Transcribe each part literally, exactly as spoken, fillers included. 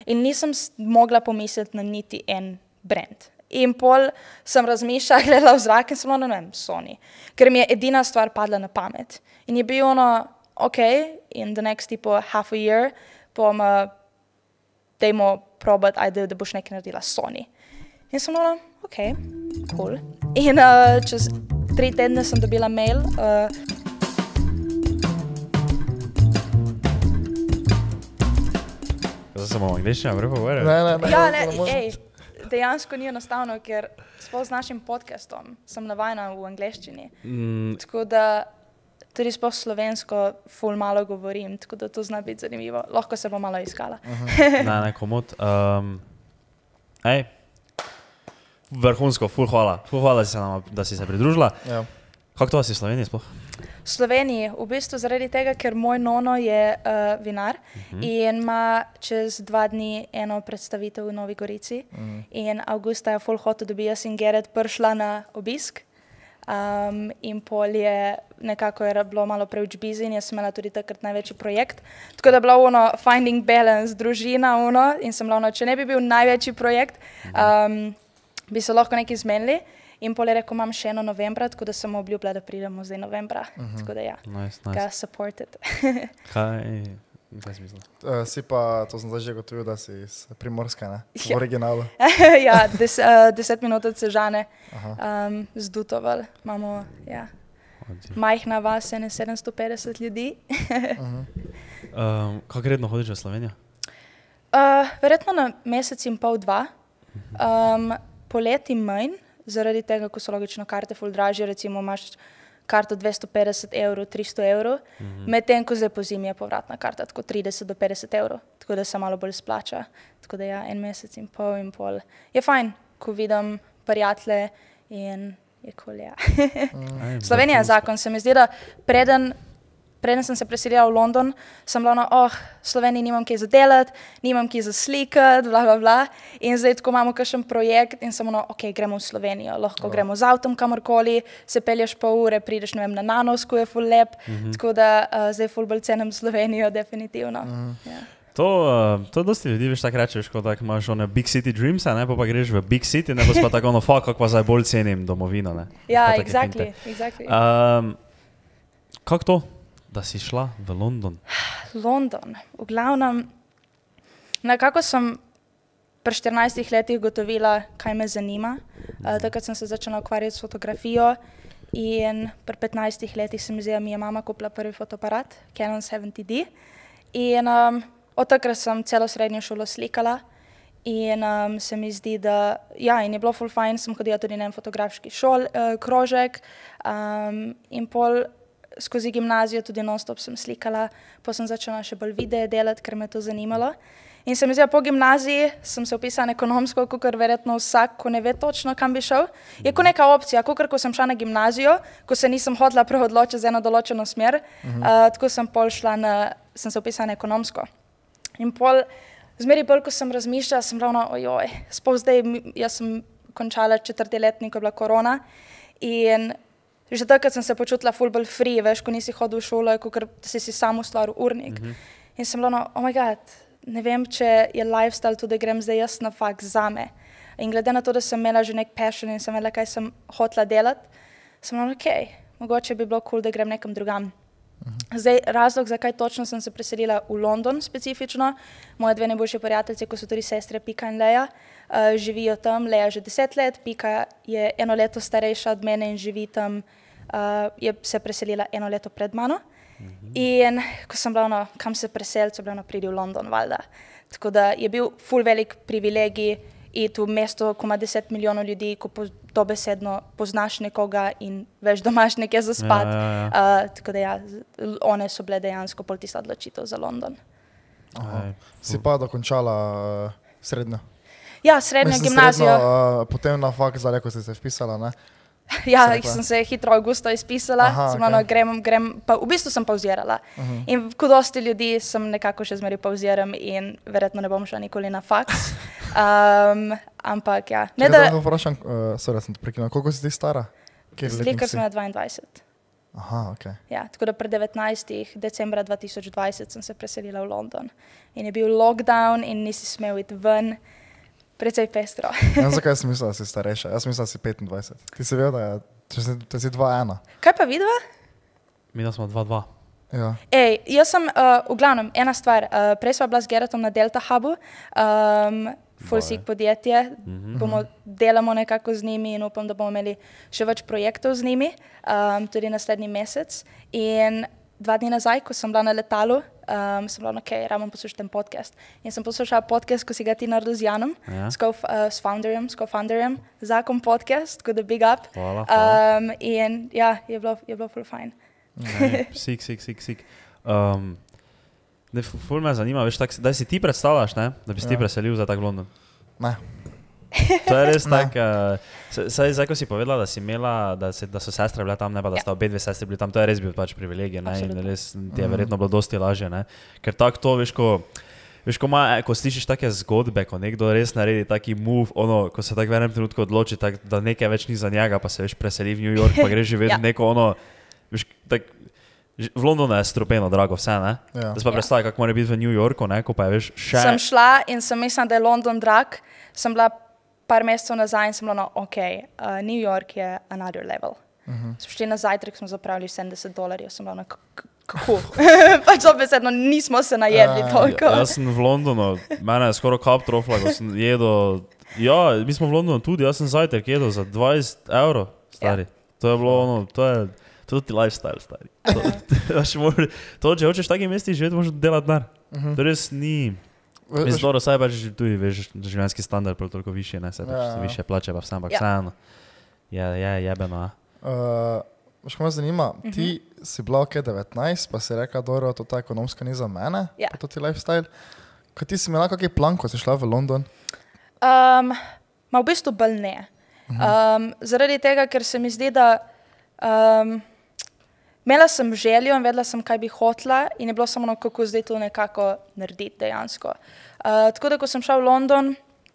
In nisem mogla pomisliti na niti en brand. In pol sem razmišljala, gledala v zrak in sem bila, ne vem, Sony. Ker mi je edina stvar padla na pamet. In je bilo ono, ok, in the next tipo half a year, bom, uh, dajmo probati, ajde, da boš nekaj naredila Sony. In sem bila, ok, cool. In uh, čez tri tedne sem dobila mail, uh, Zdaj se bomo angliščina prepogovarjali? Ne, ne, ne. ja, ne, ej, dejansko ni enostavno, ker sploh z našim podcastom sem navajena v angleščini. Mm, Tako da tudi sploh slovensko ful malo govorim, tako da to zna biti zanimivo. Lahko se bo malo iskala. ne, ne, komod. Um, ej, vrhunsko, ful hvala. Ful hvala, da si se, nama, da si se pridružila. Ja. Kako to vas je v Sloveniji sploh? V Sloveniji, v bistvu zaradi tega, ker moj nono je uh, vinar uh-huh. in ima čez dva dni eno predstavitev v Novi Gorici. Uh-huh. In avgusta je full hotel, da bi jaz in Gerrit prišla na obisk. Um, in pol je nekako je bilo malo preveč busy in jaz sem imela tudi takrat največji projekt. Tako da je bilo ono finding balance, družina ono in sem bila ono, če ne bi bil največji projekt, um, bi se lahko nekaj zmenili. In pol je rekel, imam še eno novembra, tako da sem obljubila, da pridemo zdaj novembra. Uh-huh. Tako da ja, Nice, ga nice. supported. Kaj, kaj si mislila? Uh, si pa, to sem zdaj že gotovil, da si iz Primorske, ne? V Ja. originalu. ja, des, uh, deset minut od Sežane, um, z Dutoval. Imamo, ja, majhna vas, ene sedemsto petdeset ljudi. uh-huh. Um, kako redno hodiš v Slovenijo? Uh, verjetno na mesec in pol, dva. Um, poleti manj, zaradi tega, ko so logično karte ful dražje, recimo imaš karto dvesto petdeset evrov, tristo evrov, mm-hmm. medtem ko zdaj po zimi je povratna karta, tako trideset do petdeset evrov, tako da se malo bolj splača. Tako da ja, en mesec in pol in pol. Je fajn, ko vidim prijatelje in je kul, ja. Mm. Slovenija je zakon, se mi zdi, da preden Preden sem se preselila v London, sem bila, no, oh, v Sloveniji nimam kaj za delati, nimam kaj za slikati, bla, bla, bla. In zdaj, ko imamo kakšen projekt in samo, no, ok, gremo v Slovenijo, lahko oh. gremo z avtom kamorkoli, se pelješ pol ure, prideš, ne vem, na Nanovsku je ful lep, mm-hmm. tako da uh, zdaj ful bolj cenim Slovenijo, definitivno. Mm-hmm. Ja. To, uh, to dosti ljudi, veš, tako rečeš, ko tak imaš one big city dreams, ne, pa pa greš v big city, ne, pa pa tako, no, fuck, kako pa zdaj bolj cenim domovino, ne. Ja, exactly, exactly. Um, kako to? Da si šla v London? London. V glavnem, nekako sem pri štirinajstih letih gotovila, kaj me zanima. Uh, takrat sem se začela ukvarjati s fotografijo in pri petnajstih letih se mi zdi, da mi je mama kupila prvi fotoaparat, Canon sedemdeset D. In um, od takrat sem celo srednjo šolo slikala in um, se mi zdi, da ja, in je bilo ful fajn, sem hodila tudi na en fotografski šol, uh, krožek um, in pol skozi gimnazijo tudi non-stop sem slikala, pa sem začela še bolj videe delati, ker me to zanimalo. In se mi zdi, po gimnaziji sem se upisala na ekonomsko, kakor verjetno vsak, ko ne ve točno, kam bi šel. Je kot neka opcija, kakor ko sem šla na gimnazijo, ko se nisem hodila preodločiti za eno določeno smer, uh-huh. uh, tako sem pol šla na, sem se upisala na ekonomsko. In pol, zmeri bolj, ko sem razmišljala, sem ravno, ojoj, spol zdaj, jaz sem končala četrti letnik, ko je bila korona in že takrat sem se počutila ful bolj free, veš, ko nisi hodil v šolo, kot si si sam ustvaril urnik. Mm-hmm. In sem bila, no, oh my god, ne vem, če je lifestyle tudi, da grem zdaj jaz na faks zame. In glede na to, da sem imela že nek passion in sem vedela, kaj sem hotela delati, sem bila, ok, mogoče bi bilo cool, da grem nekam drugam. Mm-hmm. Zdaj, razlog, zakaj točno sem se preselila v London specifično, moje dve najboljše prijateljice, ko so tudi sestre Pika in Leja, uh, živijo tam, Leja že deset let, Pika je eno leto starejša od mene in živi tam, uh, je se preselila eno leto pred mano. Mm-hmm. In ko sem bila, no, kam se preseliti, so bila, no, pridi v London, valjda. Tako da je bil ful velik privilegij iti v mesto, ko ima deset milijonov ljudi, ko po, dobesedno poznaš nekoga in veš, da imaš nekje za spat. Ja, ja, ja. Uh, tako da ja, one so bile dejansko pol tista odločitev za London. Aha. Si pa dokončala uh, srednjo? Ja, srednjo gimnazijo. Srednjo, uh, potem na fakt, zdaj, ko si se vpisala, ne? Ja, sem se hitro avgusta izpisala, Aha, sem, okay. no, grem, grem, pa v bistvu sem pauzirala. Uh-huh. In kot dosti ljudi sem nekako še zmeri pauziram in verjetno ne bom šla nikoli na faks. Um, ampak ja. Ne, da lahko vprašam, uh, sorry, sem te prekinila, koliko si ti stara? Slikar sem na dvaindvajset. Aha, ok. Ja, tako da pred devetnajstih decembra dva tisoč dvajset sem se preselila v London. In je bil lockdown in nisi smel iti ven. Precej pestro. Ja, zakaj sem mislila, da si starejša? Jaz mislim, da si petindvajset. Ti si vedel, da je, če si, da si dva ena. Kaj pa vidva? Mi da smo dva dva. Ja. Ej, jaz sem, uh, v glavnem, ena stvar. Uh, prej sva bila s Geratom na Delta Hubu, um, Fulsik podjetje. Mm-hmm. Bomo, delamo nekako z njimi in upam, da bomo imeli še več projektov z njimi, um, tudi naslednji mesec. In dva dni nazaj, ko sem bila na letalu, um, sem bila, ok, rabim poslušati ten podcast. In sem poslušala podcast, ko si ga ti naredil z Janom, Ja. s, co, uh, s founderjem, s co-founderjem, Zakon podcast, tako da big up. Hvala, hvala. Um, in ja, je bilo, je bilo ful fajn. Ne, Sik, sik, sik, sik. Um, ne, fu- ful me zanima, veš, tak, da si ti predstavljaš, ne, da bi se ti Ja. preselil za tak v London. Ne. To je res Ne. tak, uh, se- saj zdaj, ko si povedala, da si imela, da, se, da so sestre bile tam, ne pa da Ja. sta obe dve sestri bili tam, to je res bil pač privilegij, ne, in Absolutno. res ti je verjetno bilo dosti lažje, ne, ker tak to, veš, ko, veš, ko, ma, ko slišiš take zgodbe, ko nekdo res naredi taki move, ono, ko se tak v enem trenutku odloči, tak, da nekaj več ni za njega, pa se veš preseli v New York, pa greš živeti Ja. v neko ono, veš, tak, ž- v Londonu je strupeno drago vse, ne? Ja. Da si pa Ja. predstavljaj, kako mora biti v New Yorku, ne, ko pa je, veš, še... Sem šla in sem mislila, da je London drag. Sem bila par mesecev nazaj in sem bila, no, ok, uh, New York je another level. Uh-huh. Smo šli na zajtrk, smo zapravili sedemdeset dolarjev, sem bila, no, k- k- kako? Pač dobesedno nismo se najedli Ja, toliko. Ja, jaz sem v Londonu, mene je skoraj kap trofla, ko sem jedel. Ja, mi smo v Londonu tudi, jaz sem zajtrk jedel za dvajset evrov, stari. Ja. To je bilo ono, to je, to je ti lifestyle, stari. To, to, more, to če hočeš v takih mestih živeti, moraš delati denar. Uh-huh. To res ni... Ve- Mislim, veš- dobro, saj pač tudi, veš, življenjski standard je toliko višji, ne, saj pač Ja, so ja. više plače, pa vse, ampak Ja. vseeno. Je, je jebeno, a? Uh, Veš, kaj me zanima, uh-huh. ti si bila ok devetnajst, pa si rekla, dobro, to ta ekonomska ni za mene, Ja. pa to ti lifestyle. Kaj ti si imela kakšen plan, ko si šla v London? Um, ma v bistvu bolj ne. Um, zaradi tega, ker se mi zdi, da um, imela sem željo in vedela sem, kaj bi hotla in je bilo samo, no, kako zdaj to nekako narediti dejansko. Uh, tako da, ko sem šla v London,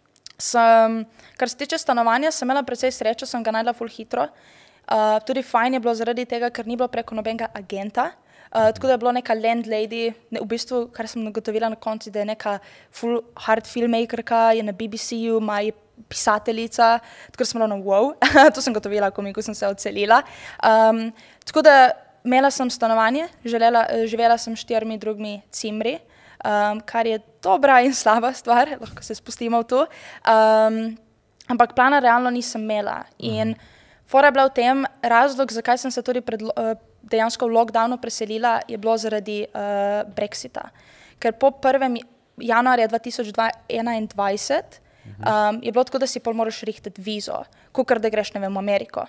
sem, kar se tiče stanovanja, sem imela precej srečo, sem ga najdla ful hitro. Uh, tudi fajn je bilo zaradi tega, ker ni bilo preko nobenega agenta. Uh, tako da je bilo neka landlady, ne, v bistvu, kar sem nagotovila na koncu, da je neka full hard filmmakerka, je na B B C-ju, ima je pisateljica, tako da sem bila na wow, to sem gotovila, ko, mi, ko sem se odselila. Um, tako da imela sem stanovanje, želela, živela sem s štirimi drugimi cimri, um, kar je dobra in slaba stvar, lahko se spustimo v to. Um, ampak plana realno nisem imela. In fora je bila v tem, razlog, zakaj sem se tudi pred, uh, dejansko v lockdownu preselila, je bilo zaradi uh, Brexita. Ker po prvem januarja dva tisoč enaindvajset um, je bilo tako, da si pol moraš rihtati vizo, kakor da greš, ne vem, v Ameriko.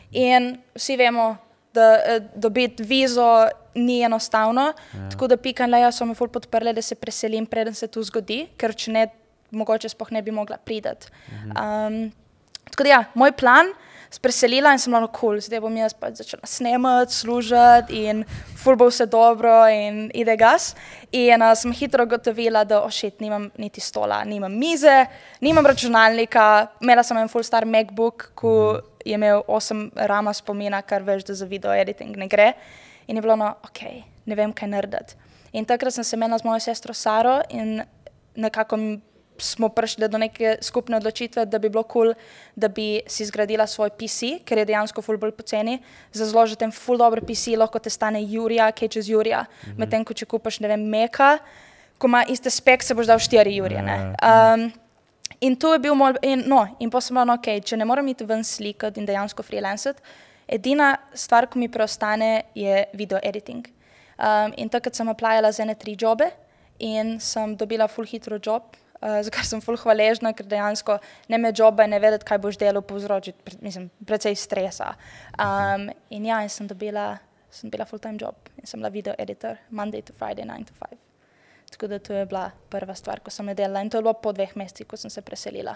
In vsi vemo, da eh, dobiti vizo ni enostavno, ja. Tako da Pika in Leja so me ful podprli, da se preselim, preden se to zgodi, ker če ne, mogoče sploh ne bi mogla priti. Um, tako da ja, moj plan, spreselila in sem bila, no cool, zdaj bom jaz pač začela snemati, služati in ful bo vse dobro in ide gas. In uh, sem hitro gotovila, da ošit, nimam niti stola, nimam mize, nimam računalnika, imela sem en full star MacBook, ko je imel osem rama spomina, kar veš, da za video editing ne gre. In je bilo, no, ok, ne vem, kaj narediti. In takrat sem se menila z mojo sestro Saro in nekako smo prišli do neke skupne odločitve, da bi bilo kul, cool, da bi si zgradila svoj P C, ker je dejansko ful bolj poceni. Za zložiti en ful dober P C lahko te stane jurja, kaj čez jurja. Mm-hmm. Medtem, ko če kupaš, ne vem, Meka, ko ima iste spek, se boš dal štiri jurje, ne. Um, in to je bil moj, in, no, in pa sem bila, no, ok, če ne moram iti ven slikati in dejansko freelancati, edina stvar, ko mi preostane, je video editing. Um, in takrat sem aplyala za ene tri jobe in sem dobila ful hitro job, Uh, za kar sem ful hvaležna, ker dejansko ne me joba in ne vedeti, kaj boš delal, povzroči, pre, mislim, precej stresa. Um, in ja, in sem dobila, sem dobila full-time job in sem bila video editor, Monday to Friday, nine to five. Tako da to je bila prva stvar, ko sem jo delala in to je bilo po dveh mesecih, ko sem se preselila.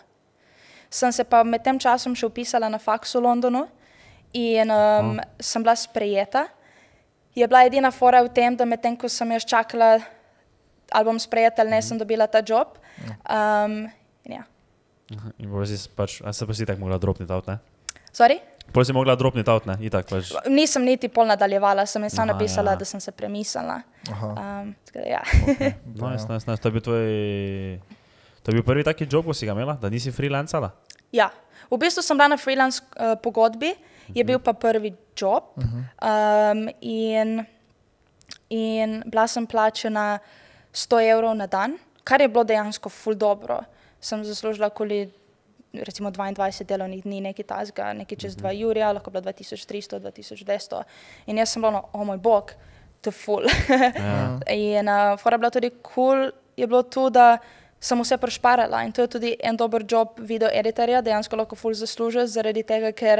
Sem se pa med tem časom še upisala na faks v Londonu in um, sem bila sprejeta. Je bila edina fora v tem, da med tem, ko sem jaz čakala, ali bom sprejeta ali ne, sem dobila ta job. Um, in ja. In bo si pač, a se pa si tako mogla dropniti avt, ne? Sorry? Pol si mogla dropniti out, ne? Itak, pač. Nisem niti pol nadaljevala, sem jim samo Aha, napisala, ja. da sem se premislila. Aha. Um, tako da, ja. Okay. Nice, nice, nice. To je bil tvoj... To je bil prvi taki job, ko si ga imela, da nisi freelancala? Ja, v bistvu sem bila na freelance uh, pogodbi, je bil pa prvi job um, in, in bila sem plačena sto evrov na dan, kar je bilo dejansko ful dobro. Sem zaslužila okoli recimo dvaindvajset delovnih dni, nekaj tazga, nekaj čez dva jurja, lahko bila dva tisoč tristo, dva tisoč dvesto. In jaz sem bila, no, oh moj bog, to ful. Ja. In uh, fora bila tudi cool, je bilo to, da sem vse prešparala in to je tudi en dober job video editorja, dejansko lahko ful zaslužiš zaradi tega, ker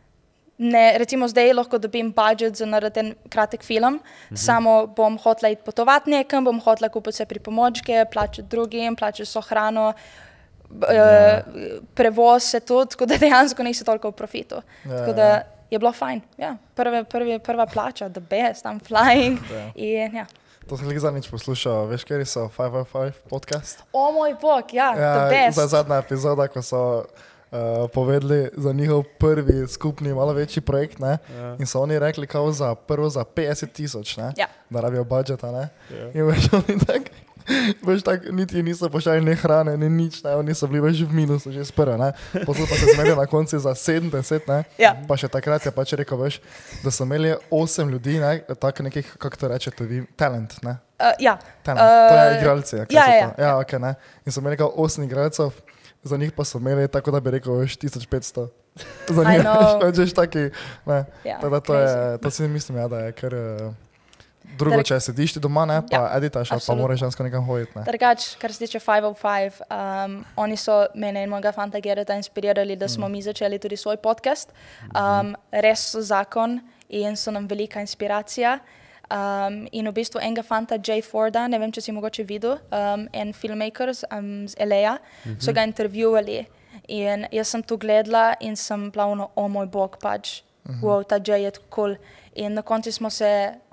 ne, recimo zdaj lahko dobim budget za narediti en kratek film, mhm. samo bom hotela iti potovati nekam, bom hotela kupiti vse pripomočke, plačati drugim, plačati so hrano, ja. prevoz se tudi, tako da dejansko nisi toliko v profitu. Ja, tako da je bilo fajn. Ja, prve, prve, prva plača, the best, I'm flying. Ja. In, ja. To sem jih zadnjič poslušal, veš, kjer so five oh five podcast? O moj bog, ja, ja the best. Za zadnja epizoda, ko so uh, povedali za njihov prvi skupni, malo večji projekt, ne? Ja. In so oni rekli, kao za prvo za petdeset tisoč, ne? Ja. Da rabijo budžeta, ne? Ja. In veš, oni tak, veš, tak, niti niso pošali ne hrane, ne nič, ne? Oni so bili veš v minusu že sprva, ne? Potem pa se zmedili na konci za sedemdeset, ne? Ja. Pa še takrat je pač rekel, veš, da so imeli osem ljudi, ne? Tak nekih, kako to rečete vi, talent, ne? Uh, ja. Talent, uh, to je igralci, ja, ja, so ja, to? Ja, ok, ne? In so imeli kao osem igralcev, za njih pa so imeli tako, da bi rekel, veš, tisoč petsto. Za njih, veš, veš, taki, ne? Ja, tako da to je, to si mislim, ja, da je kar... Uh, Drugo, če sediš ti doma, ne, pa ja, editaš, pa moraš žensko nekam hoditi. Ne. Drugač, kar se tiče five oh five, um, oni so mene in mojega fanta Gereta inspirirali, da smo mm. mi začeli tudi svoj podcast. Um, res so zakon in so nam velika inspiracija. Um, in v bistvu enega fanta Jay Forda, ne vem, če si mogoče videl, um, en filmmakers um, z L A, mm-hmm. so ga intervjuali. In jaz sem tu gledala in sem plavno, o moj bog, pač, mm-hmm. wow, ta Jay je tako cool. In na konci smo se...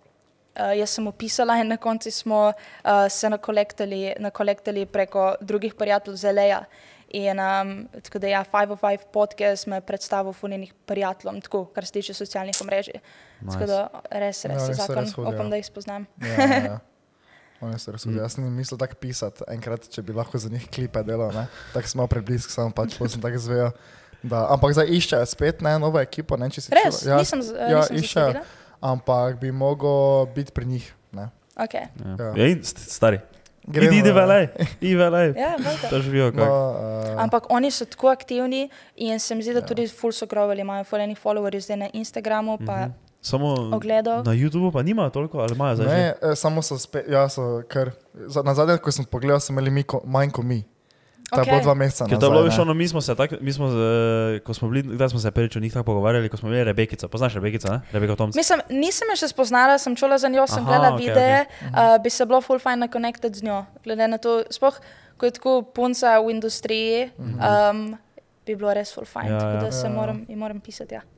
Uh, jaz sem opisala in na konci smo uh, se nakolektali, nakolektali preko drugih prijateljev z L A. In um, tako da ja, five oh five podcast me predstavil funjenih prijateljem, tako, kar se tiče socialnih omrežij. Nice. Tako da res, res ja, je zakon, res hodijo. upam, da jih spoznam. Ja, ja, ja. Oni se res hodijo. Jaz sem mislil tako pisati enkrat, če bi lahko za njih klipe delal, ne? Tako smo preblisk, samo pač, pa sem tako zvejo. Da, ampak zdaj iščejo spet, ne, novo ekipo, ne, če si res, čula. Ja, nisem, uh, ja, nisem iščejo. Ampak bi mogel biti pri njih. Ne? Okay. Ja. Ja. Ja, in stari. Gremo, idi, idi velej, idi velej. Ja, velej. To živijo kako. No, uh, Ampak oni so tako aktivni in se mi zdi, da ja. tudi ful so grovali, imajo ful enih followerjev zdaj na Instagramu, pa Mhm. Samo ogledov. na YouTubeu pa nimajo toliko, ali imajo zdaj že? ne, eh, samo so spet, ja, so kar, za, na zadnje, ko sem pogledal, so imeli mi ko, manj kot mi. To je Okay. bilo dva meseca Ker to je bilo, nazaj, veš, ne. ono, mi smo se tak, mi smo, uh, ko smo bili, kdaj smo se prvič o njih tako pogovarjali, ko smo imeli Rebekico. Poznaš Rebekico, ne? Rebeko Tomc. Mislim, nisem je še spoznala, sem čula za njo, sem Aha, gledala okej, videe, uh, bi se bilo full fajn na connected z njo. Glede na to, sploh, ko je tako punca v industriji, um, bi bilo res full fajn, Ja, tako ja. da se Ja. moram, ji moram pisati, ja.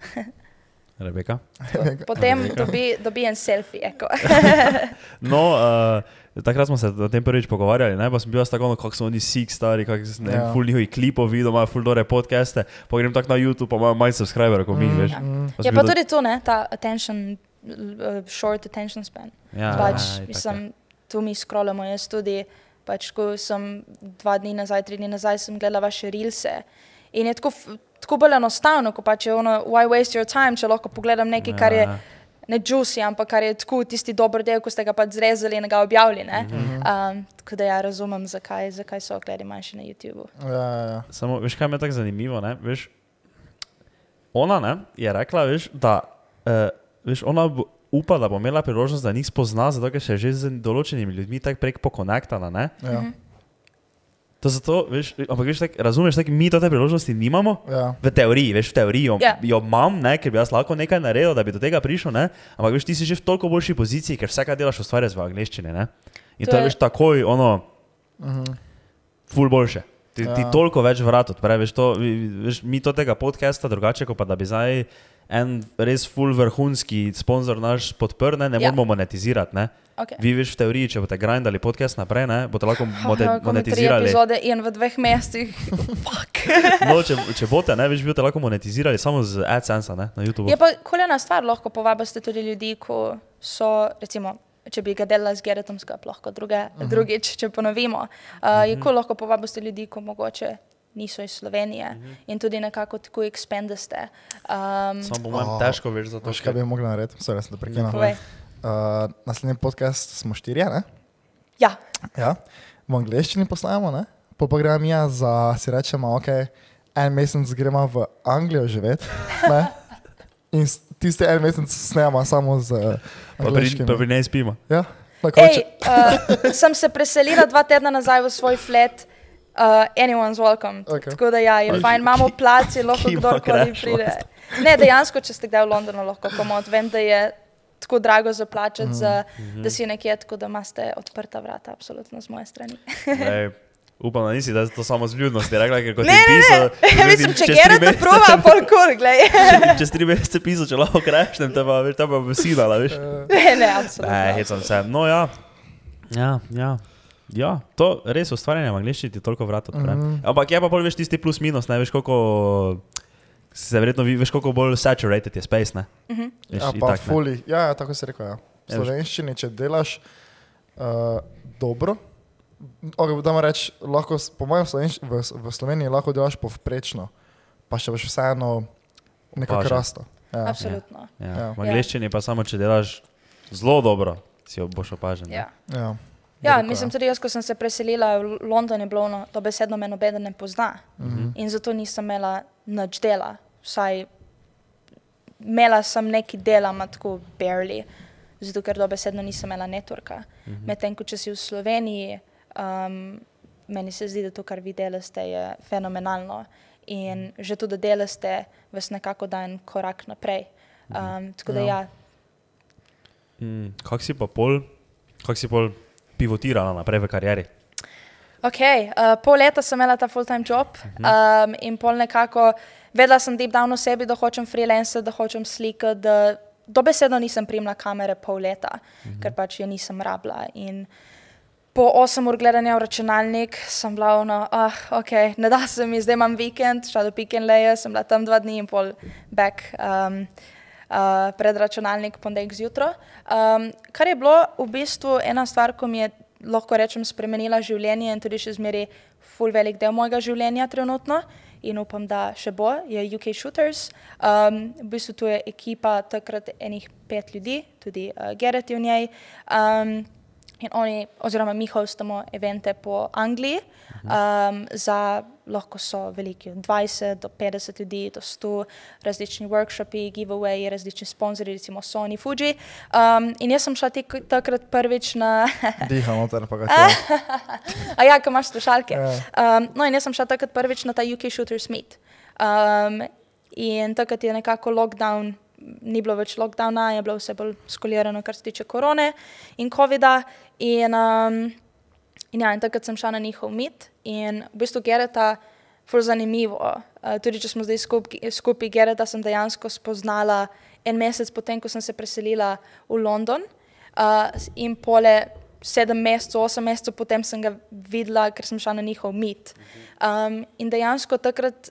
Rebeka. Potem Rebeka. dobi, dobi en selfie, eko. No, uh, takrat smo se o tem prvič pogovarjali, ne? Pa sem bil jaz tako, ono, kako so oni sik stari, kako sem ne, Ja. ful njihovih klipov videl, imajo ful dobre podcaste, pa grem tako na YouTube, pa imajo manj subscriberov kot mi, veš. Pa sem Je bil pa do- tudi to, ne, ta attention, uh, short attention span. Ja, Pač, ja, itak je. mislim, tu mi scrollamo, jaz tudi, pač, ko sem dva dni nazaj, tri dni nazaj, sem gledala vaše reelse. In je tako, f- tako bolj enostavno, ko pač je ono, why waste your time, če lahko pogledam nekaj, kar je Ja. ne juicy, ampak kar je tako tisti dober del, ko ste ga pač zrezali in ga objavili, ne. Um, tako da ja, razumem, zakaj, zakaj so ogledi manjši na YouTubeu. Ja, ja, ja. Samo, veš, kaj me je tako zanimivo, ne? Veš, ona, ne, je rekla, veš, da, uh, veš, ona bo, upa, da bo imela priložnost, da njih spozna, zato ker se je že z določenimi ljudmi tako prek pokonektala, ne? Ja. To zato, veš, ampak veš, tak, razumeš, tak, mi to te priložnosti nimamo, Ja. v teoriji, veš, v teoriji jo, Ja. jo imam, ne, ker bi jaz lahko nekaj naredil, da bi do tega prišel, ne, ampak veš, ti si že v toliko boljši poziciji, ker vse, kar delaš, ustvarjaš v angleščini, ne. In to, To je, je- veš, takoj, ono, Mhm. ful boljše. Ti, Ja. ti toliko več vrat odpre, veš, to, veš, mi to tega podcasta drugače, kot pa da bi zdaj en res full vrhunski sponzor naš podprl, ne, ne Ja. moramo monetizirati, ne. Okay. Vi veš v teoriji, če boste grindali podcast naprej, ne, boste lahko mote, Oh, ko mi tri monetizirali. epizode in v dveh mestih. Fuck. No, če, če boste, ne, veš, bi boste lahko monetizirali samo z AdSense, ne, na YouTube. Je pa koljena stvar, lahko povabite tudi ljudi, ko so, recimo, če bi ga delala z Geretom skup, lahko druge, uh -huh. drugič, če ponovimo. Uh, uh -huh. Je ko lahko povabite ljudi, ko mogoče niso iz Slovenije uh -huh. in tudi nekako tako expandeste. Um, Samo po mojem Oh, težko, veš, zato. Veš, kaj bi mogla narediti? Sorry, sem te prekinil. povej. Uh, naslednji podcast smo štirje, ne? Ja, Ja. V angleščini posnajamo, ne? Po pa gremo ja za, si rečemo, ok, en mesec gremo v Anglijo živeti, ne? In s- tisti en mesec snemamo samo z uh, Pa pri, angleškim. pa pri njej spimo. Ja, na Ej, koncu. uh, sem se preselila dva tedna nazaj v svoj flat. Uh, anyone's welcome. Okay. Tako da ja, je Aj, fajn, imamo plac, je lahko ki ima kdorkoli crash pride. Ne, dejansko, če ste kdaj v Londonu, lahko komod. Vem, da je tako drago zaplačati, za, da si nekje, tako da imate odprta vrata, absolutno z moje strani. Ej, upam, da nisi da to samo z vljudnosti rekla, ker kot Ne, ti ne, pisal, ne, ker mislim, ti če čez tri Gerard to mesece- prova, pol kul, glej. Čez tri mesece pisal, če lahko krešnem, te pa, veš, te pa bi sinala, veš. Ne, ne, absolutno. Ne, hecam se. No ja, ja, ja. Ja, to res ustvarjanje v angleščini ti toliko vrat odpre. Mm -hmm. Ampak je pa bolj, veš, tisti plus minus, ne, veš, koliko se verjetno, vi- veš, koliko bolj saturated je space, ne. Mm -hmm. Veš, Ja, pa itak, ne. fully. Ja, ja, tako si rekel, ja. V Ja, slovenščini, če delaš uh, dobro, okay, damo reči, lahko, s- po mojem slovenš, v, v Sloveniji lahko delaš povprečno, pa še boš vseeno nekako Opažen. rasto. Ja. Absolutno. Ja. Ja. V angleščini pa samo, če delaš zelo dobro, si jo boš opažen. ne. Ja. Ja. Ja, Veliko, mislim tudi jaz, ko sem se preselila v London, je bilo no, to besedno me nobeden ne pozna. Mm -hmm. In zato nisem imela nič dela. Vsaj imela sem neki dela, ma tako barely, zato ker dobesedno nisem imela networka. Mm -hmm. Medtem, ko če si v Sloveniji, um, meni se zdi, da to, kar vi delate, je fenomenalno. In že to, da delate, vas nekako da en korak naprej. Um, tako da Ja. ja, Mm, kak si pa pol, kak si pol pivotirala naprej v karieri? Ok, uh, pol leta sem imela ta full-time job um, in pol nekako vedela sem deep down o sebi, da hočem freelance, da hočem slikati, da dobesedno nisem primla kamere pol leta, uh -huh. ker pač je nisem rabila. In po osem ur gledanja v računalnik sem bila ono, ah, ok, ne da se mi, zdaj imam vikend, šla do Pick and Laya, sem bila tam dva dni in pol back. Um, Uh, pred računalnik ponedeljek zjutraj. Um, kar je bilo v bistvu ena stvar, ko mi je, lahko rečem, spremenila življenje in tudi še zmeri ful velik del mojega življenja trenutno in upam, da še bo, je U K Shooters. Um, v bistvu tu je ekipa takrat enih pet ljudi, tudi uh, Gerrit je v njej. Um, in oni, oziroma mi hostamo evente po Angliji, um, za lahko so veliki od dvajset do petdeset ljudi, do sto, različni workshopi, giveaway, različni sponzorji, recimo Sony, Fuji. Um, in jaz sem šla tik, takrat prvič na... Diha noter, pa ga čujem. A ja, ko imaš slušalke. Ja. Um, no in jaz sem šla takrat prvič na ta U K Shooters Meet. Um, in takrat je nekako lockdown, ni bilo več lockdowna, je bilo vse bolj skolirano, kar se tiče korone in covida. In, um, in ja, in takrat sem šla na njihov meet in v bistvu Gerrita ful zanimivo. Uh, tudi če smo zdaj skupaj, skupaj Gerrita sem dejansko spoznala en mesec potem, ko sem se preselila v London. Uh, in pole sedem mesecev, osem mesecev potem sem ga videla, ker sem šla na njihov meet. Um, in dejansko takrat,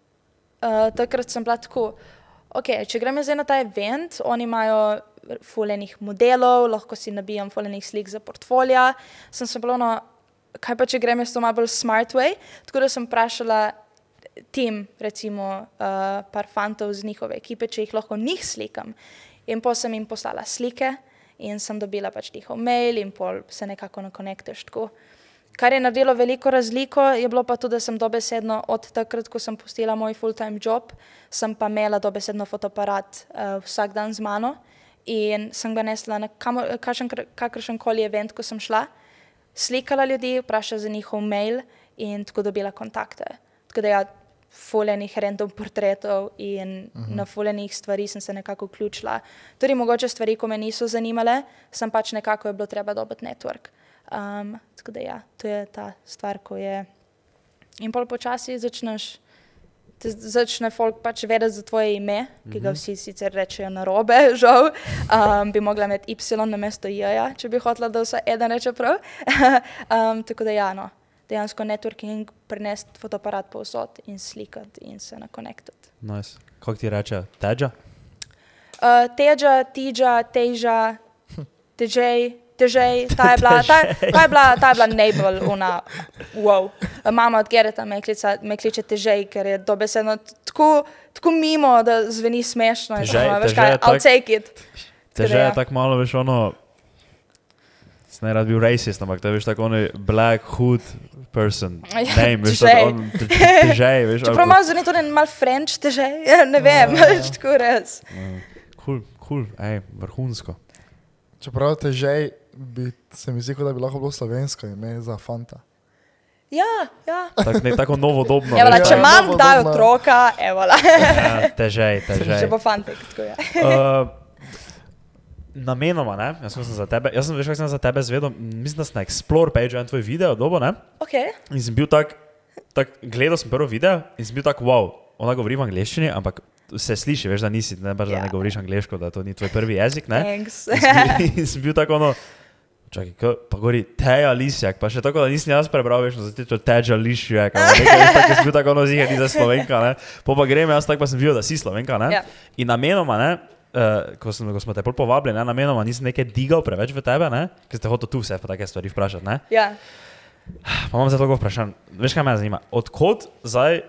uh, takrat sem bila tako, ok, če grem zdaj na ta event, oni imajo fulejnih modelov, lahko si nabijam fulejnih slik za portfolija, sem se bila, no, kaj pa če grem jaz to malo bolj smart way, tako da sem vprašala tim, recimo uh, par fantov z njihove ekipe, če jih lahko njih slikam. In potem sem jim poslala slike in sem dobila pač njihov mail in pol se nekako nakonekteš tako. Kar je naredilo veliko razliko, je bilo pa tudi, da sem dobesedno od takrat, ko sem pustila moj full-time job, sem pa imela dobesedno fotoaparat uh, vsak dan z mano in sem ga nesla na kakršen koli event, ko sem šla, slikala ljudi, vprašala za njihov mail in tako dobila kontakte. Tako da ja, fulejnih random portretov in uh -huh. na fulejnih stvari sem se nekako vključila. Tudi mogoče stvari, ko me niso zanimale, sem pač nekako je bilo treba dobiti network. Um, tako da ja, to je ta stvar, ko je in pol počasi začneš, te začne folk pač vedeti za tvoje ime, ki ga vsi sicer rečejo narobe, žal. Um, bi mogla imeti Y namesto J-ja, če bi hotela, da vse eden reče prav. um, tako da ja, no, dejansko networking, prinesti fotoaparat povsod in slikati in se nakonektati. Nice. Kako ti reče? Teđa? Uh, teđa, tiđa, teža, težej, težej, ta je bila, ta, ta je bila, ta je bila najbolj una, wow. Mama od Gereta me kliče, me kliče težej, ker je dobesedno tako, tako mimo, da zveni smešno. Težej, samo, veš težej kaj, je I'll tak- take it. Teže ja. je tako malo, veš, ono, sem ne rad bil racist, ampak to je, veš, tako ono black hood person, name, veš, Težej. tako on, te- težej, veš. Čeprav malo zveni tudi malo French težej, ne vem, veš, tako res. Kul, kul, ej, vrhunsko. Čeprav težej bi se mi zdi, kot da bi lahko bilo slovensko ime za fanta. Ja, ja. Tak, ne, tako novodobno. Evola, veš, če Ja, imam dobro, daj dobro. otroka, evola. ja, težej, težej. Če bo fantek, tako je. Uh, namenoma, ne, jaz sem za tebe, jaz sem, veš, kako sem za tebe zvedel, mislim, da sem na Explore page en tvoj video dobo, ne, Ok, in sem bil tak, tak, gledal sem prvo video in sem bil tak, wow, ona govori v angleščini, ampak se sliši, veš, da nisi, ne, baš, da Ja. ne govoriš angleško, da to ni tvoj prvi jezik, ne, thanks. in sem, bil- in sem bil tako ono, čakaj, ko, pa govori Teja Lisjak, pa še tako, da nisem jaz prebral, veš, no, zato je to Teja Lisjak, ali nekaj, veš, tako, sem bil tako ono zihar, ni za Slovenka, ne, po pa grem jaz, tako pa sem videl, da si Slovenka, ne, Ja. in namenoma, ne, uh, ko, sem, ko smo te pol povabili, ne, namenoma nisem nekaj digal preveč v tebe, ne, ker ste hotel tu vse pa take stvari vprašati, ne, Ja. pa imam zdaj toliko vprašanj, veš, kaj me zanima, odkot zdaj,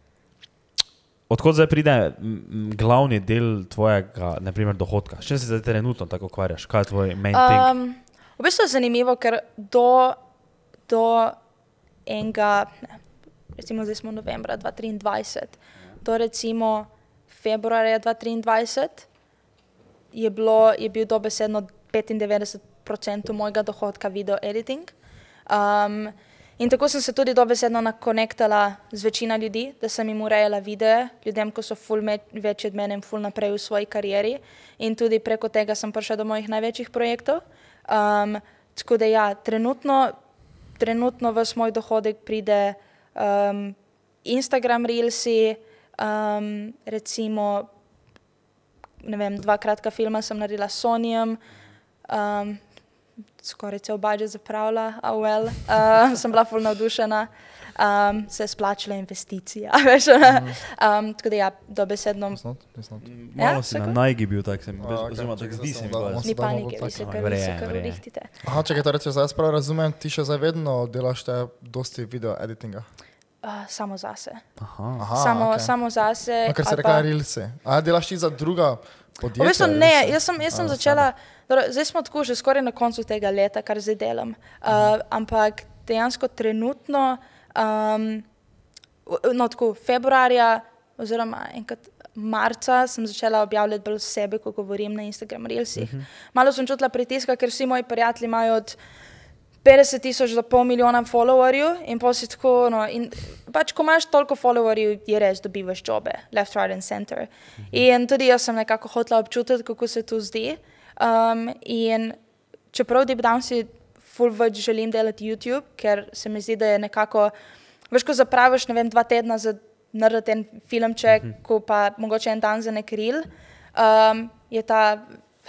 odkot zdaj pride m, m, glavni del tvojega, na primer, dohodka, s čim se zdaj trenutno tako ukvarjaš, kaj je tvoj main thing? Um, v bistvu je zanimivo, ker do, do enega, ne, recimo zdaj smo novembra dva tisoč triindvajset, do recimo februarja dva tisoč triindvajset je, bilo, je bil dobesedno petindevetdeset procentov mojega dohodka video editing. Um, in tako sem se tudi dobesedno nakonektala z večina ljudi, da sem jim urejala videe, ljudem, ko so ful me, večji od mene in ful naprej v svoji karieri. In tudi preko tega sem prišla do mojih največjih projektov. Um, tako da ja, trenutno, trenutno v moj dohodek pride um, Instagram Reelsi, um, recimo, ne vem, dva kratka filma sem naredila s Sonyjem, um, skoraj cel budget zapravila, a well, uh, sem bila ful navdušena, um, se je splačila investicija, veš, um, tako da ja, dobesedno, It's not, it's not. Malo Ja, si na tako. Nike bil tak, se mi, A, okej, oziroma čakaj, tak zdaj zdi sem se mi dal- glas. ni da bomo panike, vi tako- se Aj, kar, vi verje, se kar verje. rihtite. Aha, čakaj, torej, če zdaj jaz prav razumem, ti še zdaj vedno delaš te dosti video editinga. Uh, samo zase. Aha. Aha, samo, okej. samo zase. No, ker si ali rekla pa- Reelse. A delaš ti za druga podjetja? V bistvu ne, Reelse? jaz sem, jaz sem A, začela, dobro, zdaj smo tako že skoraj na koncu tega leta, kar zdaj delam, uh, ampak dejansko trenutno, um, v- no tako februarja oziroma enkrat marca sem začela objavljati bolj sebe, ko govorim na Instagram Reelsih. Malo sem čutila pritiska, ker vsi moji prijatelji imajo od petdeset tisoč do pol milijona followerjev in pol si tako, no, in pač ko imaš toliko followerjev, je res dobivaš jobe, left, right and center. In tudi jaz sem nekako hotela občutiti, kako se to zdi. Um, in čeprav deep down si ful več želim delati YouTube, ker se mi zdi, da je nekako, veš, ko zapraviš, ne vem, dva tedna za narediti en filmček, mm -hmm. ko pa mogoče en dan za nek reel, um, je ta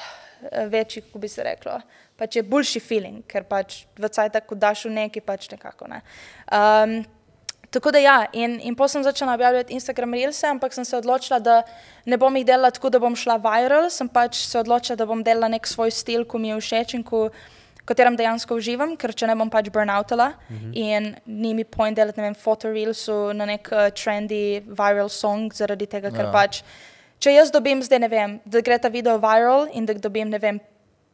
eh, večji, kako bi se reklo, pač je boljši feeling, ker pač v cajtah, ko daš v neki, pač nekako ne. Um, tako da ja, in, in potem sem začela objavljati Instagram Reelse, ampak sem se odločila, da ne bom jih delala tako, da bom šla viral, sem pač se odločila, da bom delala nek svoj stil, ko mi je všeč in ko, katerem dejansko uživam, ker če ne bom pač burnoutala mm -hmm. in ni mi point delati, ne vem, fotoreelsu na nek uh, trendy viral song, zaradi tega, ker Ja. pač, če jaz dobim zdaj, ne vem, da gre ta video viral in da dobim, ne vem,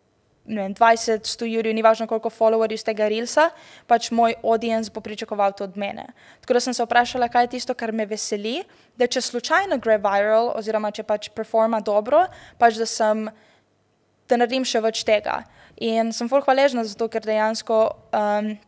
ne vem, dvajset, sto jurjev, ni važno koliko followerjev iz tega reelsa, pač moj audience bo pričakoval to od mene. Tako da sem se vprašala, kaj je tisto, kar me veseli, da če slučajno gre viral, oziroma če pač performa dobro, pač da sem, da naredim še več tega. In sem ful hvaležna za to, ker dejansko, um,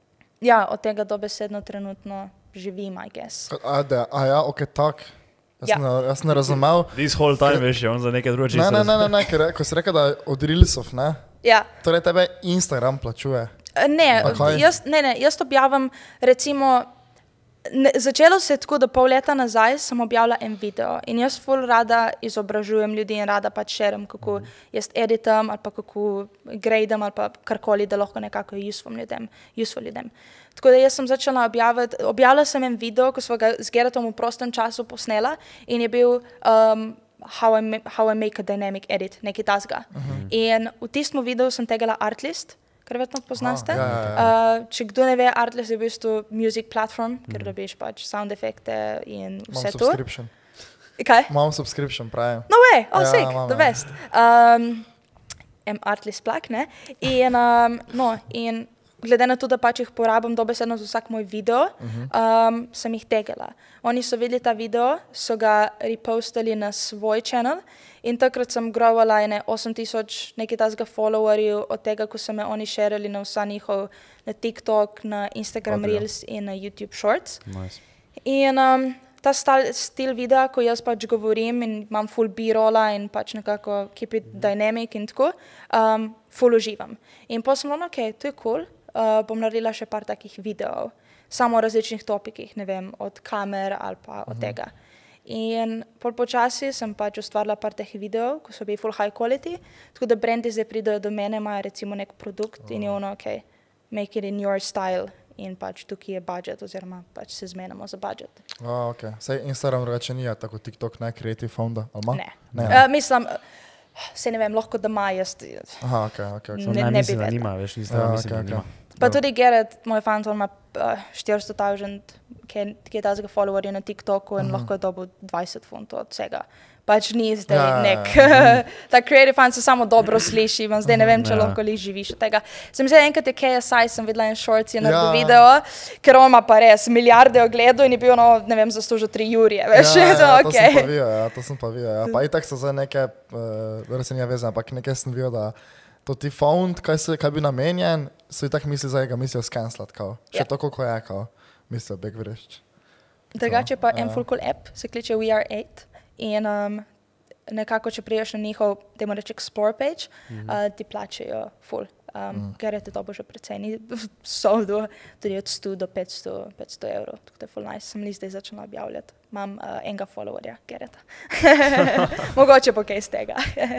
ja, od tega dobesedno trenutno živim, I guess. A, da, a ja, ok, tak. Jaz, Ja. ja. ne, jaz ne razumel. This whole time, veš, je on za neke druge Ne, čisto. ne, ne, ne, ne, ker ko si rekel, da je od Reelsov, ne? Ja. Torej tebe Instagram plačuje. Ne, A kaj? jaz, ne, ne, jaz objavim recimo Ne, začelo se je tako, da pol leta nazaj sem objavila en video in jaz ful rada izobražujem ljudi in rada pač šerim, kako jaz editam ali pa kako gradam ali pa karkoli, da lahko nekako useful ljudem, useful ljudem. Tako da jaz sem začela objaviti, objavila sem en video, ko sva ga z Geratom v prostem času posnela in je bil um, how, I how I make a dynamic edit, nekaj tasga. Uh-huh. In v tistem videu sem tegala Artlist, kar verjetno poznaste. Oh, ja, ja, ja. Uh, če kdo ne ve, Artlist je v bistvu music platform, ker mm. dobiš pač sound efekte in vse to. Imam subscription. Kaj? Imam subscription, pravim. No way, oh ja, sick, mam, the best. Um, em Artlist plak, ne? In, um, no, in glede na to, da pač jih porabim dobesedno za vsak moj video, uh-huh. um, sem jih tegala. Oni so videli ta video, so ga repostali na svoj channel in takrat sem grovala ene osem tisoč nekaj tazga followerjev od tega, ko so me oni šerili na vsa njihov, na TikTok, na Instagram Okay. Reels in na YouTube Shorts. Nice. In um, ta stal, stil videa, ko jaz pač govorim in imam full b-rolla in pač nekako keep it dynamic in tako, um, full uživam. In pa sem bila, ok, to je cool, uh, bom naredila še par takih videov, samo o različnih topikih, ne vem, od kamer ali pa od tega. In pol počasi sem pač ustvarila par teh videov, ko so bili full high quality, tako da brendi zdaj pridejo do mene, imajo recimo nek produkt in je ono, ok, make it in your style in pač tukaj je budget oziroma pač se zmenimo za budget. Oh, okay. Sej Instagram drugače ni, tako TikTok ne, Creative Founda, ali ma? Ne. Ne, Uh, mislim, se ne vem, lahko da ima jaz. Aha, ok, ok. ok. Ne, Ne, ne mislim, bi da vedela. nima, veš, mislim, Ja, da mislim, okej, da okej. nima. Pa tudi Gerrit, moj fant, on ima uh, štiristo tisoč kaj tazga followerje na TikToku in uh-huh. lahko je dobil dvajset funtov od vsega. Pač ni zdaj Ja, ja, ja. nek, ta creative fan se samo dobro sliši, vam zdaj ne vem, če Ja. lahko li živiš od tega. Sem zdaj enkrat je K S I, sem videla en shorts, je naredil Ja. video, ker on ima pa res milijarde ogledov in je bil, no, ne vem, zaslužil tri jurje, veš, Ja, ja, to, ja, to okay. sem pa videl, ja, to sem pa videl. Ja. Pa itak so zdaj neke, uh, res se nije vezan, ampak nekaj sem videl, da to ti found, kaj, se, kaj bi namenjen, so itak misli zdaj, ga mislijo scanslat, kao. Še Ja. to, koliko je, kao, mislijo big vrešč. Drugače pa en Ja. full cool app, se kliče We Are Eight in um, nekako, če priješ na njihov, temu reče Explore page, mm-hmm. uh, ti plačajo full. Um, mm. Ker je to bo že precej ni soldo, tudi od sto do petsto, petsto evrov, tako da je full nice. Sem li zdaj začela objavljati. Imam uh, enega followerja, Gereta. Mogoče pa kaj iz tega.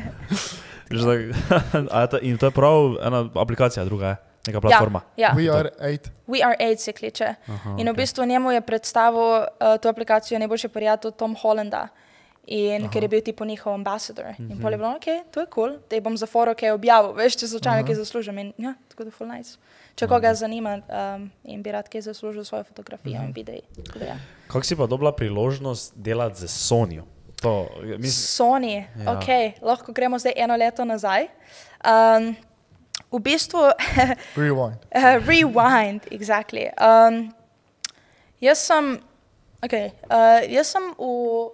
Veš, da, a je to, in to je prav ena aplikacija, druga je, neka platforma. Ja, ja. We are eight. We Are Eight se kliče. Aha, In v okej. bistvu njemu je predstavil uh, to aplikacijo najboljši prijatelj Tom Hollanda. In ker je bil tipo njihov ambassador. Mm-hmm. In pol je bilo, ok, to je cool, da bom za foro kaj objavil, veš, če slučajno uh-huh. kaj zaslužim. In ja, tako da full nice. Če koga zanima um, in bi rad kaj zaslužil svojo fotografijo uh-huh. in videi. Tako da ja. Kako si pa dobila priložnost delati z Sonjo? To, mislim, Sony, Ja. ok, lahko gremo zdaj eno leto nazaj. Um, v bistvu, Rewind. uh, rewind, exactly. Um, jaz sem, ok, uh, jaz sem v,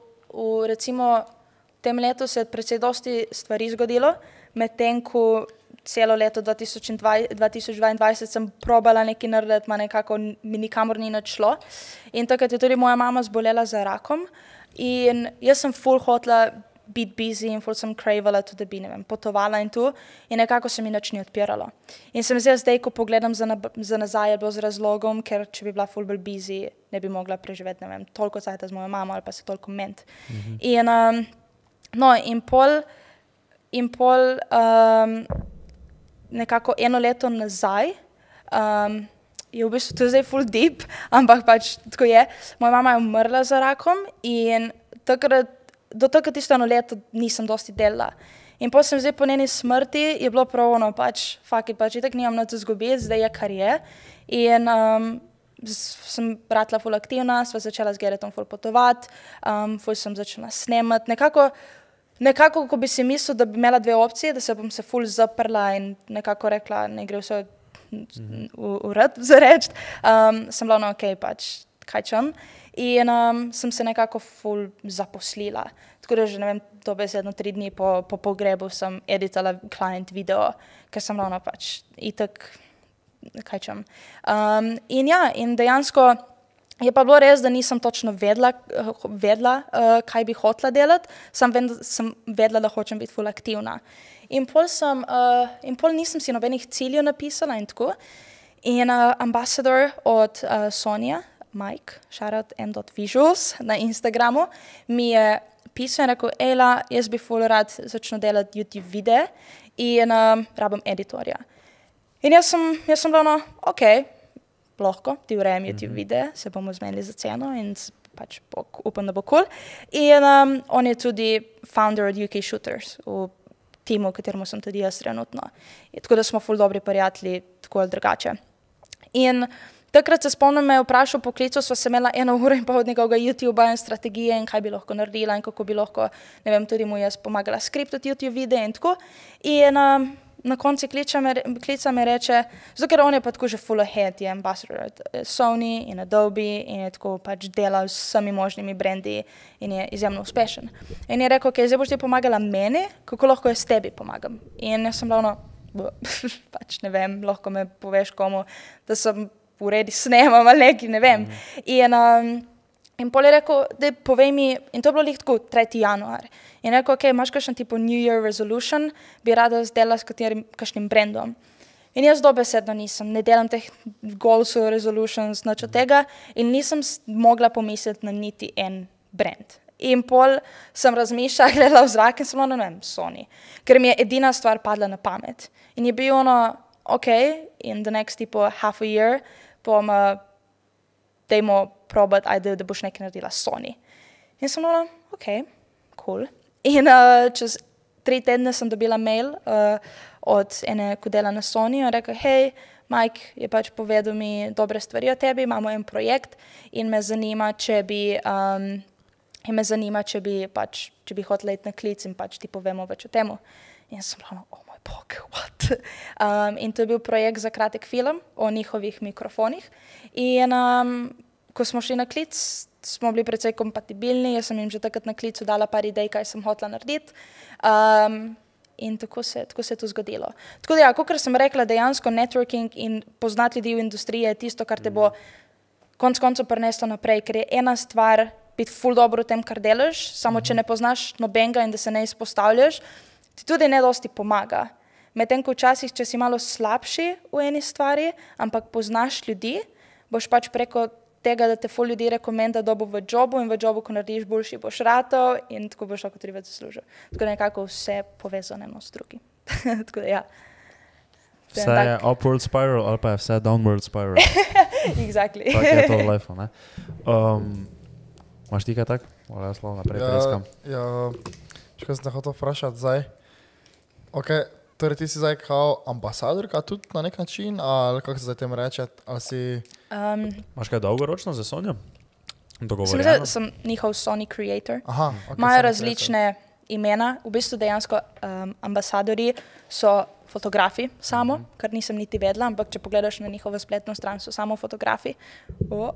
v recimo tem letu se je precej dosti stvari zgodilo, medtem ko celo leto dva tisoč dvaindvajset sem probala nekaj narediti, ma nekako mi nikamor ni nič šlo. In takrat je tudi moja mama zbolela za rakom in jaz sem full hotla biti busy in full sem cravala tudi, da bi, ne vem, potovala in tu in nekako se mi nič ni odpiralo. In sem zdaj, zdaj ko pogledam za, na, za nazaj, je bilo z razlogom, ker če bi bila full bolj busy, ne bi mogla preživeti, ne vem, toliko cajta z mojo mamo ali pa se toliko ment. Mm-hmm. In, um, no, in pol, in pol um, nekako eno leto nazaj, um, je v bistvu, to je zdaj full deep, ampak pač tako je, moja mama je umrla za rakom in takrat, do takrat isto eno leto nisem dosti delala. In potem sem zdaj po njeni smrti, je bilo prav ono, pač, fuck it, pač itak nimam na to zgubiti, zdaj je, kar je. In um, z- sem ratla ful aktivna, sva začela z Geretom ful potovati, um, ful sem začela snemati, nekako, nekako, ko bi si mislil, da bi imela dve opcije, da se bom se ful zaprla in nekako rekla, ne gre vse v, v rad za reči, um, sem bila no, ok, pač, kaj čem. In um, sem se nekako ful zaposlila. Tako da že, ne vem, to besedno tri dni po, po pogrebu sem editala client video, ker sem ravno pač itak, kaj čem. Um, in ja, in dejansko je pa bilo res, da nisem točno vedla, vedla uh, kaj bi hotela delati, sem, ved, sem vedela, da hočem biti ful aktivna. In pol, sem, uh, in pol nisem si nobenih ciljev napisala in tako. In uh, ambasador od uh, Sonja, Mike, shoutout m dot visuals na Instagramu, mi je pisal in rekel, Ejla, jaz bi ful rad začel delati YouTube videe in um, rabim editorja. In jaz sem, jaz sem bila, no, ok, lahko, ti urejam YouTube videe, se bomo zmenili za ceno in pač bo, upam, da bo cool. In um, on je tudi founder od U K Shooters, v timu, v katerem sem tudi jaz trenutno. In tako da smo ful dobri prijatelji, tako ali drugače. In takrat se spomnim, me je vprašal po klicu, sva se imela eno uro in pol od njegovega YouTubea in strategije in kaj bi lahko naredila in kako bi lahko, ne vem, tudi mu jaz pomagala skriptati YouTube videe in tako. In um, na koncu klica me, klica me reče, zato ker on je pa tako že full ahead, je ambassador od Sony in Adobe in je tako pač delal s vsemi možnimi brendi in je izjemno uspešen. In je rekel, ok, zdaj boš ti pomagala meni, kako lahko jaz tebi pomagam. In jaz sem bila, no, pač ne vem, lahko me poveš komu, da sem v redi snemam ali neki, ne vem. Mm. In, um, in pol je rekel, da povej mi, in to je bilo lih tako tretji januar. In rekel, ok, imaš kakšen tipo New Year resolution, bi rada zdela s katerim, kakšnim brandom. In jaz dobesedno nisem, ne delam teh goalsov, resolutions, nič od tega in nisem mogla pomisliti na niti en brand. In pol sem razmišljala, gledala v zrak in sem ono, ne vem, Sony. Ker mi je edina stvar padla na pamet. In je bil ono, ok, in the next tipo half a year, bom, uh, dajmo probati, ajde, da boš nekaj naredila Sony. In sem ono, ok, cool. In uh, čez tri tedne sem dobila mail uh, od ene, ko dela na Sony, in rekel, hej, Mike je pač povedal mi dobre stvari o tebi, imamo en projekt in me zanima, če bi, um, in me zanima, če bi pač, če bi hotel iti na klic in pač ti povemo več o temu. In sem bila, oh moj bog, what? Um, in to je bil projekt za kratek film o njihovih mikrofonih. In um, ko smo šli na klic, smo bili precej kompatibilni, jaz sem jim že takrat na klicu dala par idej, kaj sem hotela narediti. Um, in tako se, tako se je to zgodilo. Tako da ja, kakor sem rekla, dejansko networking in poznati ljudi v industriji je tisto, kar te bo konc koncev prineslo naprej, ker je ena stvar biti ful dobro v tem, kar delaš, samo če ne poznaš nobenega in da se ne izpostavljaš, ti tudi ne dosti pomaga. Medtem ko včasih, če si malo slabši v eni stvari, ampak poznaš ljudi, boš pač preko tega, da te ful ljudi rekomenda dobo v jobu in v jobu, ko narediš boljši, boš ratov in tako boš lahko tudi več zaslužil. Tako da nekako vse povezano eno s drugim. Tako da ja. Vse je upward spiral ali pa je vse downward spiral. Exactly. Tako je to v life, ne? Um, Imaš ti kaj tak? Ali jaz slovo naprej preskam? Ja, čekaj sem te hotel vprašati zdaj. Ok, torej ti si zdaj kao ambasadorka tudi na nek način, ali kako se zdaj tem reče, ali si... Um, Imaš kaj dolgoročno za Sonjo? sem, zdaj, sem njihov Sony creator. Aha, okay, Imajo različne imena, v bistvu dejansko um, ambasadori so fotografi samo, mm -hmm. kar nisem niti vedela, ampak če pogledaš na njihovo spletno stran, so samo fotografi. Oh.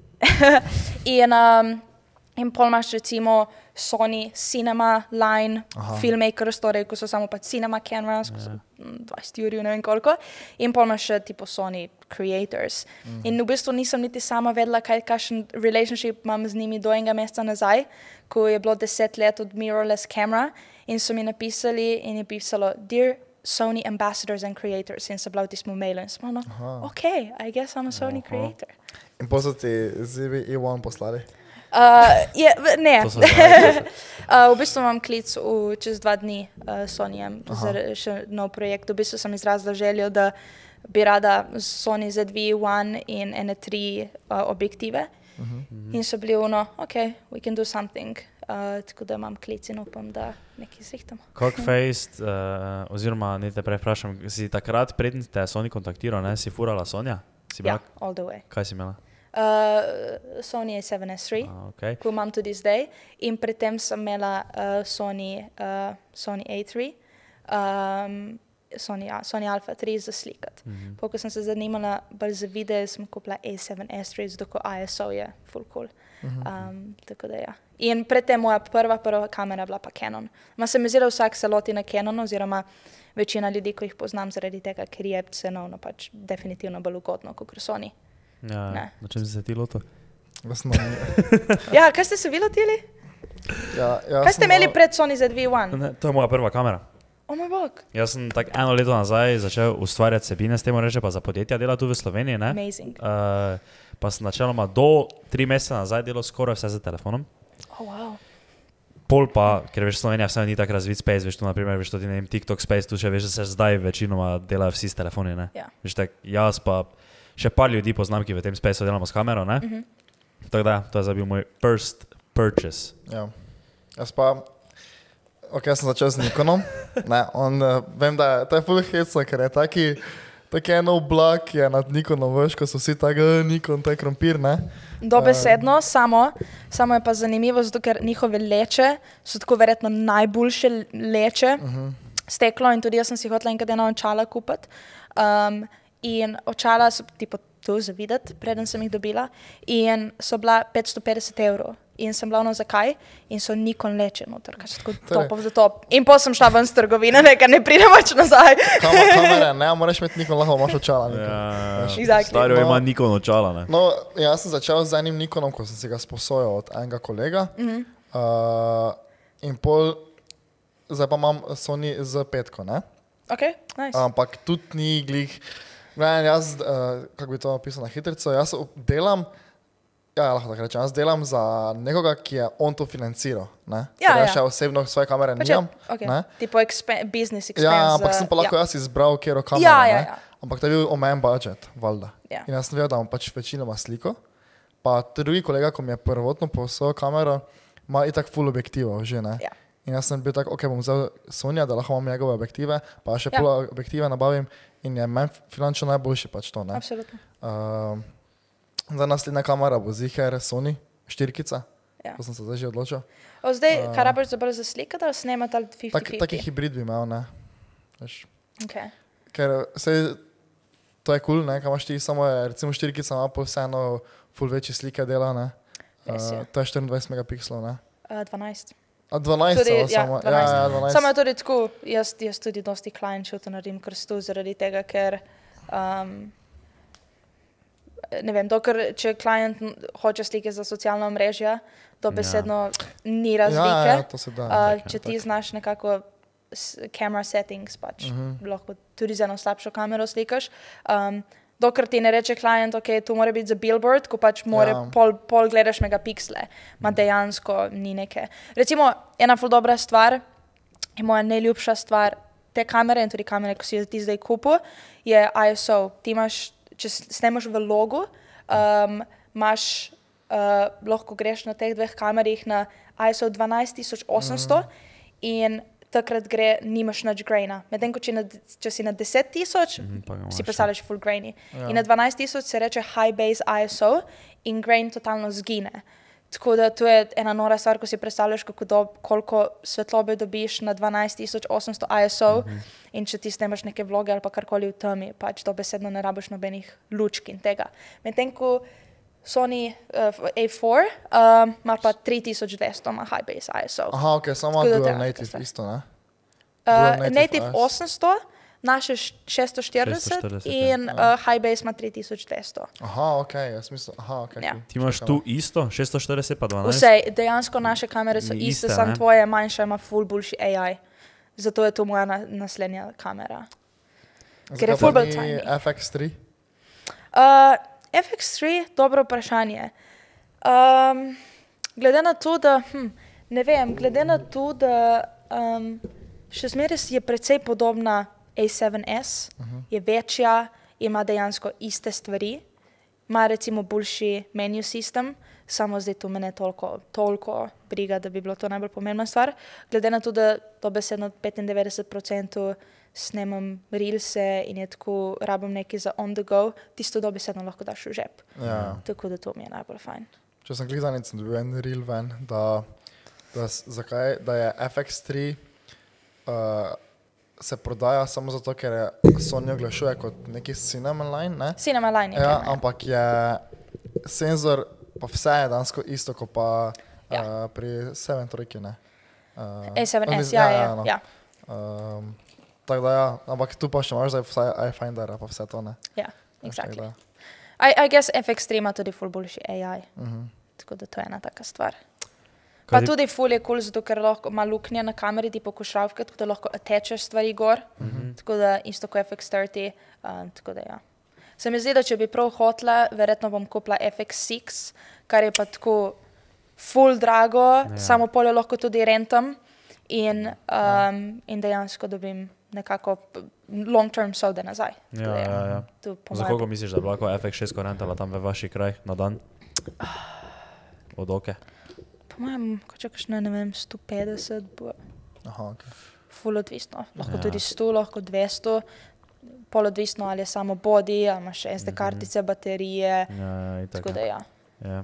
in, um, in pol imaš recimo Sony Cinema Line, Aha. Filmmakers, torej, ko so samo pa cinema cameras, ko so dvajset jurjev, ne vem koliko, in pol imaš še tipo Sony Creators. Mm. In v bistvu nisem niti sama vedela, kaj, kakšen relationship imam z njimi do enega meseca nazaj, ko je bilo deset let od mirrorless camera in so mi napisali in je pisalo Dear Sony Ambassadors and Creators in so bila v tistem mailu in sem ono, ok, I guess I'm a Sony Aha. Creator. In pa so ti Z V E one poslali? Uh, je, ne, uh, v bistvu imam klic v, čez dva dni uh, s Sonyjem za še nov projekt. V bistvu sem izrazila željo, da bi rada Sony Z V E one in ene tri uh, objektive uh -huh. in so bili ono, ok, we can do something. Uh, tako da imam klic in upam, da nekaj zrihtamo. Kako faced, uh, oziroma ne te prej vprašam, si takrat predn te Sony kontaktiral, ne? Si furala Sonja? Si ja, all the way. Kaj si imela? Uh, Sony A seven S three, ah, okay. ko imam tudi zdaj, in predtem sem imela uh, Sony, uh, Sony A three, um, Sony, ja, Sony Alpha tri za slikat. Mm -hmm. Ko sem se zanimala bolj za video, sem kupila A seven S three, zato ko I S O je full cool. Mm -hmm. um, tako da ja. In predtem moja prva, prva kamera bila pa Canon. Ma se mi zdi, da vsak se loti na Canon, oziroma večina ljudi, ko jih poznam zaradi tega, ker je cenovno pač definitivno bolj ugodno kot Sony. Ja, ne. Na čem si se ti lotil? Ja, kaj ste se vi lotili? Ja, kaj ste imeli pred Sony Z V E one? Ne, to je moja prva kamera. O moj bog. Jaz sem tako eno leto nazaj začel ustvarjati sebine, s tem reče pa za podjetja dela tu v Sloveniji, ne? Amazing. Uh, pa sem načeloma do tri mesece nazaj delal skoraj vse z telefonom. Oh, wow. Pol pa, ker veš, Slovenija vse ni tako razvit space, veš tu naprimer, veš to ti ne vem, TikTok space, tu še veš, da se zdaj večinoma delajo vsi s telefoni, ne? Ja. Veš tak, jaz pa še par ljudi poznam, ki v tem spaceu delamo s kamero, ne? Mhm. Tako da, to je za bil moj first purchase. Ja. Jaz pa, ok, jaz sem začel z Nikonom, ne, on, uh, vem, da je, to je full hecno, ker je taki, taki eno oblak je nad Nikonom, veš, ko so vsi tako, Nikon, to je krompir, ne. Dobesedno, uh, samo, samo je pa zanimivo, zato ker njihove leče so tako verjetno najboljše leče, uh -huh. steklo in tudi jaz sem si hotela enkrat ena očala kupiti. Um, in očala so tipo tu za videti, preden sem jih dobila in so bila petsto petdeset evrov. In sem bila ono zakaj in so Nikon leče noter, kaj so tako top of the top. In potem sem šla ven z trgovine, nekaj ne pridem več nazaj. Kamera, kamere, ne, moraš imeti Nikon, lahko imaš očala. Ja, exactly. Stario No. ima Nikon očala, ne? No, jaz sem začel z enim Nikonom, ko sem si ga sposojal od enega kolega. Mm-hmm. uh, in pol, zdaj pa imam Sony Z petko, ne? Ok, nice. Ampak tudi ni glih, gledaj, jaz, uh, kako bi to napisal na hitrico, jaz delam, ja, ja, lahko tako rečem, jaz delam za nekoga, ki je on to financiral, ne? Ja, Ker jaz ja. še osebno svoje kamere Pač nimam, je- ok, ne? tipo expen business expense. Ja, ampak sem pa lahko ja. jaz izbral, kjero kamero, Ja, ja, ne? ja. Ampak to je bil omejen budget, valjda. Ja. In jaz sem vedel, da imam pač večinoma sliko, pa drugi kolega, ko mi je prvotno posojal kamero, ima itak full objektivov že, ne? Ja. In jaz sem bil tak, ok, bom vzel Sonja, da lahko imam njegove objektive, pa še Ja. pol objektive nabavim in je meni finančno najboljši pač to, ne? Absolutno. Uh, za naslednja kamera bo ziher Sony, štirkica, Ja. to sem se zdaj že odločil. O, zdaj, kaj rabiš za bolj za slikati ali snemati ali Tak, fifty fifty? taki hibrid bi imel, ne? Veš, Okay. ker se, to je kul, cool, ne, kaj imaš ti, samo je, recimo štirkica ima pol vseeno ful večje slike dela, ne? Res je. Uh, to je štiriindvajset megapikslov, ne? Uh, dvanajst. A dvanajst Tudi, celo ja, samo, dvanajst. ja, ja, dvanajst. Samo je tudi tako, jaz, jaz tudi dosti client shootov naredim krstu zaradi tega, ker um, ne vem, dokler, če klient hoče slike za socialna omrežja, dobesedno ni razlike. Ja, ja, to se da. Uh, če ti znaš nekako s- camera settings, pač uh -huh. lahko tudi z eno slabšo kamero slikaš. Um, dokler ti ne reče klient, ok, tu mora biti za billboard, ko pač more Ja. pol, pol gledaš megapiksle, ma dejansko ni neke. Recimo, ena ful dobra stvar, je moja najljubša stvar te kamere in tudi kamere, ko si jo ti zdaj kupil, je I S O. Ti imaš, če s- snemaš v logu, um, imaš, uh, lahko greš na teh dveh kamerih na I S O dvanajst tisoč osemsto mm. in takrat gre, nimaš nič graina. Medtem ko če, na, če si na deset tisoč, Mhm, pa ga imaš, si ja. predstavljaš full grainy. Ja. In na dvanajst tisoč se reče high base I S O in grain totalno zgine. Tako da to je ena nora stvar, ko si predstavljaš, kako do, koliko svetlobe dobiš na dvanajst tisoč osemsto I S O mm-hmm. in če ti snemaš neke vloge ali pa karkoli v temi, pač dobesedno ne rabiš nobenih lučk in tega. Medtem ko Sony uh, A four um, ima pa tri tisoč dvesto, ima high base I S O. Aha, ok, samo Tako da dual to je native taka isto, ne? Uh, Dual native native I S. osemsto, naše š- šeststo štirideset šeststo štirideset, ja. in uh, high base ima tri tisoč dvesto. Aha, ok, jaz mislim, aha, ok. Ja. cool. Ti imaš tu isto, šeststo štirideset pa dvanajst? Vse, dejansko naše kamere so Ni iste, iste, samo ne? tvoje manjša ima full boljši A I. Zato je to moja na, naslednja kamera. Ker je Zakaj ful pa bolj ni tiny. F X tri? Uh, F X tri, dobro vprašanje. Um, glede na to, da, hm, ne vem, glede na to, da um, še zmeraj je precej podobna A sedem S, uh -huh. je večja, ima dejansko iste stvari, ima recimo boljši menu sistem, samo zdaj to me ne toliko, toliko briga, da bi bilo to najbolj pomembna stvar. Glede na to, da dobesedno petindevetdeset procentov snemam reelse in je tako, rabim nekaj za on the go, tisto dobesedno lahko daš v žep. Ja. Tako da to mi je najbolj fajn. Če sem klik zadnjič, sem dobil en reel ven, da, da, s- zakaj, da je F X tri uh, se prodaja samo zato, ker je Sony oglašuje kot neki cinema line, ne? Cinema line je Ja, kamera. ampak je senzor, pa vse je dansko isto, kot pa Ja. uh, pri sedem trojki, ne? Uh, A sedem S, mislim- ja, ja, no. ja, Um, tako da ja, ampak tu pa še imaš zdaj vse iFindera, pa vse to, ne? ja, Veš, exactly. tako da. I, I guess F X tri ima tudi ful boljši A I, Mhm. tako da to je ena taka stvar. Pa Kaj ti- tudi ful je cool, zato ker lahko ima luknje na kameri, tipo košravke, tako da lahko attacheš stvari gor. Mhm. Tako da isto kot F X trideset, um, tako da ja. Se mi zdi, da če bi prav hotla, verjetno bom kupila F X šest, kar je pa tako ful drago, Ja. samo polje lahko tudi rentam in, um, in dejansko dobim nekako p- long term sode nazaj. Tako Ja, da ja, ja. to po Za moje koliko bi- misliš, da bi lahko F X šest rentala tam v vaši kraj na dan? Od oke? Po mojem, ko čakaš na, ne vem, sto petdeset, bo Aha, okay. ful odvisno. Lahko Ja. tudi sto, lahko dvesto, pol odvisno ali je samo body, ali imaš S D kartice, baterije, Ja, ja, itak. tako da ja. Ja.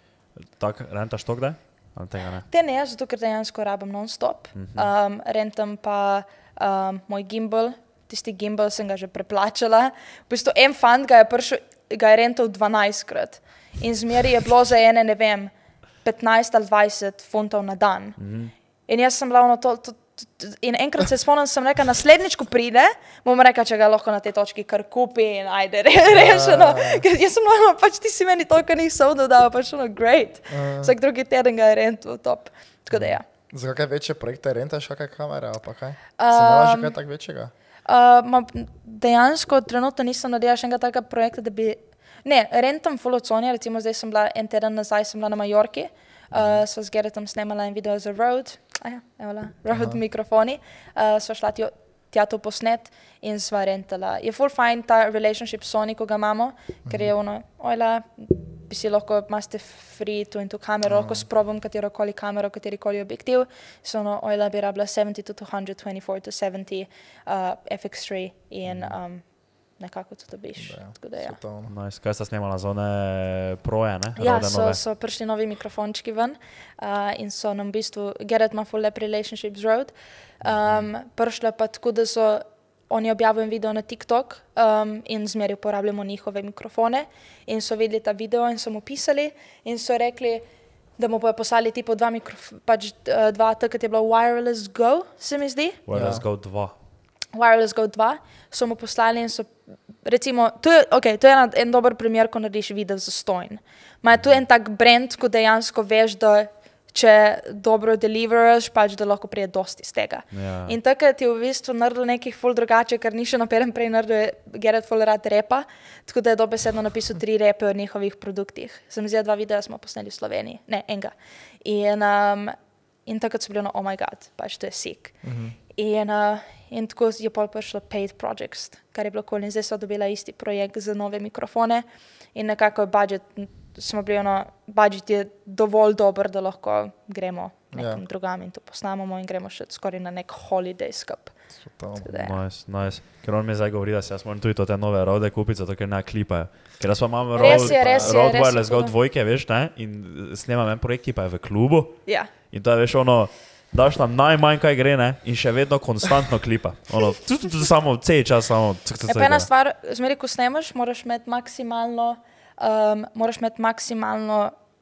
Tak, rentaš to kdaj? Ali tega ne? Te ne, zato ker dejansko rabim non-stop. Um, rentam pa um, moj gimbal, tisti gimbal sem ga že preplačala. V bistvu en fant ga je, prišel, ga je rental dvanajstkrat in zmeri je bilo za ene, ne vem, petnajst ali dvajset funtov na dan. In jaz sem bila ono to, to, to, in enkrat se spomnim, sem rekla, naslednjič, ko pride, bom rekla, če ga lahko na tej točki kar kupi in ajde, re, rešeno. Ker jaz sem bila, pač ti si meni toliko nisem dodala, pač ono, great. Vsak drugi teden ga je rental, top. Tako da ja. Za kakšne večje projekte rentaš, kakšne kamere, ali pa kaj? Si imela že kaj tak večjega? Uh, ma, dejansko trenutno nisem naredila še enega takega projekta, da bi... Ne, rentam full od Sony, recimo zdaj sem bila en teden nazaj, sem bila na Majorki, uh, sva z Geretom snemala en video za Rode, aja, evola, Rode mikrofoni, uh, sva šla tjo, tja to posnet in sva rentala. Je full fine ta relationship s Sony, ko ga imamo, ker je ono, ojla, bi si lahko, imate free tu in tu kamero, lahko sprobam katerokoli kamero, katerikoli objektiv, so ono, ojla bi rabila sedemdeset to dvesto dvajset to sedemdeset uh, F X tri in um, nekako to dobiš. Tako da ja. Svetovno. Nice. Kaj sta snemala za one proje, ne? Ja, Rode so, nove? so prišli novi mikrofončki ven uh, in so nam v bistvu, Gerrit ima full lep relationship z Rode, um, prišle pa tako, da so oni objavili en video na TikTok um, in zmeri uporabljamo njihove mikrofone in so videli ta video in so mu pisali in so rekli, da mu bojo poslali tipo dva mikrofona, pač uh, dva, takrat je bila Wireless Go, se mi zdi. Wireless Ja. Go dva. Wireless Go dva, so mu poslali in so, recimo, to je, okay, to je en, en dober primer, ko narediš video za stojn. Ma je to en tak brand, ko dejansko veš, da če dobro deliveraš, pač da lahko prije dosti iz tega. Ja. In takrat je v bistvu naredil nekih ful drugače, kar ni še naperem prej naredil, Gerrit ful rad repa, tako da je dobesedno napisal tri repe o njihovih produktih. Se mi zdi, dva videa smo posneli v Sloveniji, ne, enega. In, um, in takrat so bili ono, oh my god, pač to je sick. Mhm. In, uh, in tako je pol prišlo paid projects, kar je bilo cool. In zdaj so dobila isti projekt za nove mikrofone in nekako je budget, smo bili ono, budget je dovolj dober, da lahko gremo nekam Ja. drugam in to posnamamo in gremo še skoraj na nek holiday skup. Svetovno. Tako da ja. Nice, nice. Ker on mi zdaj govori, da si jaz moram tudi to te nove Rode kupiti, zato ker ne klipajo. Ker jaz pa imam Res Rode, je, res je, Rode res je Wireless Go cool. dvojke, veš, ne? In snemam en projekt, ki pa je v klubu. Ja. In to je, veš, ono, daš tam najmanj, kaj gre, ne? In še vedno konstantno klipa. Ono, tu, tu, tu, samo cel čas, samo... Cuk, cuk, Je cuk, pa ena ne. stvar, zmeri, ko snemaš, moraš imeti maksimalno, um, moraš imeti maksimalno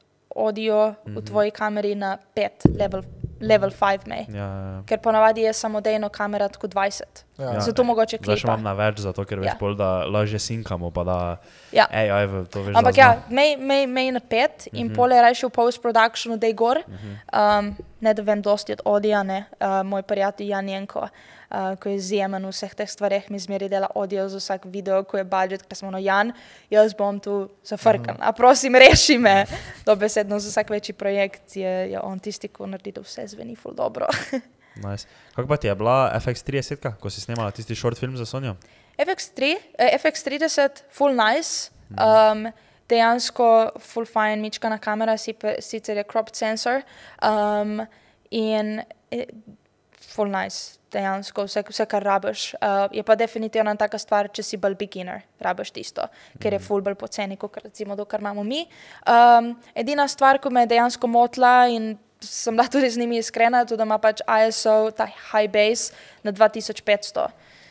audio v tvoji kameri na pet, level, level five mej. Ja, ja, ja. Ker ponavadi je samodejno kamera tako dvajset. Ja. Ja. Zato mogoče Zdaj še klipa. imam na več, zato ker veš Ja. pol, da lažje sinkamo, pa da Ja. A I v to veš, Ampak da ja, zna. mej, mej, mej na pet in pol je rajši v post-productionu, da je gor. Um, ne da vem dosti od odija, ne. Uh, moj prijatelj Jan Jenko, uh, ko je izjemen v vseh teh stvareh, mi zmeri dela audio za vsak video, ko je budget, ker smo ono, Jan, jaz bom tu zafrkan. A prosim, reši me. Dobesedno za vsak večji projekt je, je on tisti, ko naredi, da vse zveni ful dobro. Nice. Kako pa ti je bila F X trideset, ko si snemala tisti short film za Sonjo? F X tri, eh, F X trideset, full nice, um, dejansko full fine mičkana kamera, sicer sicer je cropped sensor um, in eh, full nice, dejansko vse, vse kar rabiš. Uh, je pa definitivno taka stvar, če si bolj beginner, rabiš tisto, ker je full bolj poceni, kot recimo to, kar imamo mi. Um, edina stvar, ko me je dejansko motla in sem bila tudi z njimi iskrena, tudi da ima pač I S O, ta high base na dva tisoč petsto.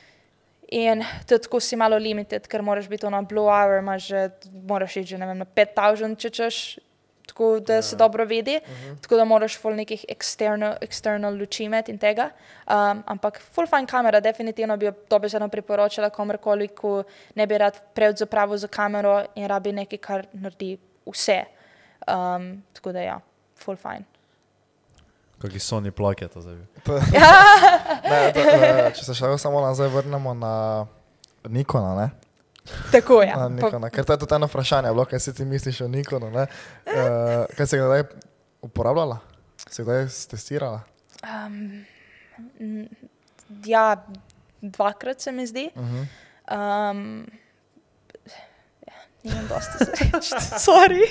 In tudi tako si malo limited, ker moraš biti na blue hour, imaš že, moraš iti že, ne vem, na pet tisoč, če češ, tako da se dobro vidi, tako da moraš full nekih external, external luči imeti in tega. Um, ampak full fine kamera, definitivno bi jo dobesedno priporočala komorkoli, ko ne bi rad preveč zapravil za kamero in rabi nekaj, kar naredi vse. Um, tako da ja, full fine. Kaki Sony plak je to zdaj bil. To, ne, to, ne, če se še samo nazaj vrnemo na Nikona, ne? Tako je. Na Nikona, ker to je tudi eno vprašanje, bilo, kaj si ti misliš o Nikonu, ne? Uh, kaj si ga kdaj uporabljala? Si ga kdaj testirala? Um, ja, dvakrat se mi zdi. Uh-huh. Um, Nimam dosti za reči, sorry.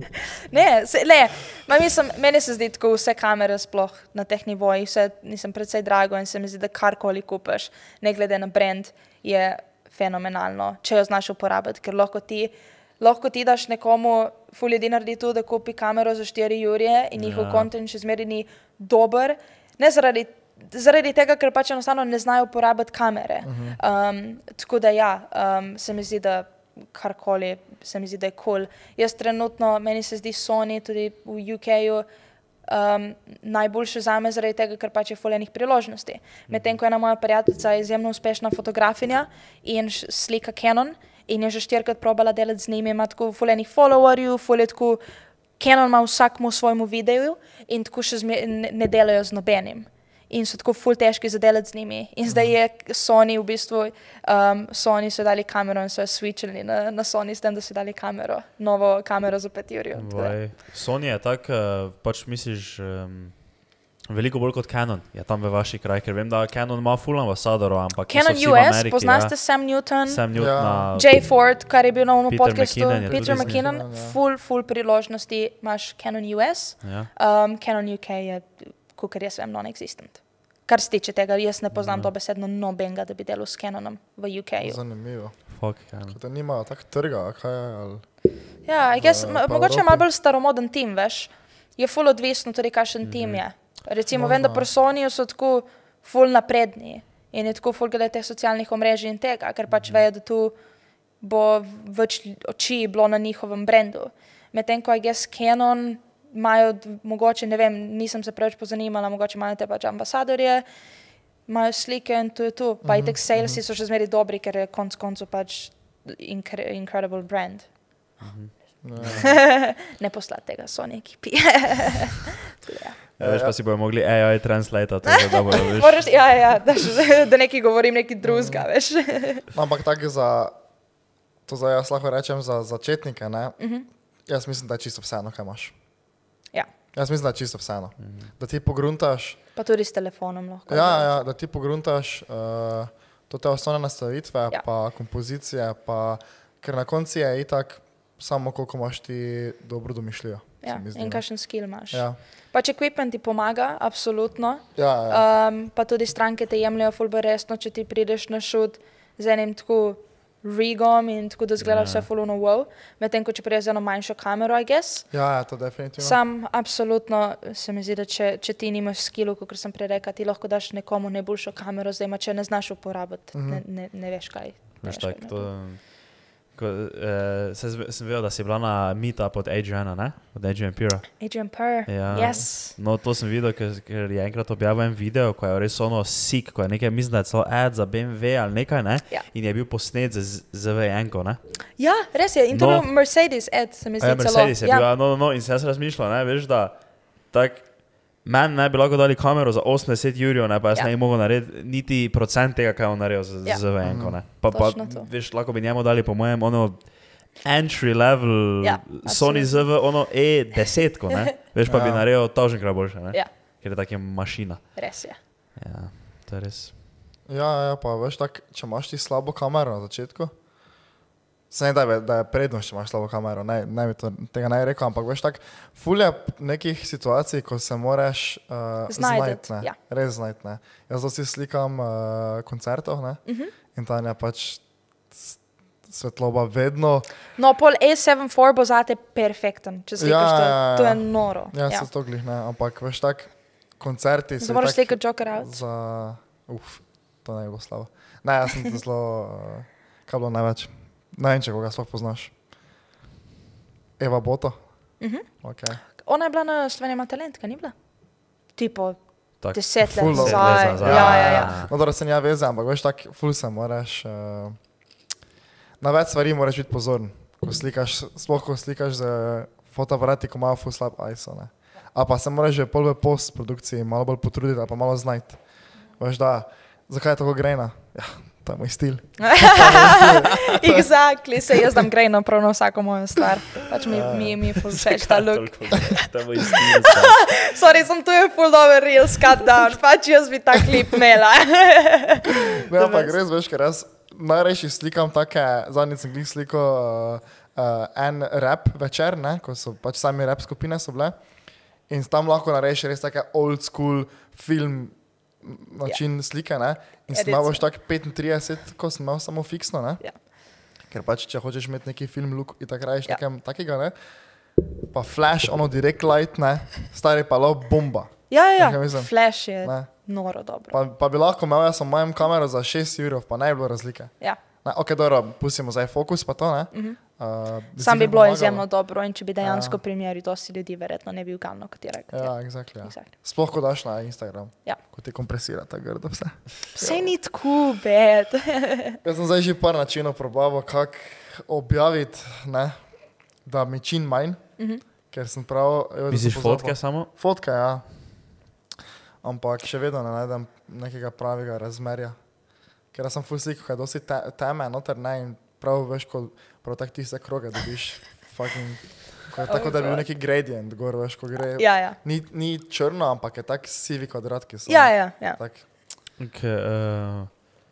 Ne, se, ne. Ma, mislim, meni se zdi, tako vse kamere sploh na teh nivojih, vse nisem predvsej drago in se mi zdi, da karkoli kupaš, ne glede na brand, je fenomenalno, če jo znaš uporabiti, ker lahko ti, lahko ti daš nekomu, ful ljudi naredi to, da kupi kamero za štiri jurje in njihov Ja. content še zmeri ni dober, ne zaradi, zaradi tega, ker pač enostavno ne znajo uporabiti kamere. Um, tako da ja, um, se mi zdi, da karkoli, se mi zdi, da je cool. Jaz trenutno, meni se zdi Sony tudi v U K-ju um, najboljše zame zaradi tega, ker pač je ful enih priložnosti. Medtem ko ena moja prijateljica je izjemno uspešna fotografinja in š- slika Canon in je že štirikrat probala delati z njimi, ima tako ful enih followerjev, ful je tako, Canon ima vsakmu svojemu videu in tako še zme, ne, ne delajo z nobenim. In so tako ful težki za delati z njimi. In zdaj je Sony v bistvu, um, Sony so dali kamero in so jo switchali na, na Sony s tem, da so dali kamero, novo kamero za pet jurjev. tako da. Vaj, Sony je tak, uh, pač misliš, um, veliko bolj kot Canon je tam v vaši kraj, ker vem, da Canon ima full ambasadorov, ampak ki so Canon vsi U v S, Ameriki, poznaste ja. Sam Newton, Sam Newton, Ja. ja. Jay Ford, kar je bil na onom Peter podcastu, McKinnon je tudi Peter z njim. McKinnon, Ja, ja. full, full priložnosti imaš Canon U S, Ja. um, Canon U K je, kakor jaz vem, non-existent. Kar se tiče tega, jaz ne poznam Ja. dobesedno nobenega, da bi delal s Canonom v U K-ju. Zanimivo. Fuck, Canon. Da nimajo tak trga, kaj je, ali... Ja, I guess, v- ma- po mogoče je Evropi. malo bolj staromoden tim, veš. Je ful odvisno tudi, kakšen tim je. Recimo, vem, da Možno. pri Sonyju so tako ful napredni in je tako ful glede teh socialnih omrežij in tega, ker pač vejo, da tu bo več oči bilo na njihovem brendu. Medtem ko I guess Canon imajo d- mogoče, ne vem, nisem se preveč pozanimala, mogoče imajo te pač ambasadorje, imajo slike in to je to. Pa itek salesi so še zmeri dobri, ker je konc koncu pač incre incredible brand. Ne. Ne poslati tega Sony ekipi. Tako da, ja. Ja, veš, pa si bojo mogli A I translate, to je dobro, veš. Moraš, ja, ja, da, še- da nekaj govorim, nekaj drugega, veš. No, ampak tako za, to zdaj jaz lahko rečem za začetnike, ne? Mhm. Jaz mislim, da je čisto vseeno, kaj imaš. Ja, Jaz mislim, da je čisto vseeno. Da ti pogruntaš, pa tudi s telefonom lahko. ja, ja, da ti pogruntaš uh, to te osnovne nastavitve, Ja. pa kompozicije, pa, ker na koncu je itak samo koliko imaš ti dobro domišljijo. Ja, se mi zdi, in ne. kakšen skill imaš. Ja, Pač equipment ti pomaga, absolutno. ja, ja. Um, pa tudi stranke te jemljajo ful bolj resno, če ti prideš na šut z enim tako rigom in tako da zgleda Ja. vse ful ono wow. Medtem ko če prideš z eno manjšo kamero, I guess. Ja, ja, to definitivno. Sam absolutno se mi zdi, da če, če ti nimaš skillov, kot sem prej rekla, ti lahko daš nekomu najboljšo kamero, zdaj ma če ne znaš uporabiti, Mhm. ne, ne, ne veš kaj. Ne Veš, veš, kaj tak, ne. to, ko, eh, se, zve- sem vedel, da si bila na meetup od Adriana, ne? Od Adrian Pira. Adrian Purr, Ja. yes. No, to sem videl, ker, ker je enkrat objavil en video, ko je res ono sik, ko je nekaj, mislim, da je celo ad za B M W ali nekaj, ne? Ja. In je bil posnet z, z V N-ko, ne? Ja, res je. In to je No. bil Mercedes, Ed, se mi A ja, zdi celo. Mercedes je bil, ja. no, no, no, in sem jaz razmišljal, ne, veš, da tak, meni ne bi lahko dali kamero za osemdeset jurjev, ne, pa jaz Ja. ja. ne bi mogel narediti niti procent tega, kaj je on naredil z, Ja. z V N-ko, ne. Pa, pa Točno to. veš, lahko bi njemu dali, po mojem, ono entry level Ja, Sony Z V, ono E deset, ko, ne. Veš, pa bi Ja. naredil tavženkrat boljše, ne. Ja, Ker je tak je mašina. res je. Ja, to je res. Ja, ja, pa veš, tak, če imaš ti slabo kamero na začetku, se ne da, je- da je prednost, če imaš slabo kamero, ne, ne bi to, tega ne rekel, ampak veš, tak, ful je nekih situacij, ko se moraš uh, Znajdet, znajti, ne, ja. res znajti, ne. Jaz dosti slikam uh, koncertov, ne, Mhm. in tam je pač s- svetloba vedno, No, pol A sedem štiri bo zate perfekten, če slikaš Ja, to. ja, ja. To je noro. ja, Ja. se to glih, ne, ampak veš, tak, koncerti Zdaj so moraš itak slikati Joker out. za, uf, to ne bi bilo slabo. Ne, jaz sem to zelo, uh, kaj bilo največ. Ne vem, če koga sploh poznaš. Eva Boto? Mhm. Okay. Ona je bila na Slovenija ima talent, kaj ni bila? Tipo Tak, deset let ful deset let nazaj. nazaj. Ja, ja, ja. No, da se nja veze, ampak veš, tak ful se moraš, uh, na več stvari moraš biti pozoren, ko slikaš, sploh ko slikaš z fotoaparati, ko imajo ful slab I S O, ne. A pa se moraš že pol v postprodukciji malo bolj potruditi, ali pa malo znajti. Veš da, zakaj je tako grejna? Ja, to je moj stil. Exactly, se jaz dam grejno prav na vsako mojo stvar. Pač mi, mi, mi ful všeč ta look. To je moj stil. Sorry, sem tu je ful dober reels cut down, pač jaz bi ta klip imela. Ne, ampak res, veš, ker jaz najrejši slikam take, zadnjič sem glih sliko uh, uh, en rap večer, ne, ko so pač sami rap skupine so bile. In tam lahko narediš res take old school film način yeah. slike, ne. In sem imel tak petintrideset, ko sem imel samo fiksno, ne. Yeah. Ker pač, če hočeš imeti neki film look in tak radiš Yeah. nekaj takega, ne. Pa flash, ono direct light, ne. Stari pa lo bomba. Ja, ja, Nekaj ja. mislim. Flash je Ne. noro dobro. Pa, pa bi lahko imel jaz samo mojem kamero za šest jurov, pa ne bi bilo razlike. Ja. Ne, ok, dobro, pustimo zdaj fokus pa to, ne. Mhm. Uh, Sam bi si bilo pomagalo. izjemno dobro in če bi dejansko Ja. primeri dosti ljudi, verjetno ne bi ugalno katerega. Ja, exactly, ja. Exactly. Sploh, ko daš na Instagram, Ja. ko ti kompresira ta grdo vse. Sej ni tako bad. Jaz sem zdaj že par načinov probaval, kako objaviti, ne, da mi čim manj, Mhm. ker sem prav... evo, da sem Misliš pozabil. fotke samo? Fotke, ja. Ampak še vedno ne najdem nekega pravega razmerja. Ker jaz sem full sliko, kaj dosti te, teme, noter ne, in prav veš, ko prav tak tiste kroge dobiš, fucking, ko je tako, Oh da bi bil God. neki gradient gor, veš, ko gre, Ja, ja. ni, ni črno, ampak je tak sivi kvadratki so. Ja, ja, ja. Tak, Okay, uh,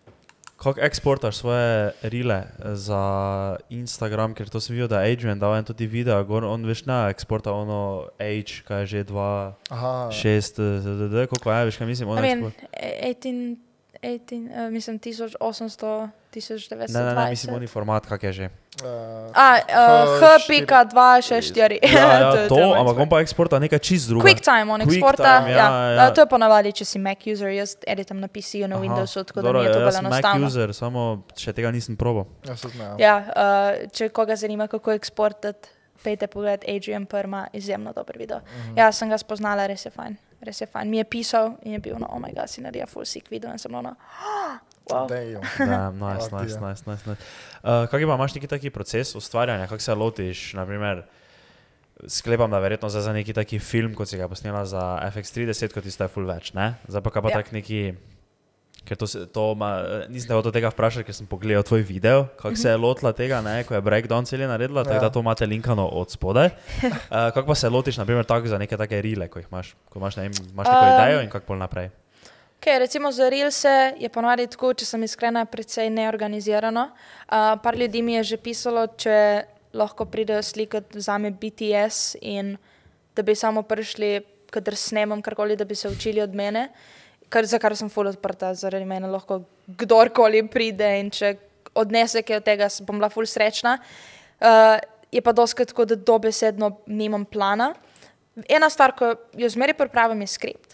kako eksportaš svoje rile za Instagram, ker to sem videl, da Adrian dal en tudi video, gor, on veš ne eksporta ono H, kaj je že dva, aha, šest, koliko je, veš kaj mislim, on I mean, eksport. eighteen, eighteen, uh, mislim tisoč osemsto, tisoč devetsto Ne, ne, dvajset. ne, mislim, oni format, kak je že. uh, A, uh, H pika dva šest štiri. Ja, ja, je- to, je moj ampak eksport. on pa eksporta nekaj čist druga. QuickTime on eksporta, QuickTime, ja. ja, ja. ja. To je ponavadi, če si Mac user, jaz editam na P C-ju, na Aha, Windowsu, tako da dobro, mi je to jaz bolj sem Mac enostavno. user, samo še tega nisem probal. ja, se ne, ja. Ja, uh, če koga zanima, kako eksportati, pejte pogled Adrian Perma, izjemno dober video. Mhm. Ja, sem ga spoznala, res je fajn. Res je fajn. Mi je pisal in je bil, no, oh my god, si naredila full sick video in sem ono, wow. Damn. Da, nice, Oh, nice, dear. nice, nice, nice. Uh, kak je pa, imaš neki taki proces ustvarjanja, kako se lotiš, naprimer, sklepam, da verjetno zdaj za neki taki film, kot si ga posnela za F X trideset, kot tisto je full več, ne? Zdaj pa kaj pa Ja. tak neki, ker to, se, to ma, nisem te hotel tega vprašati, ker sem pogledal tvoj video, kako se je lotila tega, ne, ko je breakdown cel je naredila, tako Ja. da to imate linkano od spodaj. Uh, kako pa se lotiš, naprimer, tako za neke take rile, ko jih imaš, ko imaš, ne vem, imaš neko Um, idejo in kako pol naprej. Okay, recimo za Reelse je ponovadi tako, če sem iskrena, precej neorganizirano. Uh, par ljudi mi je že pisalo, če lahko pridejo slikati zame B T S in da bi samo prišli, kadar snemam karkoli, da bi se učili od mene, kar, za kar sem full odprta, zaradi mene lahko kdorkoli pride in če odnese kaj od tega, s- bom bila full srečna. Uh, je pa doskrat tako, da dobesedno nimam plana. Ena stvar, ko jo zmeri pripravim, je skript.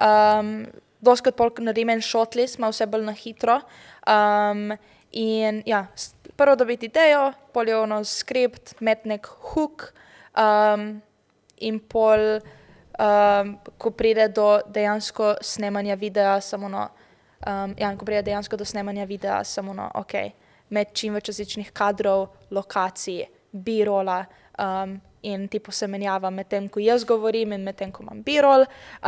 Um, Doskrat polk naredim en shortlist, ima vse bolj na hitro. Um, in ja, s- prvo dobiti idejo, pol je ono skript, met nek hook um, in pol, um, ko pride do dejansko snemanja videa, samo no, um, ja, ko pride dejansko do snemanja videa, samo no, ok, med čim več različnih kadrov, lokacij, B-rola um, in tipo se menjava med tem, ko jaz govorim in med tem, ko imam B-roll.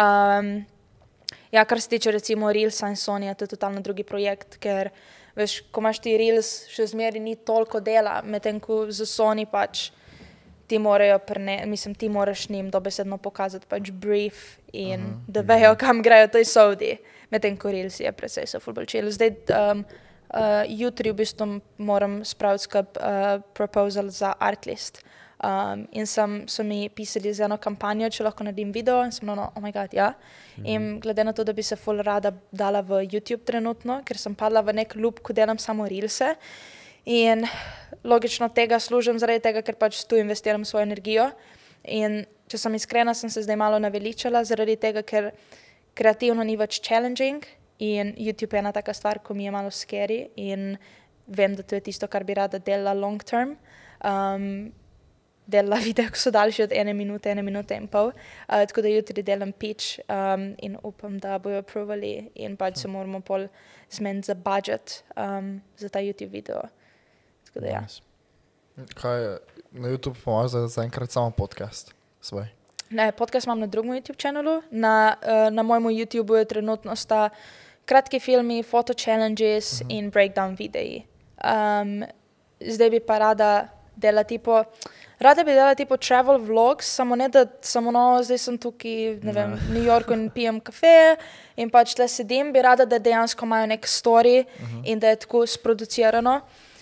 Um, Ja, kar se tiče recimo Reelsa in Sonja, to je totalno drugi projekt, ker veš, ko imaš ti Reels, še zmeri ni toliko dela, medtem ko za Sony pač ti morajo, prene, mislim, ti moraš njim dobesedno pokazati pač brief in uh -huh. da vejo, kam grejo tej sodi, medtem ko Reels je precej so ful bolj chill. Zdaj um, uh, jutri v bistvu moram spraviti skup uh, proposal za Artlist. Um, in sem, so mi pisali za eno kampanjo, če lahko naredim video in sem no, no, oh my god, ja. Mm. In glede na to, da bi se ful rada dala v YouTube trenutno, ker sem padla v nek loop, ko delam samo reelse in logično tega služim zaradi tega, ker pač tu investiram svojo energijo in če sem iskrena, sem se zdaj malo naveličala zaradi tega, ker kreativno ni več challenging in YouTube je ena taka stvar, ko mi je malo scary in vem, da to je tisto, kar bi rada delala long term. Um, delala videa, ko so daljši od ene minute, ene minute in pol. Uh, tako da jutri delam pitch um, in upam, da bojo approvali in pač se moramo pol zmeniti za budget um, za ta YouTube video. Tako da ja. Nice. Kaj, na YouTube pa imaš za, za enkrat samo podcast svoj. Ne, podcast imam na drugem YouTube kanalu. Na, uh, na mojem YouTubeu je trenutno sta kratki filmi, photo challenges uh-huh. in breakdown videi. Um, zdaj bi pa rada dela tipo, rada bi dela tipo travel vlogs, samo ne da samo no, zdaj sem tukaj, ne vem, v New Yorku in pijem kafe in pač tle sedim, bi rada, da dejansko imajo nek story uh-huh. in da je tako sproducirano.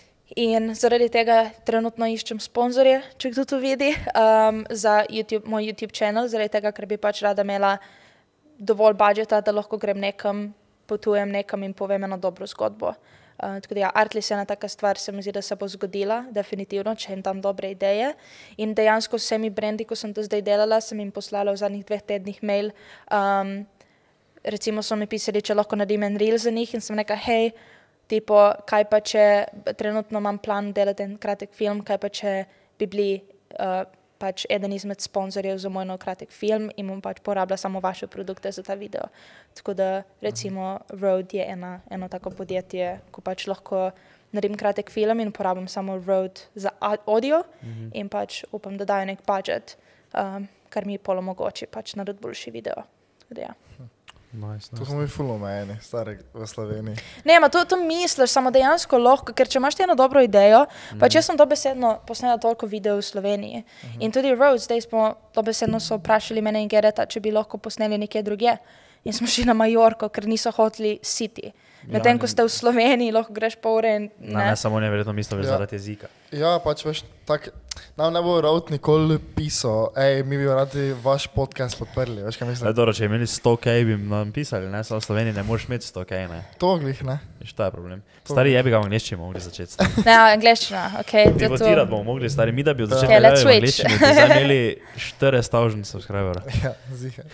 In zaradi tega trenutno iščem sponzorje, če kdo to vidi, um, za YouTube, moj YouTube channel, zaradi tega, ker bi pač rada imela dovolj budžeta, da lahko grem nekam, potujem nekam in povem eno dobro zgodbo. Uh, tako da ja, Artlist je ena taka stvar, se mi zdi, da se bo zgodila, definitivno, če jim dam dobre ideje. In dejansko vsemi brendi, ko sem to zdaj delala, sem jim poslala v zadnjih dveh tednih mail. Um, recimo so mi pisali, če lahko naredim en reel za njih in sem neka, hej, tipo, kaj pa če, trenutno imam plan delati en kratek film, kaj pa če bi bili uh, pač eden izmed sponzorjev za moj nov kratek film in bom pač porabila samo vaše produkte za ta video. Tako da recimo Rode je ena, eno tako podjetje, ko pač lahko naredim kratek film in porabim samo Rode za audio mm-hmm. in pač upam, da dajo nek budget, um, kar mi pol omogoči pač narediti boljši video. Tako da ja. Nice, nice. To smo mi ful omejeni, stari v Sloveniji. Ne, ma to, to misliš, samo dejansko lahko, ker če imaš ti eno dobro idejo, mm. pač jaz sem dobesedno posnela toliko videov v Sloveniji. Mm-hmm. In tudi Rode, zdaj smo dobesedno so vprašali mene in Gereta, če bi lahko posneli nekje drugje. In smo šli na Majorko, ker niso hoteli City. Medtem, ko ste v Sloveniji, lahko greš pa ure in ne. Ne, ne samo neverjetno mislim, ja. zaradi jezika. Ja, pač veš, tak, nam ne bo Rode nikoli pisal, ej, mi bi radi vaš podcast podprli, veš kaj mislim? Le, dobro, če imeli sto K bi nam pisali, ne, samo v Sloveniji ne možeš imeti sto K, ne. To glih, ne. Viš, to je problem. Stari jebi ga v angliščini mogli začeti. Ne, angliščina, okej. Okay, Pivotirati bomo mogli, stari, mi da bi od začetka okay, v angliščini, bi zdaj imeli štiri tisoč subscribera. Ja, zihe.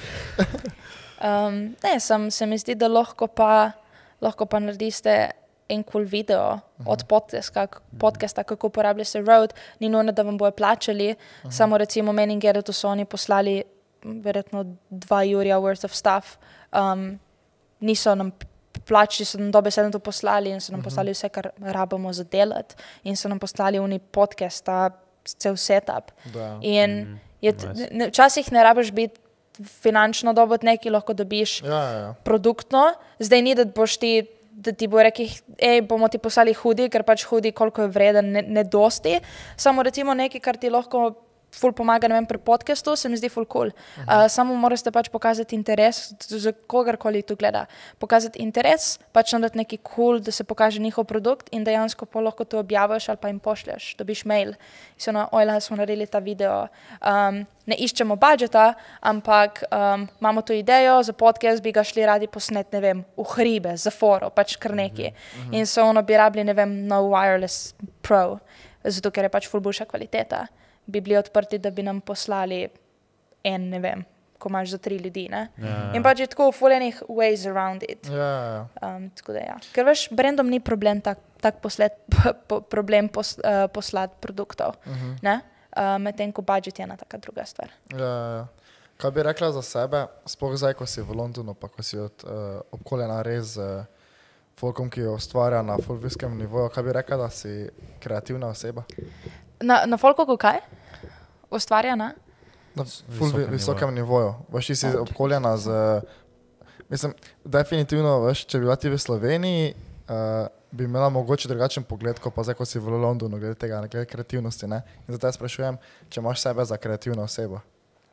um, ne, sem, se mi zdi, da lahko pa lahko pa narediste en cool video uh-huh. od podcasta, podcasta, kako uporablja se Rode, ni nujno, da vam bojo plačali, uh-huh. samo recimo meni in Geretu so oni poslali verjetno dva jurja worth of stuff, um, niso nam plačali, so nam dobesedno to poslali in so nam uh-huh. poslali vse, kar rabamo za delati in so nam poslali uni podcasta, cel setup. Da. In uh-huh. je, ne, včasih ne rabiš biti finančno dobiti nekaj, lahko dobiš ja, ja, ja. produktno. Zdaj ni, da boš ti, da ti bo rekli, ej, bomo ti poslali hudi, ker pač hudi, koliko je vreden, ne, ne dosti. Samo recimo nekaj, kar ti lahko ful pomaga, ne vem, pri podcastu, se mi zdi ful cool. Uh-huh. Uh, samo morate pač pokazati interes, za kogarkoli tu gleda. Pokazati interes, pač narediti nekaj cool, da se pokaže njihov produkt in dejansko pa lahko to objaviš ali pa jim pošlješ, dobiš mail. So na ojla smo naredili ta video. Um, ne iščemo budžeta, ampak um, imamo to idejo, za podcast bi ga šli radi posnet, ne vem, v hribe, za foro, pač kar neki. Uh-huh. In so ono bi rabili, ne vem, no wireless pro, zato ker je pač ful boljša kvaliteta. Bi bili odprti, da bi nam poslali en, ne vem, ko imaš za tri ljudi, ne? Ja, ja. In pač je tako full enih ways around it. Ja, ja. Um, tako da ja. Ker veš, brandom ni problem tak, tak posled, po, problem pos, uh, poslati produktov, uh-huh. ne? Uh, medtem ko budget je ena taka druga stvar. Ja, ja. Kaj bi rekla za sebe, sploh zdaj, ko si v Londonu, pa ko si od, uh, obkoljena res z uh, folkom, ki jo ustvarja na full viskem nivoju, kaj bi rekla, da si kreativna oseba? Na, na folku kaj? Ustvarja, ne? Na full visokem, visokem nivoju. Veš, ti si okay. obkoljena z... Mislim, definitivno, veš, če bi bila ti v Sloveniji, uh, bi imela mogoče drugačen pogled, ko pa zdaj, ko si v Londonu, glede tega, glede kreativnosti, ne? In zato jaz sprašujem, če imaš sebe za kreativno osebo.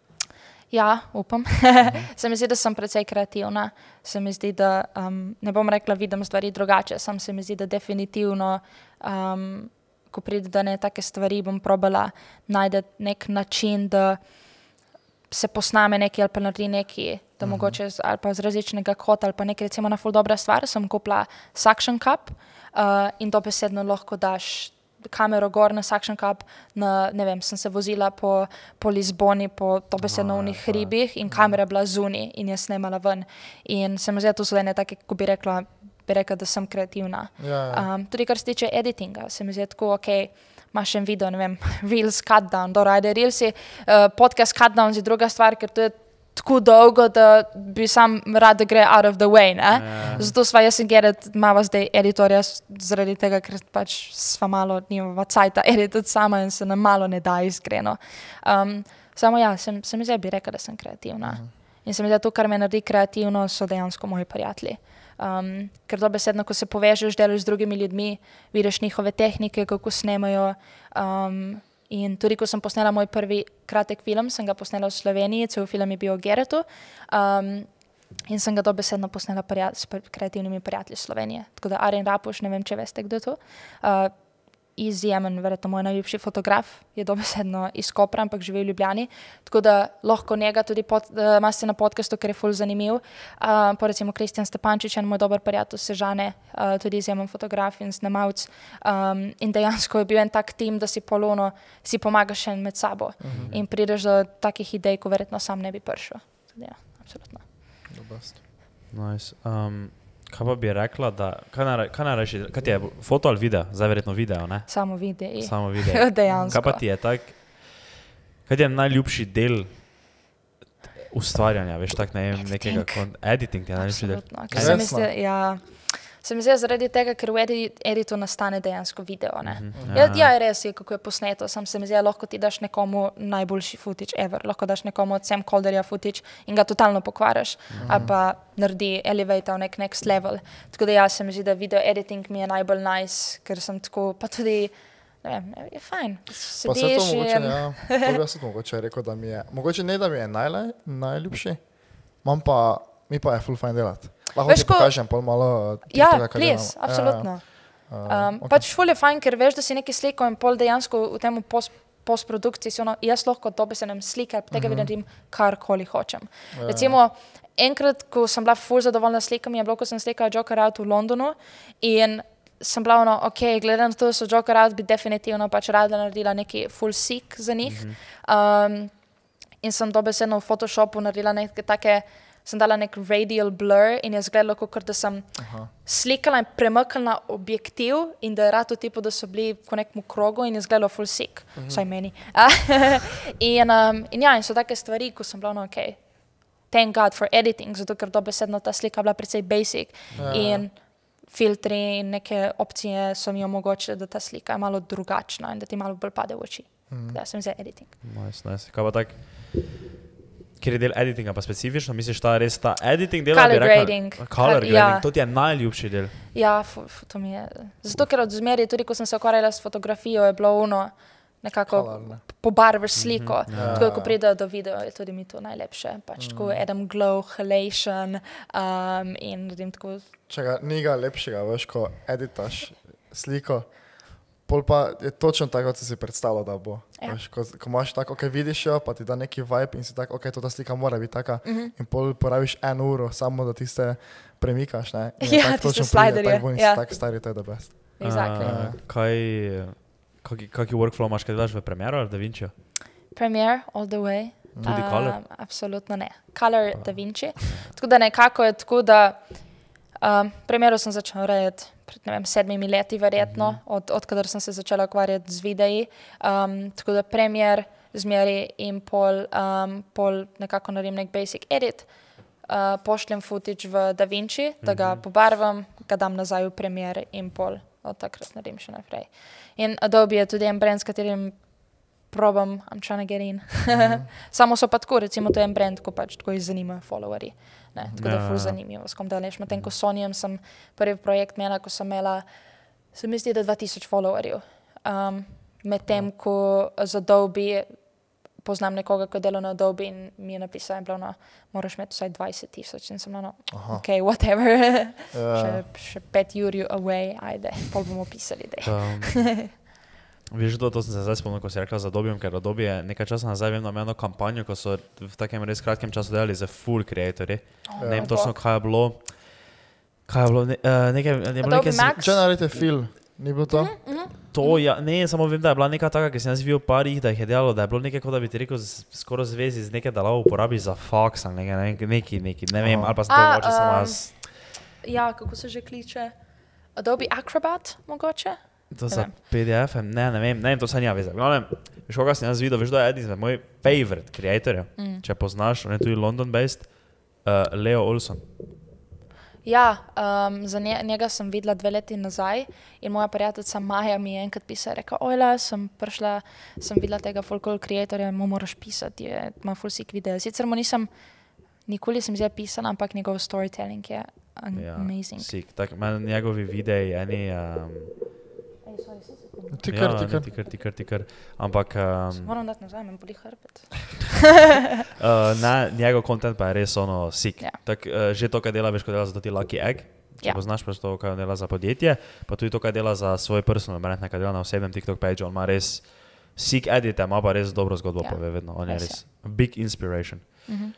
Ja, upam. Mm-hmm. Se mi zdi, da sem precej kreativna. Se mi zdi, da, um, ne bom rekla, vidim stvari drugače, sam se mi zdi, da definitivno... Um, ko pride do ne take stvari, bom probala najti nek način, da se posname nekaj ali pa naredi nekaj, da uh-huh. mogoče z, ali pa z različnega kota ali pa nekaj, recimo na ful dobra stvar, sem kupila suction cup uh, in dobesedno lahko daš kamero gor na suction cup, na, ne vem, sem se vozila po, po Lizboni, po dobesedno unih no, hribih in kamera bila zunaj in je snemala ven. In se mi zdi, to so ne take, ko bi rekla, bi rekla, da sem kreativna. Ja, ja. Um, tudi kar se tiče editinga, se mi zdi tako, ok, imaš en video, ne vem, Reels cutdown, dobro, ajde, Reelsi, uh, podcast cutdown je druga stvar, ker to je tako dolgo, da bi sam rad, da gre out of the way, ne? Ja. Zato sva jaz in Gerrit imava zdaj editorja zaradi tega, ker pač sva malo nimava cajta editati sama in se nam malo ne da iskreno. Um, Samo ja, sem, sem zdaj bi rekla, da sem kreativna. Uh-huh. In se mi zdi, da to, kar me naredi kreativno, so dejansko moji prijatelji. Um, ker dobesedno, ko se povežeš, delaš z drugimi ljudmi, vidiš njihove tehnike, kako snemajo. Um, in tudi, ko sem posnela moj prvi kratek film, sem ga posnela v Sloveniji, cel film je bil o Geretu. Um, in sem ga dobesedno posnela prijat, s kreativnimi prijatelji Slovenije. Tako da Arjen Rapuš, ne vem, če veste, kdo je to. Uh, izjemen, verjetno moj najljubši fotograf, je dobesedno iz Kopra, ampak živi v Ljubljani, tako da lahko njega tudi pod, uh, imate na podcastu, ker je ful zanimiv. Uh, pa recimo Kristjan Stepančič, en moj dober prijatelj Sežane, uh, tudi izjemen fotograf in snemalec. Um, in dejansko je bil en tak tim, da si polono, si pomagaš en med sabo uh-huh. in prideš do takih idej, ko verjetno sam ne bi prišel. Ja, absolutno. Nice. Um, kaj pa bi rekla, da, kaj naj, kaj naj reči, kaj ti je, foto ali video? Zdaj verjetno video, ne? Samo videi. Samo video. Dejansko. Kaj pa ti je tak, kaj ti je najljubši del ustvarjanja, veš, tak, ne vem, nekega, kon, editing ti je najljubši del? Absolutno. Ker se mi zdi, ja, se mi zdi zaradi tega, ker v edit, editu nastane dejansko video, ne? Mm-hmm. Ja, ja, res je, kako je posneto, sam se mi zdi, lahko ti daš nekomu najboljši footage ever, lahko daš nekomu od Sam Calderja footage in ga totalno pokvaraš, mm-hmm. ali pa naredi elevate v nek next level. Tako da ja, se mi zdi, da video editing mi je najbolj nice, ker sem tako, pa tudi, ne vem, je fajn. Pa se to mogoče, in... ja, to bi jaz tudi mogoče rekel, da mi je, mogoče ne, da mi je najle, najljubši, mam pa, mi pa je full fajn delati. Lahko veš, ti pokažem pol malo TikToka, ja, please, absolutno. Ja, um, okay. Pač ful je fajn, ker veš, da si nekaj slikal in pol dejansko v temu post, postprodukciji si ono, jaz lahko dobesednem slike, tega mm-hmm. naredim karkoli hočem. Ja. Recimo, enkrat, ko sem bila ful zadovoljna s slikami, je bilo, ko sem slikala Joker Out v Londonu in sem bila ono, ok, glede na to, da so Joker Out, bi definitivno pač rada naredila neki full sik za njih. Mm-hmm. Um, in sem dobesedno v Photoshopu naredila neke take, sem dala nek radial blur in je zgledalo, kot da sem Aha. slikala in premaknila objektiv in da je rado tipo, da so bili v nekem krogu in je zgledalo full sick, uh-huh. vsaj meni. in, um, in ja, in so take stvari, ko sem bila, no, ok, thank God for editing, zato ker dobesedno ta slika bila precej basic ja. in filtri in neke opcije so mi omogočile, da ta slika je malo drugačna in da ti malo bolj pade v oči. Uh-huh. Da sem za editing. Nice, nice. Kaj pa tak? Kjer je del editinga pa specifično, misliš, ta res ta editing dela color bi rekla? Grading. Color grading, ja. to ti je najljubši del. Ja, f, f, to mi je. Zato, ker od zmeri, tudi ko sem se ukvarjala s fotografijo, je bilo ono nekako Color, ne. pobarvaš sliko. Mm-hmm. Ja. Tako, ko pride do videa, je tudi mi to najlepše. Pač mm. tako Adam Glow, halation um, in naredim tako. Čega, ni ga lepšega, veš, ko editaš sliko, pol pa je točno tako, kot si si predstavljal, da bo. Ja. Veš, ko, ko imaš tako, ok, vidiš jo, pa ti da neki vibe in si tako, ok, to ta slika mora biti taka. Mm-hmm. In pol porabiš en uro, samo da tiste premikaš, ne? In ja, tiste sliderje. Tako ja. Tak stari, to je the best. Exactly. Uh, kaj, kaki, kaki workflow imaš, kaj delaš v Premiere ali DaVinci? Premiere, all the way. Tudi uh, Color? Absolutno ne. Color, uh. DaVinci. Tako da nekako je tako, da um, Premiero sem začela urejati pred, ne vem, sedmimi leti verjetno, mm-hmm. od, od kadar sem se začela ukvarjati z videi. Um, tako da Premiere zmeri in pol, um, pol nekako naredim nek basic edit, uh, pošljem footage v DaVinci, da ga mm-hmm. pobarvam, ga dam nazaj v Premiere in pol od takrat naredim še naprej. In Adobe je tudi en brand, s katerim probam, I'm trying to get in. Mm-hmm. Samo so pa tako, recimo to je en brand, ko pač tako jih zanima followerji. Ne, tako da je ful zanimivo, s kom deleš. Medtem ko Sonyjem sem prvi projekt imela, ko sem imela, se mi zdi, da dva tisoč followerjev. Um, Medtem ko z Adobe poznam nekoga, ko je delal na Adobe in mi je napisal, je bilo, no, moraš imeti vsaj dvajset tisoč. In sem no, ok, whatever. Yeah. še, še pet jurju away, ajde, pol bomo pisali, dej. Um. Veš, to, to sem se zdaj spomnil, ko si rekla za Adobe, ker Adobe je nekaj časa nazaj vem na eno kampanjo, ko so v takem res kratkem času delali za full creatorji. Oh, ne vem točno, kaj je bilo. Kaj je bilo? Ne, uh, nekaj, je bilo Adobe nekaj Max? Če naredite film, ni bilo to? Mm-hmm. To, ja, ne, samo vem, da je bila neka taka, ki sem jaz videl par jih, da jih je delalo, da je bilo nekaj, kot da bi ti rekel, z, skoro zvezi z nekaj, da lahko uporabi za fax ali nekaj, neki, neki, ne vem, oh. ali pa se to mogoče um, samo jaz. Ja, kako se že kliče? Adobe Acrobat, mogoče? To za P D F, ne, ne vem, ne vem, to se nja veze. Glavnem, veš, koga sem jaz videl, veš, da je edin moj favorite creatorja, mm. če poznaš, on je tudi London-based, uh, Leo Olson. Ja, um, za nje, njega sem videla dve leti nazaj in moja prijateljica Maja mi je enkrat pisala, rekla, ojla, sem prišla, sem videla tega full cool creatorja, mu moraš pisati, je, ima full sick video. Sicer mu nisem, nikoli sem zdaj pisala, ampak njegov storytelling je Ja, amazing. sick. Tak, meni njegovi videi, eni... Um, Ej, sorry, si sekund. Ti kar, ja, ti kar. ti kar, ti kar, ti kar. Ampak um, Moram dati nazaj, me boli hrbet. uh, na, njegov content pa je res ono sick. Ja. Tak, uh, že to, kaj dela, veš, ko dela za to ti Lucky Egg, če Ja. poznaš pač to, kaj on dela za podjetje, pa tudi to, kaj dela za svoj personal brand, nekaj dela na osebnem TikTok page, on ima res sick edite, ima pa res dobro zgodbo, Ja. pove vedno, on je Res res big inspiration. Mhm.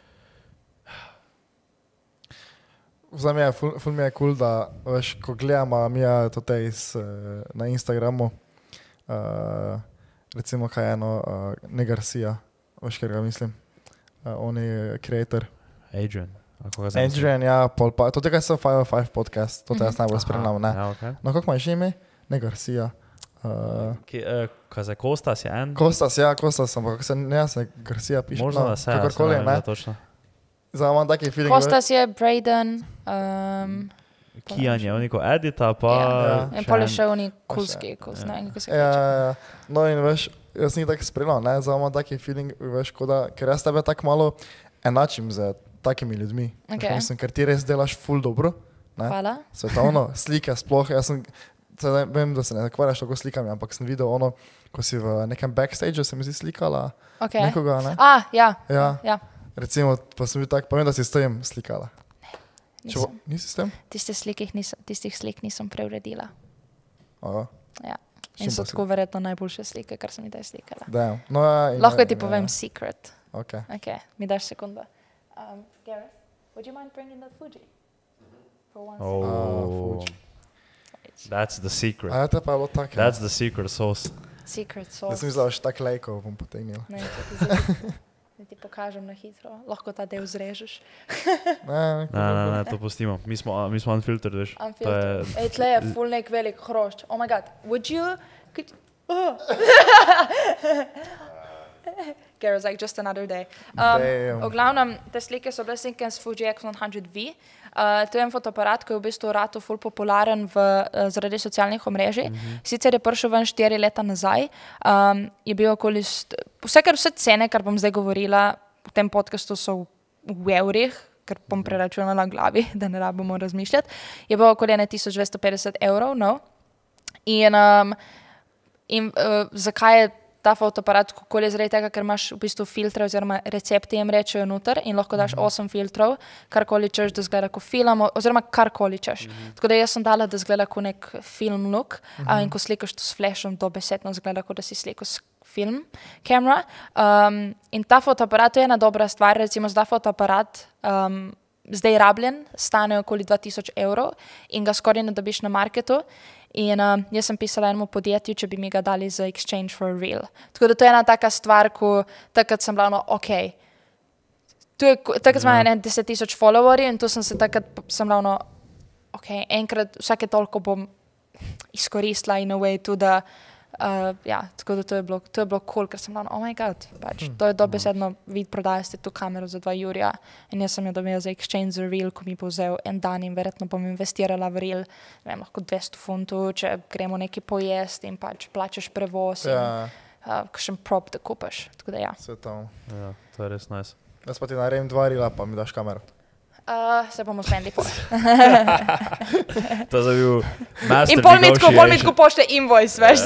Za me je, ful, ful mi je cool, da, veš, ko gledamo mi je to te iz, uh, na Instagramu, uh, recimo kaj je eno, uh, ne Garcia, veš, ker ga mislim, uh, on je creator. Adrian. ali koga zdaj mislim? Adrian, ja, pol pa, to tega je five oh five podcast, to te jaz najbolj spremljam, ne. Ja, okay. No, kako imaš ime? Ne Garcia. Uh, Ki, uh, kaj za Kostas je en? Kostas, ja, Kostas, ampak kako se, ne, se Garcia piše. Možno, no, da se, ja, kakorkoli, se ne, ne. vem, točno. Zdaj imam taki feeling, Kostas je Braden, um, Kijan je oniko edita, pa... Ja. Ja. in pol je še še oni Pa kulski, še, kus, ja. ne vem, kako se Ja, kaže. ja, ja. No in veš, jaz nisem tako spremljal, ne, zdaj imam taki feeling, veš, ko da, ker jaz tebe tako malo enačim z takimi ljudmi. Veš, Okay. Mislim, ker ti res delaš ful dobro, ne, Hvala. svetovno, slike sploh, jaz sem, sedaj vem, da se ne ukvarjaš tako s slikami, ampak sem videl ono, ko si v nekem backstageu, se mi zdi slikala Okay. nekoga, ne, Ah, ja. Ja. ja. recimo, pa sem bil tak, pa vem, da si s tem slikala. Če bo, Nisem. nisi s tem? Tiste slike nisem, tistih slik nisem preuredila. Aha, Ja. s čim In so pa si- tako verjetno najboljše slike, kar sem jih daj slikala. Damn. No, ja, in- Lahko ti ja, povem ja. secret. Ok. Okay, mi daš sekundo. Um, Gareth, would you mind bringing that Fuji? For one second. Oh, Fuji. that's the secret. A ja, te pa je bilo tako. That's the secret sauce. Secret Jaz sauce. sem mislil, da še tak lejkov bom potegnil. Ne, če ti, zdaj- da ti pokažem na hitro. Lahko ta del zrežeš. Ne, Ne, ne, ne, to pustimo. Mi smo, mi smo unfiltered, veš. To je, Unfiltered. Ej, tle je full nek velik hrošč. Oh my god, would you... Could, oh. Gareth's like, just another day. Um, Damn. v glavnem, te slike so bile slike s Fuji X sto V. Uh, to je en fotoaparat, ki je v bistvu rado ful popularen v, uh, zaradi socialnih omrežij. Mm -hmm. Sicer je prišel ven štiri leta nazaj. Um, je bil okoli... St- vse, kar vse cene, kar bom zdaj govorila v tem podcastu, so v, v evrih, ker bom preračunala v glavi, da ne rabimo razmišljati. Je bilo okoli ene tisoč dvesto petdeset evrov, no. In, um, in uh, zakaj je ta fotoaparat kako je zaradi tega, ker imaš v bistvu filtre oziroma recepti jim rečejo noter in lahko daš osem filtrov, karkoli češ, da zgleda kot film, oziroma karkoli češ. Tako da jaz sem dala, da zgleda kot nek film look a, in ko slikaš to s flashom, dobesedno zgleda, kot da si slikal s film kamera. Um, in ta fotoaparat je ena dobra stvar, recimo za ta fotoaparat um, zdaj rabljen, stane okoli dva tisoč evrov in ga skoraj ne dobiš na marketu. In uh, jaz sem pisala enemu podjetju, če bi mi ga dali za exchange for real. Tako da to je ena taka stvar, ko takrat sem bila, no, ok. Tu je, ko- takrat smo imeli deset tisoč followerji in tu sem se takrat, p- sem bila, no, ok, enkrat, vsake toliko bom izkoristila in a way tu, da, uh, ja, tako da to je bilo, to je bilo cool, ker sem bila, no, oh my god, pač, to je dobesedno, vid prodajali ste tu kamero za dva jurja in jaz sem jo dobila za exchange za real, ko mi bo vzel en dan in verjetno bom investirala v real, ne vem, lahko dvesto funtov, če gremo nekaj pojesti in pač plačaš prevoz in Ja, uh, kakšen prop da kupaš, tako da ja. svetovno. ja, to je res nice. Jaz pa ti naredim dva rila, pa mi daš kamero. Uh, se bomo zmenili pol. To je bil master In pol mi tako, pol mi negotiation. tako pošle invoice, veš.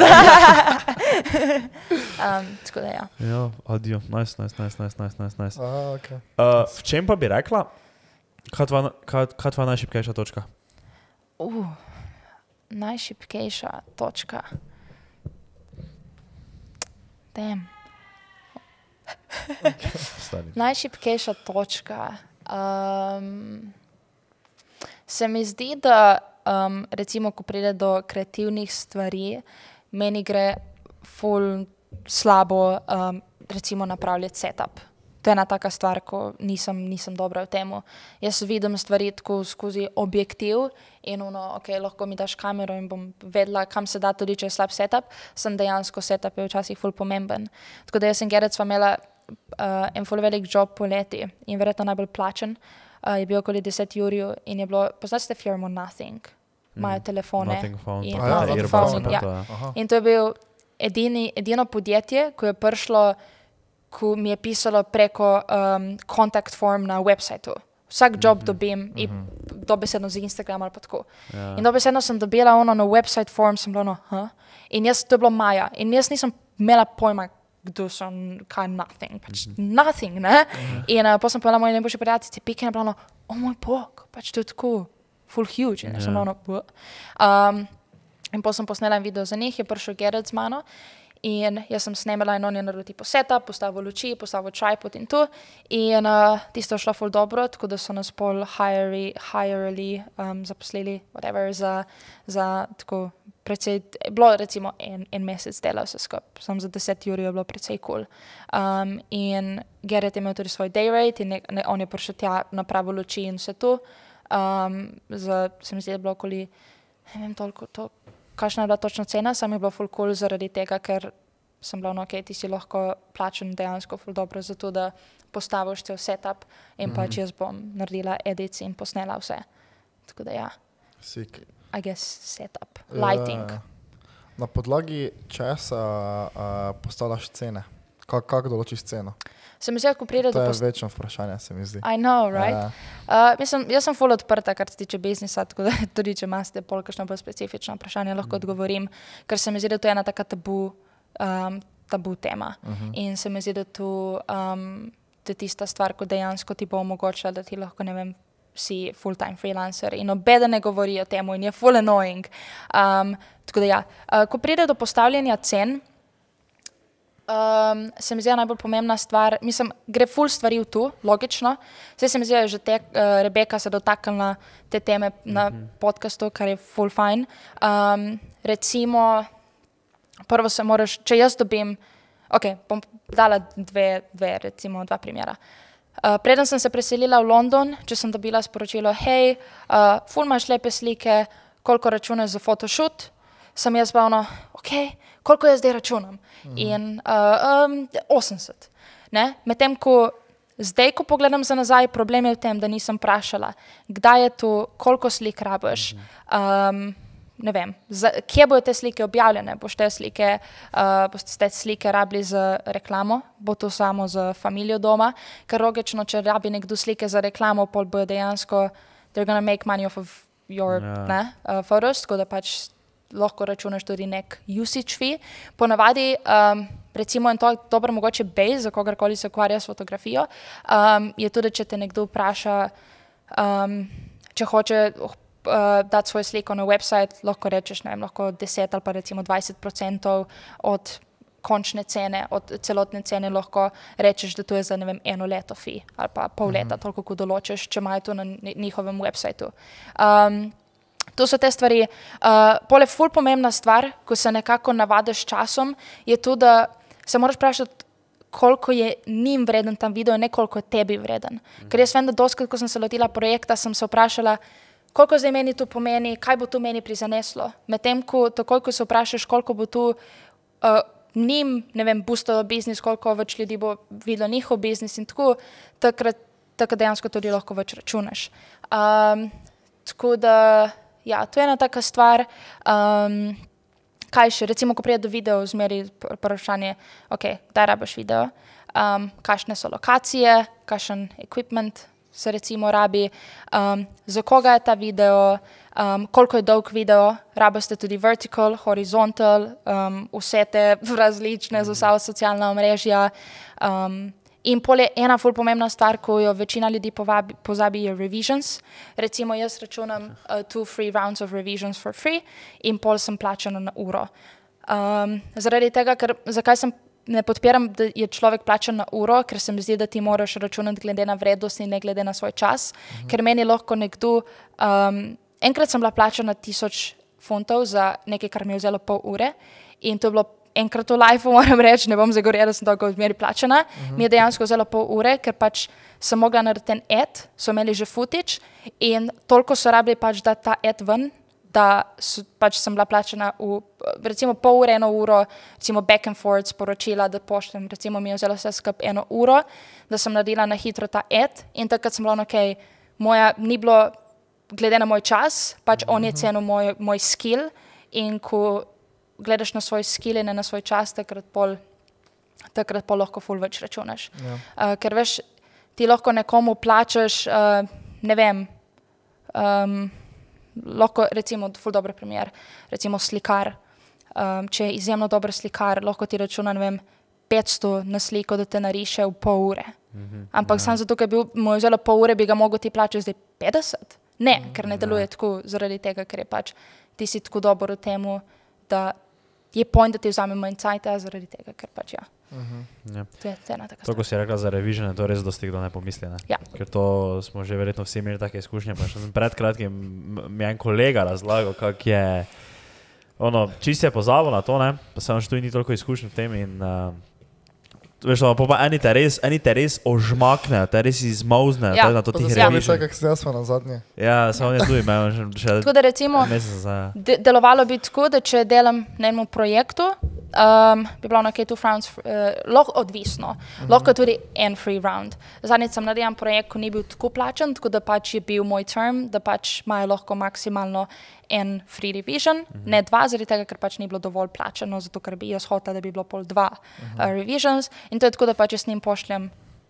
um, tako da ja. Ja, adijo, nice, nice, nice, nice, nice, nice, nice. Aha, ok. Uh, v čem pa bi rekla, kaj je tvoja, kaj, kaj je tvoja najšibkejša točka? Uh, najšibkejša točka. Damn. Stari. Najšibkejša točka. Um, se mi zdi, da um, recimo, ko pride do kreativnih stvari, meni gre ful slabo um, recimo napravljati setup. To je ena taka stvar, ko nisem, nisem dobra v temu. Jaz vidim stvari tako skozi objektiv in ono, ok, lahko mi daš kamero in bom vedela, kam se da, tudi če je slab setup, sem dejansko setup je včasih ful pomemben. Tako da jaz sem Gerec sva imela uh, en ful velik job poleti in verjetno najbolj plačen. uh, je bil okoli deset jurju in je bilo, poznate Firm or Nothing? Imajo telefone. Nothing Phone. In, A ja, Nothing Nothing Phone, Phone, ja. to je. Aha. In to je bil edini, edino podjetje, ko je prišlo, ko mi je pisalo preko um, contact form na websajtu. Vsak job Mhm. dobim in Mhm. dobesedno z Instagrama ali pa tako. Ja. In dobesedno sem dobila ono na website form, sem bila ono, huh? In jaz, to je bilo maja. In jaz nisem imela pojma, kdo so, kaj nothing, pač nothing, ne? In uh, potem sem povedala moji najboljši prijateljici, Piki, in je bila ono, oh moj bog, pač to je tako full huge. In jaz sem Ja. bila ono, "What?" Um, in potem sem posnela en video za njih, je prišel Gerard z mano in jaz sem snemala in on je naredil tipo setup, postavil luči, postavil tripod in to. In uh, tisto je šlo ful dobro, tako da so nas pol hirali, hirali um, zaposlili, whatever, za, za tako precej, bilo recimo en, en mesec dela vse skupaj, sam za deset ur je bilo precej cool. Um, in Gerard je imel tudi svoj day rate in ne, ne, on je prišel tja napravil luči in vse to. Um, za, se mi zdi, da je bilo okoli, ne vem toliko, to, kakšna je bila točno cena, sam je bilo full cool zaradi tega, ker sem bila, no, ok, ti si lahko plačen dejansko full dobro za to, da postaviš cel setup in mm-hmm. pač jaz bom naredila edits in posnela vse. Tako da ja, Sik. I guess setup, lighting. Ja. Na podlagi česa uh, postavljaš cene? Kako kak določiš ceno? Se mi zdi, ko pride To do je post... večno vprašanje, se mi zdi. I know, right? Ja. Uh, mislim, jaz sem full odprta, kar se tiče biznisa, tako da tudi, če imate pol kakšno bolj specifično vprašanje, lahko odgovorim, ker se mi zdi, da to je ena taka tabu, um, tabu tema. Mhm. In se mi zdi, da tu um, da je tista stvar, ko dejansko ti bo omogočila, da ti lahko, ne vem, si full-time freelancer in obeda ne govori o temu in je full annoying. Um, tako da ja, uh, ko pride do postavljanja cen, Um, se mi zdi najbolj pomembna stvar, mislim, gre ful stvari v tu, logično. Zdaj se mi zdi, da je že te, uh, Rebeka se dotaknila te teme na mm-hmm. podcastu, kar je ful fajn. Um, recimo, prvo se moraš, če jaz dobim, ok, bom dala dve, dve recimo dva primera. Uh, preden sem se preselila v London, če sem dobila sporočilo, hej, uh, ful imaš lepe slike, koliko računaš za photoshoot, sem jaz bila ono, ok, koliko jaz zdaj računam? Mm. In uh, um, osemdeset. Medtem ko zdaj, ko pogledam za nazaj, problem je v tem, da nisem vprašala, kdaj je to, koliko slik rabiš, um, ne vem, za, kje bojo te slike objavljene, boš te slike, uh, boš te slike rabili za reklamo, bo to samo za familijo doma, ker logično, če rabi nekdo slike za reklamo, pol bojo dejansko, they're gonna make money off of your Ja. ne, uh, photos, tako da pač lahko računaš tudi nek usage fee. Ponavadi, um, recimo, in to je dobro mogoče base, za kogarkoli se ukvarja s fotografijo, um, je tudi, če te nekdo vpraša, um, če hoče uh, dati svojo sliko na website, lahko rečeš, ne vem, lahko deset ali pa recimo dvajset procentov od končne cene, od celotne cene lahko rečeš, da to je za, ne vem, eno leto fee ali pa pol leta, toliko, ko določiš, če imajo to na njihovem websiteu. Um, To so te stvari. Uh, pole ful pomembna stvar, ko se nekako navadiš s časom, je to, da se moraš vprašati, koliko je njim vreden tam video, ne koliko je tebi vreden. Mm. Ker jaz vem, da doskrat, ko sem se lotila projekta, sem se vprašala, koliko zdaj meni to pomeni, kaj bo to meni prizaneslo. Medtem, ko takoj, ko se vprašaš, koliko bo to uh, njim, ne vem, boostalo biznis, koliko več ljudi bo videlo njihov biznis in tako, takrat, takrat dejansko tudi lahko več računaš. Um, tako da ja, to je ena taka stvar, um, kaj še, recimo, ko prije do video, zmeri vprašanje, ok, kdaj rabiš video, um, kakšne so lokacije, kakšen equipment se recimo rabi, um, za koga je ta video, um, koliko je dolg video, rabite tudi vertical, horizontal, um, vse te različne za vsa socialna omrežja, um, in pol je ena ful pomembna stvar, ko jo večina ljudi povabi, pozabi, je revisions. Recimo jaz računam uh, two free rounds of revisions for free in pol sem plačana na uro. Um, zaradi tega, ker zakaj sem ne podpiram, da je človek plačan na uro, ker se mi zdi, da ti moraš računati glede na vrednost in ne glede na svoj čas, mhm. ker meni lahko nekdo, um, enkrat sem bila plačana tisoč funtov za nekaj, kar mi je vzelo pol ure in to je bilo enkrat v life, moram reči, ne bom zagorjela, da sem tako odmeri plačana, uh-huh. mi je dejansko vzelo pol ure, ker pač sem mogla narediti ten ad, so imeli že footage in toliko so rabili pač dati ta ad ven, da so, pač sem bila plačana v recimo pol ure, eno uro, recimo back and forth sporočila, da poštem, recimo mi je vzelo vse skup eno uro, da sem naredila na hitro ta ad in takrat sem bila, ok, moja, ni bilo glede na moj čas, pač on je cenil moj, moj skill in ko gledaš na svoj skill in ne na svoj čas, takrat pol, takrat pol lahko ful več računaš. Ja. Uh, ker veš, ti lahko nekomu plačaš, uh, ne vem, um, lahko recimo, ful dober primer, recimo slikar, um, če je izjemno dober slikar, lahko ti računa, ne vem, petsto na sliko, da te nariše v pol ure. Mm-hmm. Ampak ja. Sam zato, ker bi mu vzelo pol ure, bi ga mogel ti plačati zdaj petdeset. Ne, mm, ker ne deluje ja. Tako zaradi tega, ker je pač ti si tako dober v temu, da je point, da ti vzame manj cajta zaradi tega, ker pač ja. Mhm. Ja. To je ena taka To, ko si rekla za revision, to res dosti kdo ne pomisli. Ne? Ja. Ker to smo že verjetno vsi imeli take izkušnje. Pa še sem pred kratkim mi je en kolega razlagal, kak je, ono, čist je pozabil na to, ne? Pa sem še tu ni toliko izkušen v tem in uh, veš, no, pa eni te res, eni te res ožmaknejo, te res izmauznejo, Ja. na to Pa tih za spomni se, revision. kak se jaz smo na zadnje. Ja, samo je tu imel še, še Tako da recimo, mesec za... de delovalo bi tako, da če delam na enem projektu, um, bi bilo na K two rounds, uh, lahko odvisno, uh-huh. lahko tudi en free round. Zadnjič sem naredil projekt, ko ni bil tako plačen, tako da pač je bil moj term, da pač imajo lahko maksimalno en free revision, uh-huh. ne dva, zaradi tega, ker pač ni bilo dovolj plačeno, zato ker bi jaz hotela, da bi bilo pol dva uh-huh. uh, revisions in to je tako, da pač jaz s njim pošljem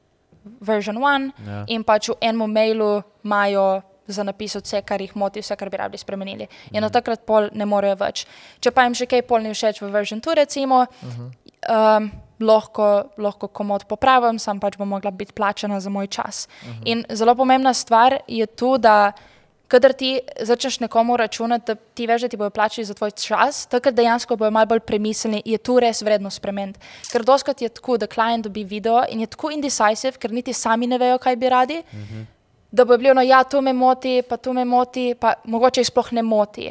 version one Ja. in pač v enem mailu imajo za napisati vse, kar jih moti, vse, kar bi rabili spremenili. In od takrat pol ne morejo več. Če pa jim še kaj pol ni všeč v version two, recimo, uh-huh. um, lahko, lahko komod popravim, sam pač bom mogla biti plačana za moj čas. Uh-huh. In zelo pomembna stvar je tu, da kadar ti začneš nekomu računati, da ti veš, da ti bojo plačali za tvoj čas, takrat dejansko bojo malo bolj premisleni, je tu res vredno spremeniti. Ker doskrat je tako, da klient dobi video in je tako indecisive, ker niti sami ne vejo, kaj bi radi, uh-huh. da bo bilo, no ja, to me moti, pa to me moti, pa mogoče jih sploh ne moti.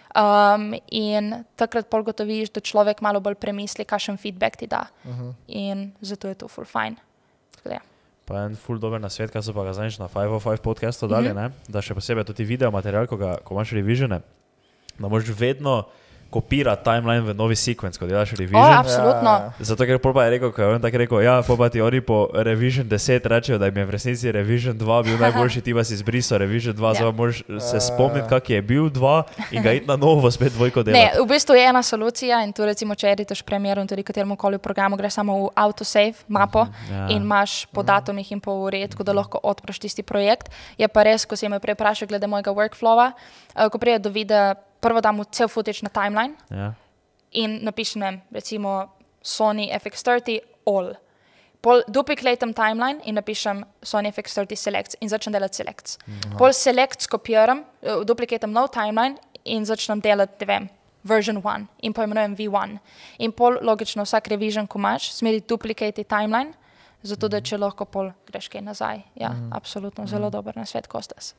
Um, in takrat pol gotoviš, da človek malo bolj premisli, kakšen feedback ti da. Uh-huh. In zato je to full fine. Tako da ja. Pa en ful dober nasvet, kaj so pa ga zanič na five oh five podcastu dali, mm-hmm. ne? Da še posebej tudi video material, ko, ga, ko imaš revisione, da možeš vedno kopirati timeline v novi sequence, ko delaš revision. O, absolutno. Ja. Zato, ker pol pa je rekel, ko je on tako rekel, ja, pol pa ti oni po revision deset rečejo, da jim je v resnici revision dva bil najboljši, ti pa si izbrisal revision dva, Ja. zdaj moraš se spomniti, kak je bil dva in ga iti na novo spet dvojko Ne, delati. v bistvu je ena solucija in tu recimo, če editaš Premiere in tudi kateremu koli programu, greš samo v autosave mapo Ja. in imaš po datumih in po uri, tako da lahko odpraš tisti projekt. Je pa res, ko si me prej vprašal glede mojega workflowa, uh, ko prije do videa, prvo dam v cel footage na timeline Ja. in napišem recimo Sony F X thirty all. Pol duplicatem timeline in napišem Sony F X thirty selects in začnem delati selects. Aha. Pol select skopiram, uh, duplicatem nov timeline in začnem delati, ne vem, version one in poimenujem V one. In pol logično vsak revision, ko imaš, smeri duplicate timeline, zato da če lahko pol greš kaj nazaj. Ja, mm. absolutno, zelo dober nasvet, Kostas.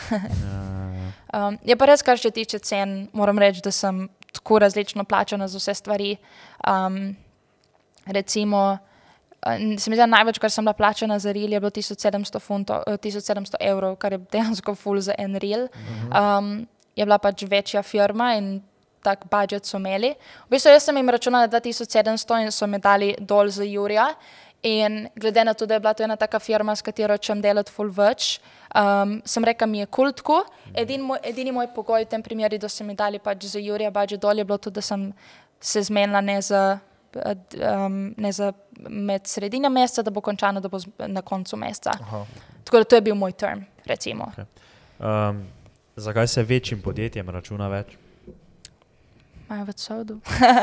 um, je pa res, kar se tiče cen, moram reči, da sem tako različno plačana za vse stvari. Um, recimo, se mi zdi, največ, kar sem bila plačana za reel, je bilo tisoč sedemsto funtov, tisoč sedemsto evrov, kar je dejansko full za en reel. Um, je bila pač večja firma in tak budget so imeli. V bistvu jaz sem jim računala dva tisoč sedemsto in so me dali dol za Jurija. In glede na to, da je bila to ena taka firma, s katero čem delati full več, um, sem rekla, mi je kul tako. Edin moj, edini moj pogoj v tem primeru, da so mi dali pač za Jurija budget dol, je bilo to, da sem se zmenila ne za, um, ne za med sredina meseca, da bo končano, da bo na koncu meseca. Aha. Tako da to je bil moj term, recimo. Okay. Um, zakaj se večjim podjetjem računa več? Imajo več sodu.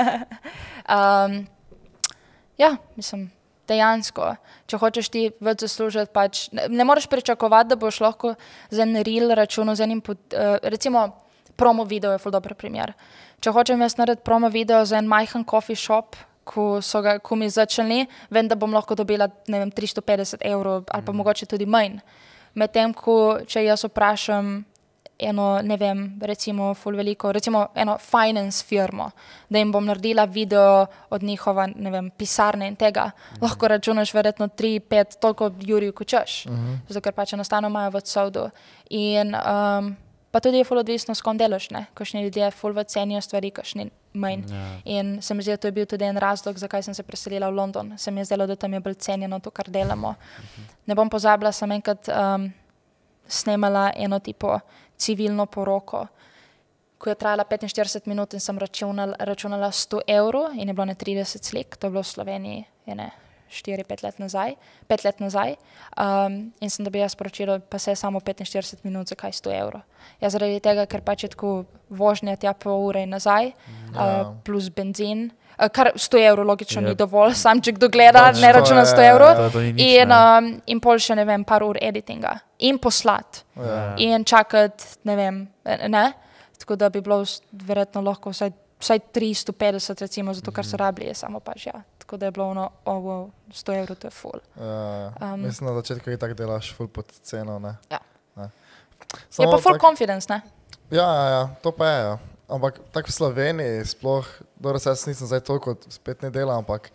um, ja, mislim, dejansko, če hočeš ti več zaslužiti, pač ne, ne moreš pričakovati, da boš lahko z en reel računal, z enim, pod, uh, recimo promo video je ful dober primer. Če hočem jaz narediti promo video za en majhen coffee shop, ko so ga, ko mi začeli, vem, da bom lahko dobila, ne vem, tristo petdeset evrov ali pa mm. mogoče tudi manj. Medtem, ko če jaz vprašam eno, ne vem, recimo ful veliko, recimo eno finance firmo, da jim bom naredila video od njihova, ne vem, pisarne in tega, uh-huh. lahko računaš verjetno tri, pet, toliko Juriju kočeš, uh-huh. zato ker pač enostavno imajo več sodu. In um, pa tudi je ful odvisno, s kom delaš, ne, kakšni ljudje ful več cenijo stvari, kakšni manj. Yeah. In se mi zdi, da to je bil tudi en razlog, zakaj sem se preselila v London. Se mi je zdelo, da tam je bolj cenjeno to, kar delamo. Uh-huh. Ne bom pozabila, sem enkrat um, snemala eno tipo civilno poroko, ko je trajala petinštirideset minut in sem računala, računala sto evrov in je bilo ne trideset slik, to je bilo v Sloveniji, je ne, štiri, pet let nazaj, pet let nazaj. Um, in sem dobila sporočilo, pa se je samo petinštirideset minut, zakaj sto evrov. Ja, zaradi tega, ker pač je tako vožnja tja pol ure in nazaj, uh, plus benzin, uh, kar sto evrov logično Yep. ni dovolj, sam če kdo gleda, Pač ne to računa je- sto evrov. To, to ni nič, In, ne. um, in pol še, ne vem, par ur editinga. In poslat. Ja. In čakati, ne vem, ne? Tako da bi bilo vs- verjetno lahko vsaj, vsaj tristo petdeset recimo, zato ker so rabili, je samo pač ja. Tako da je bilo ono, oh, wow, sto evrov, to je ful. Ja, Um, mislim, na začetku i tak delaš ful pod ceno, ne. Ja. Ne. Je Samo pa full tak- confidence, ne? Ja, ja, ja, to pa je, ja. Ampak tako v Sloveniji sploh, dobro, se jaz nisem zdaj toliko spet ne delam, ampak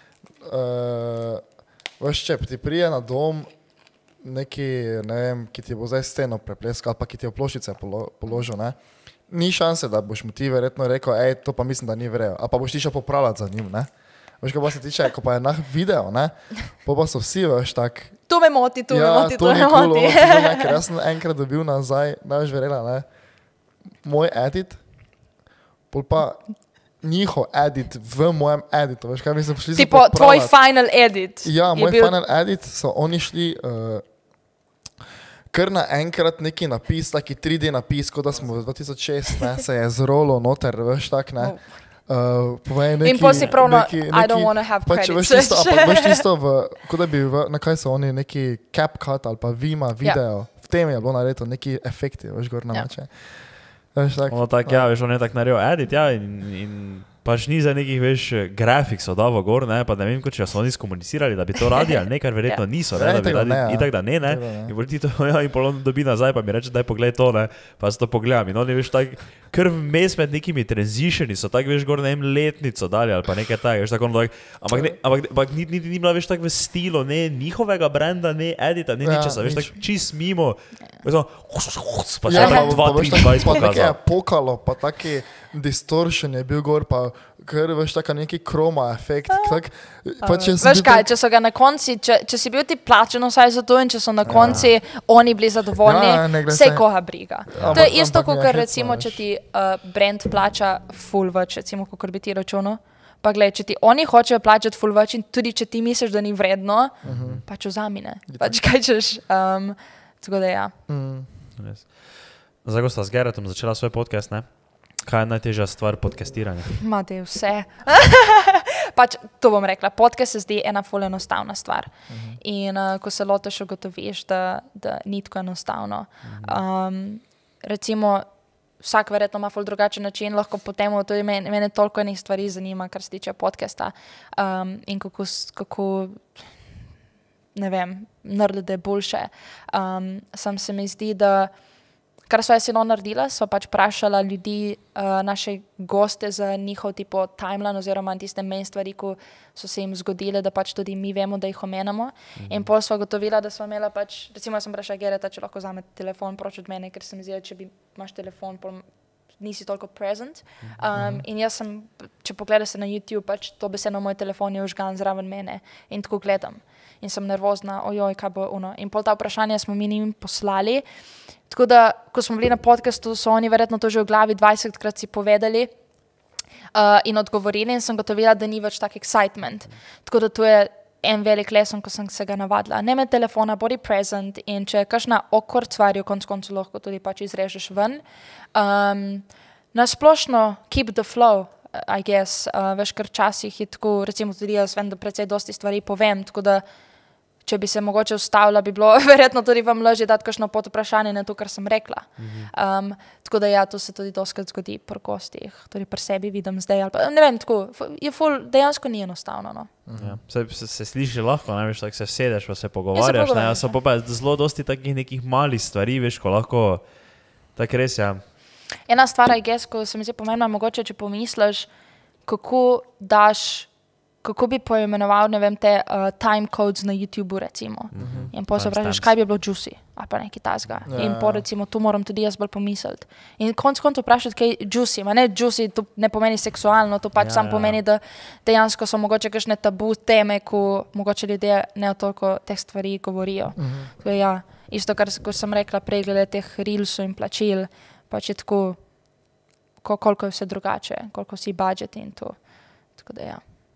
uh, veš, če ti prije na dom neki, ne vem, ki ti bo zdaj steno prepleskal, ali pa ki ti je ploščice polo, položil, ne, ni šanse, da boš mu ti verjetno rekel, ej, to pa mislim, da ni vrejo, ali pa boš ti šel popravljati za njim, ne. Veš, ko pa se tiče, ko pa je nah video, ne, po pa so vsi, veš, tak, To me moti, to ja, me moti, to, to me ni cool, moti. ono, to ne, ker jaz sem enkrat dobil nazaj, ne veš verjela, ne, moj edit, pol pa njihov edit v mojem editu, veš kaj, mislim, šli so Tipo, tvoj popravljati. final edit. Ja, je moj bil- final edit so oni šli uh, kar naenkrat neki napis, taki tri D napis, kot da smo v dva tisoč šest, ne, se je zrolo noter, veš tak, ne. Uh, povej neki, In pol si prav na, neki, I don't wanna have pač, credits. veš tisto, ampak veš tisto, v, kot da bi, v, na kaj so oni, neki CapCut ali pa Vima video, v tem je bilo naredito, neki efekti, veš, gor na Ja. mače. Veš, tak, Ono tak, ja, veš, on je tak naredil edit, ja, in, in pač ni za nekih, veš, grafiksov davo gor, ne, pa ne vem, če so oni skomunicirali, da bi to radi ali ne, kar verjetno niso, ne, Ja, da bi itak da radi, ne, ja. itak da ne, ne, Itak da ne. in pol ti to, ja, in pol on dobi nazaj, pa mi reče, daj poglej to, ne, pa se to pogledam, in oni, veš, tak, kar vmes med nekimi transitioni so, tak, veš, gor, ne vem, letnico dali, ali pa nekaj tak, veš, tako ono, tak, ampak, ne, ampak, ampak ni, ni, ni bila, veš, tak v stilu, ne, njihovega brenda, ne, edita, ne, Ja, ničesa, veš, nič. tak, čist mimo, veš, ono, pa še Ja, tak pa- dva, pa veš, tri, tako- dvajset pa nekaj je pokazal. pokalo, pa taki distortion je bil gor, pa kar veš, taka neki kroma efekt, tak, pa če sem Veš bil kaj, tak- če so ga na konci, če, če si bil ti plačen vsaj za to in če so na konci oni bili zadovoljni, Ja, ne glej, vse saj- koga briga. Ampak- To je isto, ampak mi kot je hecno, recimo, če veš. ti uh, brand plača full več, recimo, kot bi ti računal. Pa gled, če ti oni hočejo plačati full več in tudi če ti misliš, da ni vredno, uh -huh. pač vzamine. Pač kaj češ. Um, tako da ja. Mm. Res. Zdaj, ko sta z Geretom začela svoj podcast, ne? Kaj je najtežja stvar podcastiranja? Imate vse. pač, to bom rekla, podcast se zdi ena ful enostavna stvar. Uh -huh. In uh, ko se lotiš, ugotoviš, da, da ni tako enostavno. Um, recimo, vsak verjetno ima ful drugačen način, lahko potem, tudi mene, mene toliko enih stvari zanima, kar se tiče podcasta. Um, in kako, s- kako, ne vem, narediti, da je boljše. Um, sam se mi zdi, da kar sva jaz eno naredila, sva pač vprašala ljudi, uh, naše goste za njihov tipo timeline oziroma tiste main stvari, ko so se jim zgodile, da pač tudi mi vemo, da jih omenamo. Mm-hmm. In pol sva gotovila, da sva imela pač, recimo jaz sem vprašala Gereta, če lahko vzame telefon proč od mene, ker se mi zdi, če bi imaš telefon, pol nisi toliko present. Um, in jaz sem, če pogledaš se na YouTube, pač to besedno moj telefon je užgan zraven mene in tako gledam. In sem nervozna, ojoj, kaj bo ono. In pol ta vprašanja smo mi njim poslali. Tako da, ko smo bili na podcastu, so oni verjetno to že v glavi dvajsetkrat si povedali uh, in odgovorili in sem gotovila, da ni več tak excitement. Tako da to je en velik lesson, ko sem se ga navadila. Ne med telefona, bodi present in če je kakšna awkward stvar, jo konc koncu lahko tudi pač izrežeš ven. Um, nasplošno keep the flow, I guess. Uh, veš, ker včasih je tako, recimo tudi jaz vem, da precej dosti stvari povem, tako da če bi se mogoče ustavila, bi bilo verjetno tudi vam lažje dati kakšno pod vprašanje na to, kar sem rekla. Um, tako da ja, to se tudi doskrat zgodi pri gostih, tudi pri sebi vidim zdaj, ali pa ne vem, tako, je ful, dejansko ni enostavno, no. Ja. Se, se, se sliši lahko, ne veš, tako se sedeš, pa se pogovarjaš, ne, pogovarjaš, ja, so pa pa zelo dosti takih nekih malih stvari, veš, ko lahko, tako res, ja. Ena stvar, I guess, ko se mi zdi pomembna, mogoče, če pomisliš, kako daš, kako bi poimenoval, ne vem, te uh, time codes na YouTubeu, recimo. Mm-hmm. In potem se vprašaš, kaj bi bilo juicy, ali pa nekaj tasga. Ja, In ja. po recimo, tu moram tudi jaz bolj pomisliti. In konc koncev vprašati, kaj je juicy, ma ne juicy, to ne pomeni seksualno, to pač Ja, ja, sam ja. pomeni, da dejansko so mogoče kakšne tabu teme, ko mogoče ljudje ne toliko teh stvari govorijo. Mhm. Tako, ja. isto, kar ko sem rekla prej, glede teh reelsov in plačil, pač je tako, ko, koliko je vse drugače, koliko si budžet in to. Tako da ja.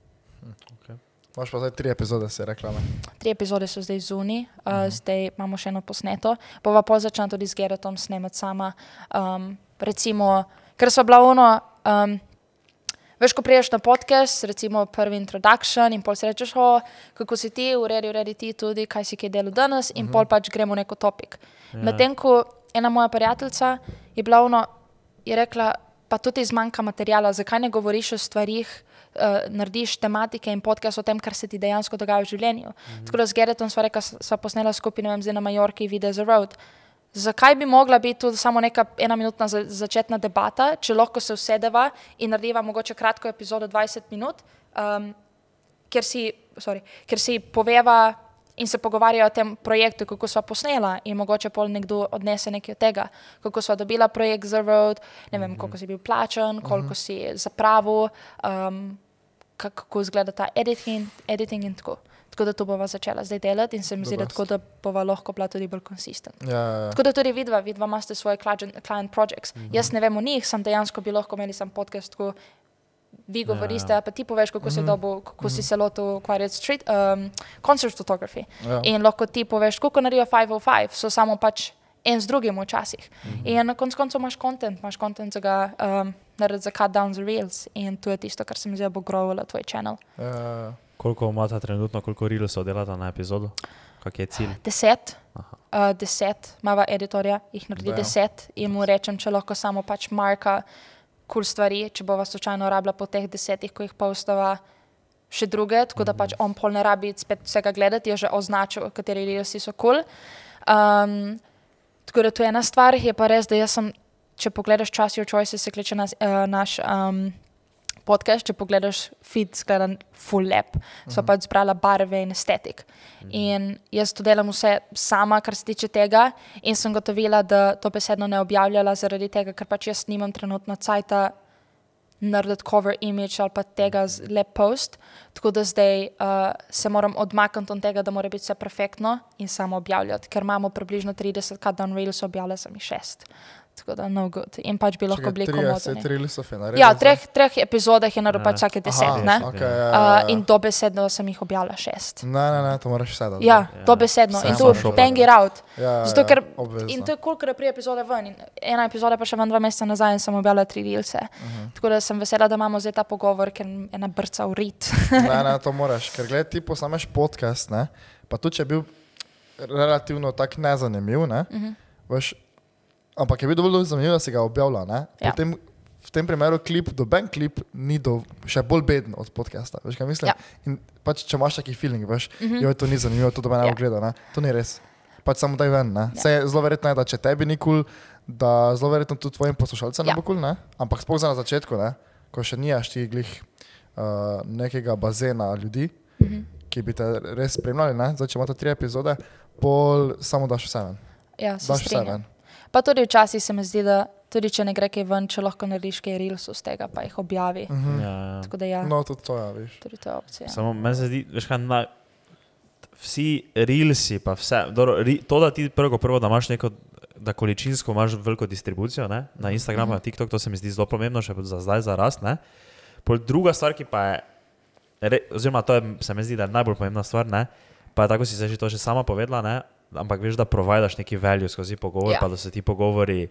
Okay. Imaš pa zdaj tri epizode, si rekla, ne? Tri epizode so zdaj zunaj, uh, zdaj imamo še eno posneto, bova pol začela tudi z Geretom snemati sama. Um, recimo, ker so bila ono, um, veš, ko priješ na podcast, recimo prvi introduction in pol si rečeš, o, kako si ti, uredi, uredi ti tudi, kaj si kaj delal danes in pol pač gremo neko topik. Ja. Medtem, ko ena moja prijateljica je bila ono, je rekla, pa tudi zmanjka materijala, zakaj ne govoriš o stvarih, uh, narediš tematike in podcast o tem, kar se ti dejansko dogaja v življenju. Mm-hmm. Tako da z Geretom sva rekla, sva posnela skupaj, ne vem, zdaj na Majorki, Video the Road. Zakaj bi mogla biti tudi samo neka ena minutna za, začetna debata, če lahko se usedeva in narediva mogoče kratko epizodo dvajset minut, um, ker, si, sorry, ker si poveva in se pogovarjajo o tem projektu, kako sva posnela in mogoče pol nekdo odnese nekaj od tega, kako sva dobila projekt The Road, ne vem, koliko si bil plačen, koliko si zapravil, um, kako izgleda ta editing, editing in tako. Tako da to bova začela zdaj delati in se mi zdi, da tako da bova lahko bila tudi bolj consistent. Ja, ja, ja. Tako da tudi vidva, vidva imate svoje client, client projects. Mm-hmm. Jaz ne vem o njih, sem dejansko bi lahko imeli sam podcast, ko vi govoriste, Ja. pa ti poveš, kako, mm-hmm. si, dobil, kako mm-hmm. si se lotil ukvarjati street, um, concert photography. Ja. In lahko ti poveš, kako naredijo five oh five, so samo pač en z drugim včasih. Mm-hmm. In na koncu koncev imaš content, imaš content za ga um, narediti za cut down the reels in to je tisto, kar se mi zdi, bo growilo tvoj channel. Ja, ja, ja. Koliko imata trenutno, koliko reelsov delata na epizodo? Kak je cilj? Deset, Aha. uh, deset, mava editorja, jih naredi Damn. deset in mu rečem, če lahko samo pač marka cool stvari, če bova slučajno rabila po teh desetih, ko jih postava še druge, tako da pač on pol ne rabi spet vsega gledati, je že označil, kateri reelsi so cool. Um, tako da to je ena stvar, je pa res, da jaz sem, če pogledaš Trust Your Choices, se kliče nas, uh, naš um, podcast, če pogledaš feed, zgleda full lep. So uh-huh. pač zbrala barve in estetik. Uh-huh. In jaz to delam vse sama, kar se tiče tega in sem gotovila, da to besedno ne objavljala zaradi tega, ker pač jaz nimam trenutno cajta narediti cover image ali pa tega z lep post, tako da zdaj uh, se moram odmakniti od tega, da mora biti vse perfektno in samo objavljati, ker imamo približno trideset cut down reels, objavila sem jih šest. Tako da no good. In pač bi lahko bili komodni. trideset reelsov je naredil. Ja, v treh, treh epizodah je naredil pač vsake deset, Aha, ne? okay, ja, ja, Uh, ja. in dobesedno sem jih objavila šest. Ne, ne, ne, to moraš vse dati. Ja, Ja. dobesedno. Vse In moraš tu objaviti. bang it out. Ja, ja, Zato, ker, obvezno. in to je cool, ker je pri epizode ven. In ena epizoda pa še ven dva meseca nazaj in sem objavila tri reelse. Uh-huh. Tako da sem vesela, da imamo zdaj ta pogovor, ker ena brca v rit. Ne, ne, to moraš, ker gledaj, ti posnameš podcast, ne, pa tudi, če je bil relativno tak nezanimiv, ne, uh-huh. veš, ampak je bil dovolj zanimiv, da si ga objavila, ne, Ja. potem v tem primeru klip, doben klip ni do, še bolj beden od podcasta, veš, kaj mislim? Ja. In pač, če imaš taki feeling, veš, Mhm. jo, to ni zanimivo, to doben ne Ja. bo gledal, ne, to ni res. Pač samo daj ven, ne. Ja. Saj zelo verjetno je, da če tebi ni kul, cool, da zelo verjetno tudi tvojim poslušalcem Ja. ne bo kul, cool, ne, ampak sploh za na začetku, ne, ko še nijaš ti glih uh, nekega bazena ljudi, Mhm. ki bi te res spremljali, ne? Zdaj, če imate tri epizode, pol samo daš vse ven. Ja, se Daš vse strinjam. ven. Pa tudi včasih se mi zdi, da tudi če ne gre kaj ven, če lahko narediš kaj reelsov z tega, pa jih objavi. Mhm. Ja, ja. Tako da ja, No, tudi to, ja, viš. tudi to je opcija. Samo meni se zdi, veš kaj, naj, vsi reelsi pa vse, dobro, ri, to da ti prvo, prvo, da imaš neko, da količinsko imaš veliko distribucijo, ne, na Instagramu, na TikTok, to se mi zdi zelo pomembno, še za zdaj za rast, ne. Pol druga stvar, ki pa je, re, oziroma to je, se mi zdi, da je najbolj pomembna stvar, ne, pa je tako si se že to že sama povedala, ne, ampak veš, da providaš neki value skozi pogovor, Ja. pa da se ti pogovori,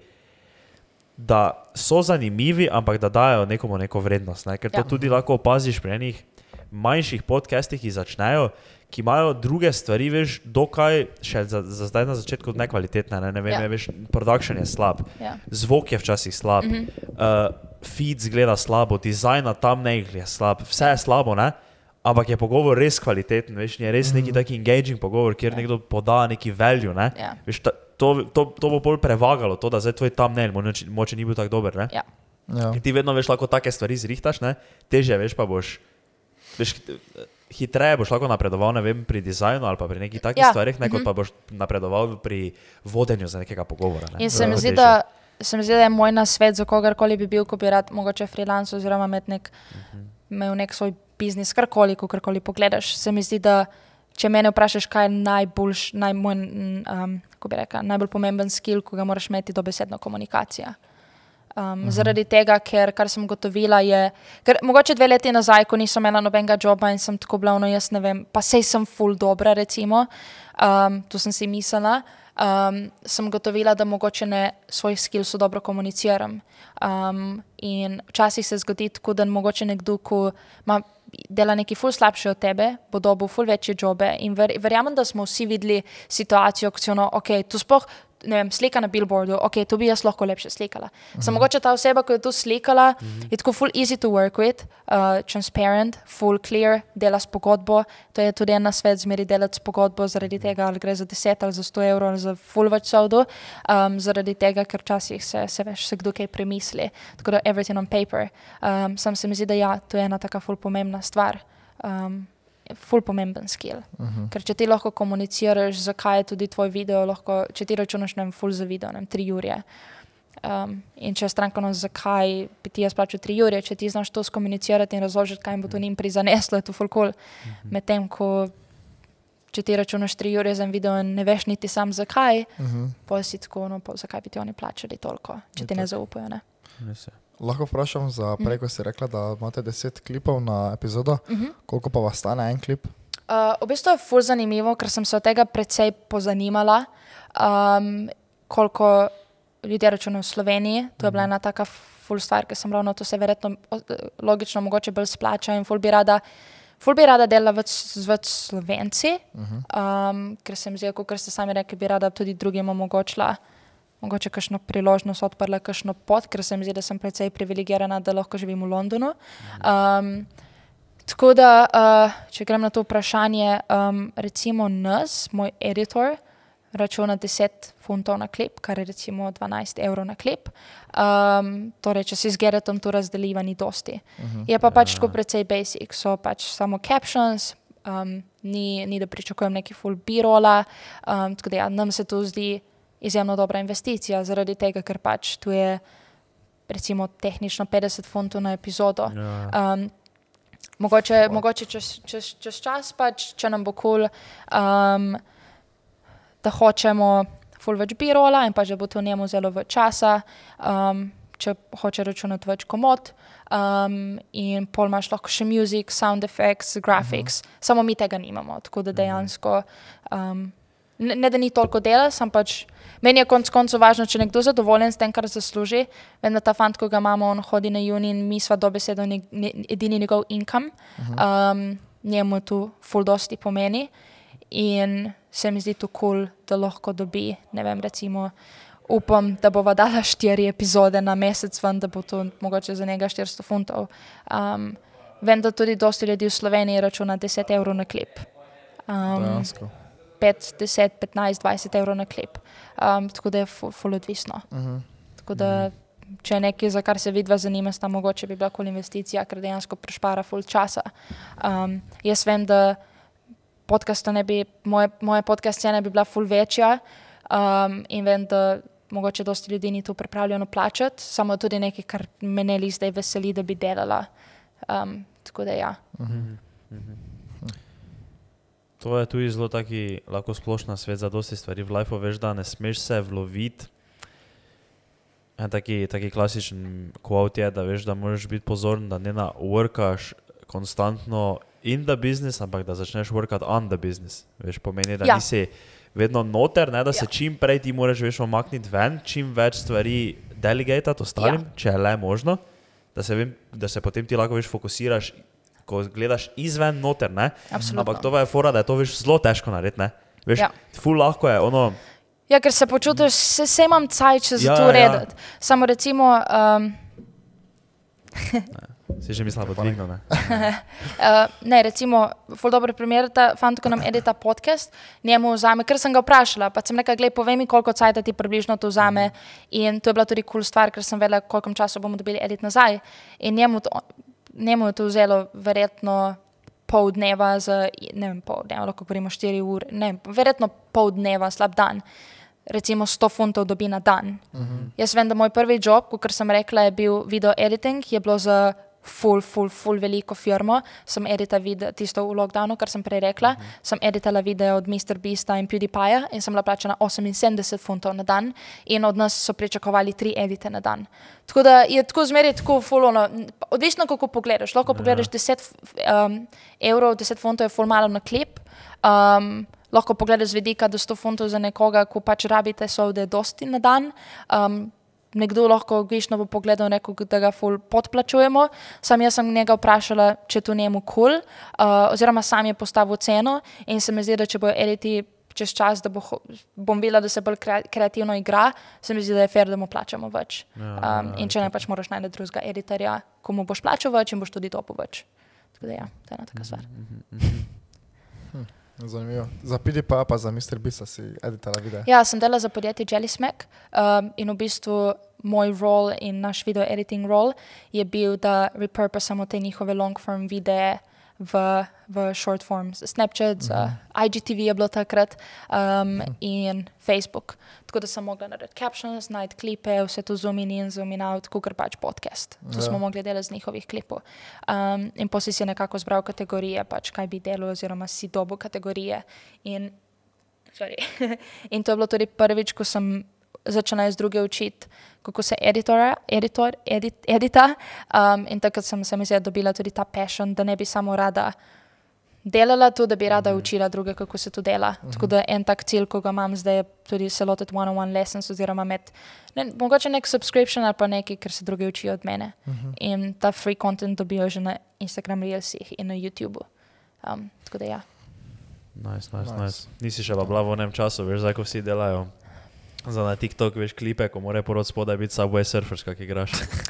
da so zanimivi, ampak da dajo nekomu neko vrednost, ne, ker to Ja. tudi lahko opaziš pri enih manjših podcastih, ki začnejo, ki imajo druge stvari, veš, dokaj še za, za zdaj na začetku nekvalitetne, ne, ne vem, Ja. ja. veš, production je slab, Ja. zvok je včasih slab, mm-hmm. uh, feed zgleda slabo, dizajn na thumbnail je slab, vse je slabo, ne? Ampak je pogovor res kvaliteten, veš, je res neki taki engaging pogovor, kjer Ja. nekdo poda neki value, ne? Ja. Veš, ta, to, to, to bo bolj prevagalo, to, da zdaj tvoj thumbnail moče, moče ni bil tako dober, ne? Ja. Ja. In ti vedno veš, lahko take stvari zrihtaš, ne? Težje, veš, pa boš, veš, hitreje boš lahko napredoval, ne vem, pri dizajnu ali pa pri nekih takih Ja. stvarih, ne, kot Mhm. pa boš napredoval pri vodenju za nekega pogovora, ne? In se mi To je zdi, težje. da, se mi zdi, da je moj nasvet za kogarkoli bi bil, ko bi rad mogoče freelance oziroma imel nek, imel nek svoj biznis, karkoli, kakorkoli pogledaš. Se mi zdi, da če mene vprašaš, kaj je najboljš, naj, moj um, kako bi rekla, najbolj pomemben skill, ko ga moraš imeti, dobesedno komunikacija. Um, Mhm. zaradi tega, ker kar sem gotovila je, ker mogoče dve leti nazaj, ko nisem imela nobenega joba in sem tako bila, no jaz ne vem, pa sej sem ful dobra recimo, um, to sem si mislila, um, sem gotovila, da mogoče ne svojih skillsov dobro komuniciram. Um, in včasih se zgodi tako, da mogoče nekdo, ko ima dela nekaj ful slabše od tebe, bo dobil ful večje jobe in ver, verjamem, da smo vsi videli situacijo, ko si ono, ok, tu sploh, ne vem, slika na billboardu, ok, to bi jaz lahko lepše slikala. Uh-huh. Sem mogoče ta oseba, ko je to slikala, uh-huh. je tako full easy to work with, uh, transparent, full clear, dela s pogodbo, to je tudi en nasvet, zmeri delati s pogodbo, zaradi tega, ali gre za deset ali za sto evrov, ali za full več soldo, um, zaradi tega, ker včasih se, se veš, se kdo kaj premisli, tako da everything on paper. Um, sam se mi zdi, da ja, to je ena taka full pomembna stvar. Um, ful pomemben skill. Uh-huh. Ker če ti lahko komuniciraš, zakaj je tudi tvoj video, lahko, če ti računaš, ne vem, ful za video, ne vem, tri urje. Um, in če je stranka, no, zakaj bi ti jaz plačal tri urje, če ti znaš to skomunicirati in razložiti, kaj jim bo to njim prizaneslo, je to ful cool. Uh-huh. Medtem, ko če ti računaš tri urje za en video in ne veš niti sam zakaj, uh-huh. pa si tako, no, pa zakaj bi ti oni plačali toliko, če je ti tako ne zaupajo, ne? Yes, Lahko vprašam za prej, ko si rekla, da imate deset klipov na epizodo. Uh-huh. Koliko pa vas stane en klip? Uh, v bistvu je ful zanimivo, ker sem se od tega precej pozanimala, um, koliko ljudje računajo v Sloveniji. To je bila ena taka ful stvar, ker sem ravno to se verjetno logično mogoče bolj splača in ful bi rada, ful bi rada delala več z več Slovenci, uh-huh. um, ker sem zdaj, kot ste sami rekli, bi rada tudi drugim omogočila mogoče kakšno priložnost odprla, kakšno pot, ker se mi zdi, da sem precej privilegirana, da lahko živim v Londonu. Um, tako da, uh, če grem na to vprašanje, um, recimo nas, moj editor, računa deset funtov na klip, kar je recimo dvanajst evrov na klip. Um, torej, če si z Geretom to razdeliva, ni dosti. Uh-huh. Je pa pač tako precej basic, so pač samo captions, um, ni, ni da pričakujem neki full b-rolla, um, tako da ja, nam se to zdi izjemno dobra investicija, zaradi tega, ker pač tu je recimo tehnično petdeset funtov na epizodo. Um, mogoče mogoče čez, čez, čez čas pač, če nam bo cool, um, da hočemo ful več b-rolla in pa že bo to njemu zelo več časa, um, če hoče računati več komod um, in pol imaš lahko še music, sound effects, graphics, uh-huh. samo mi tega nimamo, tako da dejansko um, ne, ne da ni toliko dela, sem pač meni je konc koncev važno, če nekdo zadovoljen s tem, kar zasluži. Vem, da ta fant, ko ga imamo, on hodi na uni in mi sva dobesedno ne, ne, edini njegov income. Uh-huh. Um, njemu tu ful dosti pomeni in se mi zdi to cool, da lahko dobi, ne vem, recimo, upam, da bova dala štiri epizode na mesec ven, da bo to mogoče za njega štiristo funtov. Um, vem, da tudi dosti ljudi v Sloveniji računa deset evrov na klip. Um, pet, deset, petnajst, dvajset evrov na klip. Um, tako da je ful, ful odvisno. Uh-huh. Tako da, če je nekaj, za kar se vidva zanima, sta mogoče bi bila cool investicija, ker dejansko prešpara ful časa. Um, jaz vem, da podcasta ne bi, moje, moje podcast cene bi bila ful večja um, in vem, da mogoče dosti ljudi ni to pripravljeno plačati, samo tudi nekaj, kar mene li zdaj veseli, da bi delala. Um, tako da ja. Uh-huh. Uh-huh. To je tudi zelo taki, lahko splošna svet za dosti stvari v lifeu, veš, da ne smeš se vloviti. En taki, taki klasičen quote je, da veš, da moraš biti pozoren, da ne workaš konstantno in the business, ampak da začneš workat on the business. Veš, pomeni, da ja. nisi vedno noter, ne, da se ja. čim prej ti moraš veš omakniti ven, čim več stvari delegatati ostalim, ja. če je le možno, da se, vem, da se potem ti lahko veš fokusiraš, ko gledaš izven noter, ne? Absolutno. Ampak to je fora, da je to veš zelo težko narediti, ne? Veš, ja. ful lahko je ono... Ja, ker se počutiš, se, se imam cajt, če za ja, to redati. Ja. Samo recimo... Um... si že mislila podvignil, ne? uh, ne, recimo, ful dobro primer, ta fant, ko nam edita podcast, njemu vzame, ker sem ga vprašala, pa sem rekla, glej, povej mi, koliko cajta ti približno to vzame. In to je bila tudi cool stvar, ker sem vedela, koliko časa bomo dobili edit nazaj. In njemu to... Njemu je to vzelo verjetno pol dneva, za, ne vem, pol dneva, lahko govorimo štiri ure, ne, verjetno pol dneva, slab dan. Recimo sto funtov dobi na dan. Uh-huh. Jaz vem, da moj prvi job, kot sem rekla, je bil video editing, je bilo za ful, ful, ful veliko firmo, sem edita video, tisto v lockdownu, kar sem prej rekla, mm -hmm. sem editala video od mister Beasta in PewDiePieja in sem bila plačana oseminsedemdeset funtov na dan in od nas so pričakovali tri edite na dan. Tako da je tako zmeraj tako ful, ono, odvisno kako pogledaš, lahko pogledaš deset um, evrov, deset funtov je ful malo na klip, um, lahko pogledaš z vidika do sto funtov za nekoga, ko pač rabite so, da je dosti na dan, um, nekdo lahko višno bo pogledal nekoga, da ga ful podplačujemo. Sam jaz sem njega vprašala, če to njemu cool, uh, oziroma sam je postavil ceno in se mi zdi, da če bojo editi čez čas, da bo, bom videla, da se bolj kreativno igra, se mi zdi, da je fair, da mu plačamo več. Um, in če ne, pač moraš najti drugega editorja, komu boš plačal več in boš tudi topo več. Tako da ja, to je ena taka stvar. Zanimivo. Za PewDiePie pa za mister Beasta si editala video. Ja, sem delala za podjetje Jelly Smack um, in v bistvu moj rol in naš video editing rol je bil, da repurposamo te njihove long form videe v, v short forms. Snapchat, mm -hmm. uh, I G T V je bilo takrat um, mm -hmm. in Facebook. Tako da sem mogla narediti captions, najti klipe, vse to zoom in in zoom in out, kukor pač podcast. To Ja. smo mogli delati z njihovih klipov. Um, in potem si nekako zbral kategorije, pač kaj bi delal oziroma si dobil kategorije. In, sorry. in to je bilo tudi prvič, ko sem začela jaz druge učiti, kako se editora, editor, edit, edita. Um, in takrat sem se mi zdaj dobila tudi ta passion, da ne bi samo rada delala to, da bi rada mm -hmm. učila druge, kako se to dela. Mm -hmm. Tako da en tak cilj, ko ga imam zdaj, je tudi se lotiti one-on-one lessons oziroma imeti ne, mogoče nek subscription ali pa nekaj, ker se drugi učijo od mene. Mm -hmm. In ta free content dobijo že na Instagram Reelsih in na YouTubeu. Um, tako da ja. Nice, nice, Nice. nice. Nisi še pa bila v onem času, veš, zdaj ko vsi delajo za na TikTok, veš, klipe, ko mora porod spodaj biti Subway Surfers, kak igraš.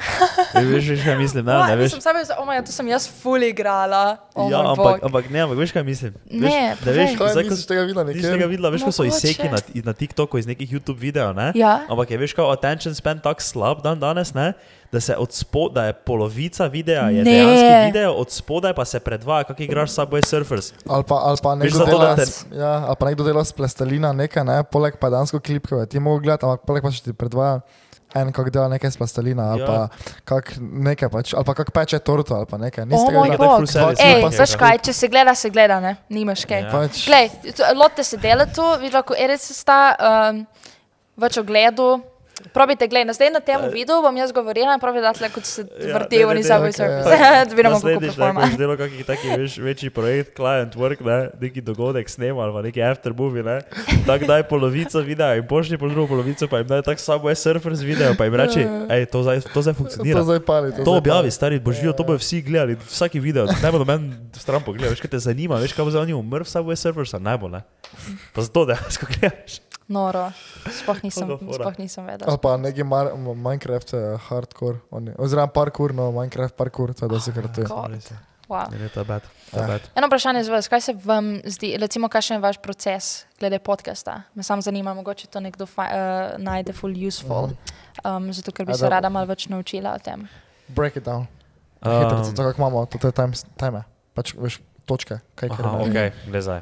Veš, veš, kaj mislim, ne, ne veš. Nisem samo, oh my God, to sem jaz ful igrala. Oh Ja, moj ampak, bog. ampak ne, ampak veš, kaj mislim? Veš, Ne, da veš, povej. Kaj, zdaj, ko nisi tega videla nisi tega nekje? videla, veš, ko so Mogoče. izseki na, na TikToku iz nekih YouTube videov, ne? Ja. Ampak je, veš, kao attention span tak slab dan danes, ne? Da se od spod, da je polovica videa je Ne. dejanski video, od spodaj pa se predvaja, kak igraš Subway Surfers. Ali pa, ali pa nekdo zato, dela, da te- s- ja, ali pa nekdo dela s plastelina nekaj, ne, poleg pa dansko klipkove. Ti mogo gledati, ampak poleg pa še ti predvaja en, kak dela nekaj s plastelina, ali Ja. pa kak nekaj pač, ali pa kak peče torto, ali pa nekaj. Niste Oh tega moj videla? to je bog. full series, Ej, ja. veš kaj, če se gleda, se gleda, ne? Nimaš kaj. Ja. Pač, Glej, to- lotte se dela to, videla, ko edice sta um, več ogledu. Probajte, glej, zdaj na tem videu bom jaz govorila in probajte dati, kot se Ja, vrti ne, v ne, Subway ne, Surfers. okej. Da vidimo, kako Naslednjič, ne, performa. ko boš delal kakšen taki veš, večji projekt, client work, ne, neki dogodek snema ali pa neki after movie, ne, tak daj polovico videa in pošli po drugo polovico, pa jim daj tak Subway Surfers video, pa jim reči, ej, to zdaj, to zdaj funkcionira. to zdaj pali. To zdaj objavi, pali. stari, boš videl, to bojo vsi gledali, vsaki video, ne bo noben stran pogleda, veš, kaj te zanima, veš, kaj bo za njim umrl v Subway Surfersa, ne bo, ne. Pa zato dejansko gledaš. Noro, sploh nisem, Koga fora. sploh nisem vedela. Ali pa neki mar, Minecraft uh, hardcore, oni, oziroma parkour, no Minecraft parkour, to je dosti krat tu. God. Wow. Ne, ne, to je bad, to je Ja. bad. Eno vprašanje za vas, kaj se vam zdi, recimo, kakšen je vaš proces glede podcasta? Me sam zanima, mogoče to nekdo fa, uh, najde full useful, um, zato ker bi A se da- rada malo več naučila o tem. Break it down. Um, Hitro, zato kako imamo, to je time, time, pač veš, točke, kaj kar Aha, ne. ok, glej zdaj.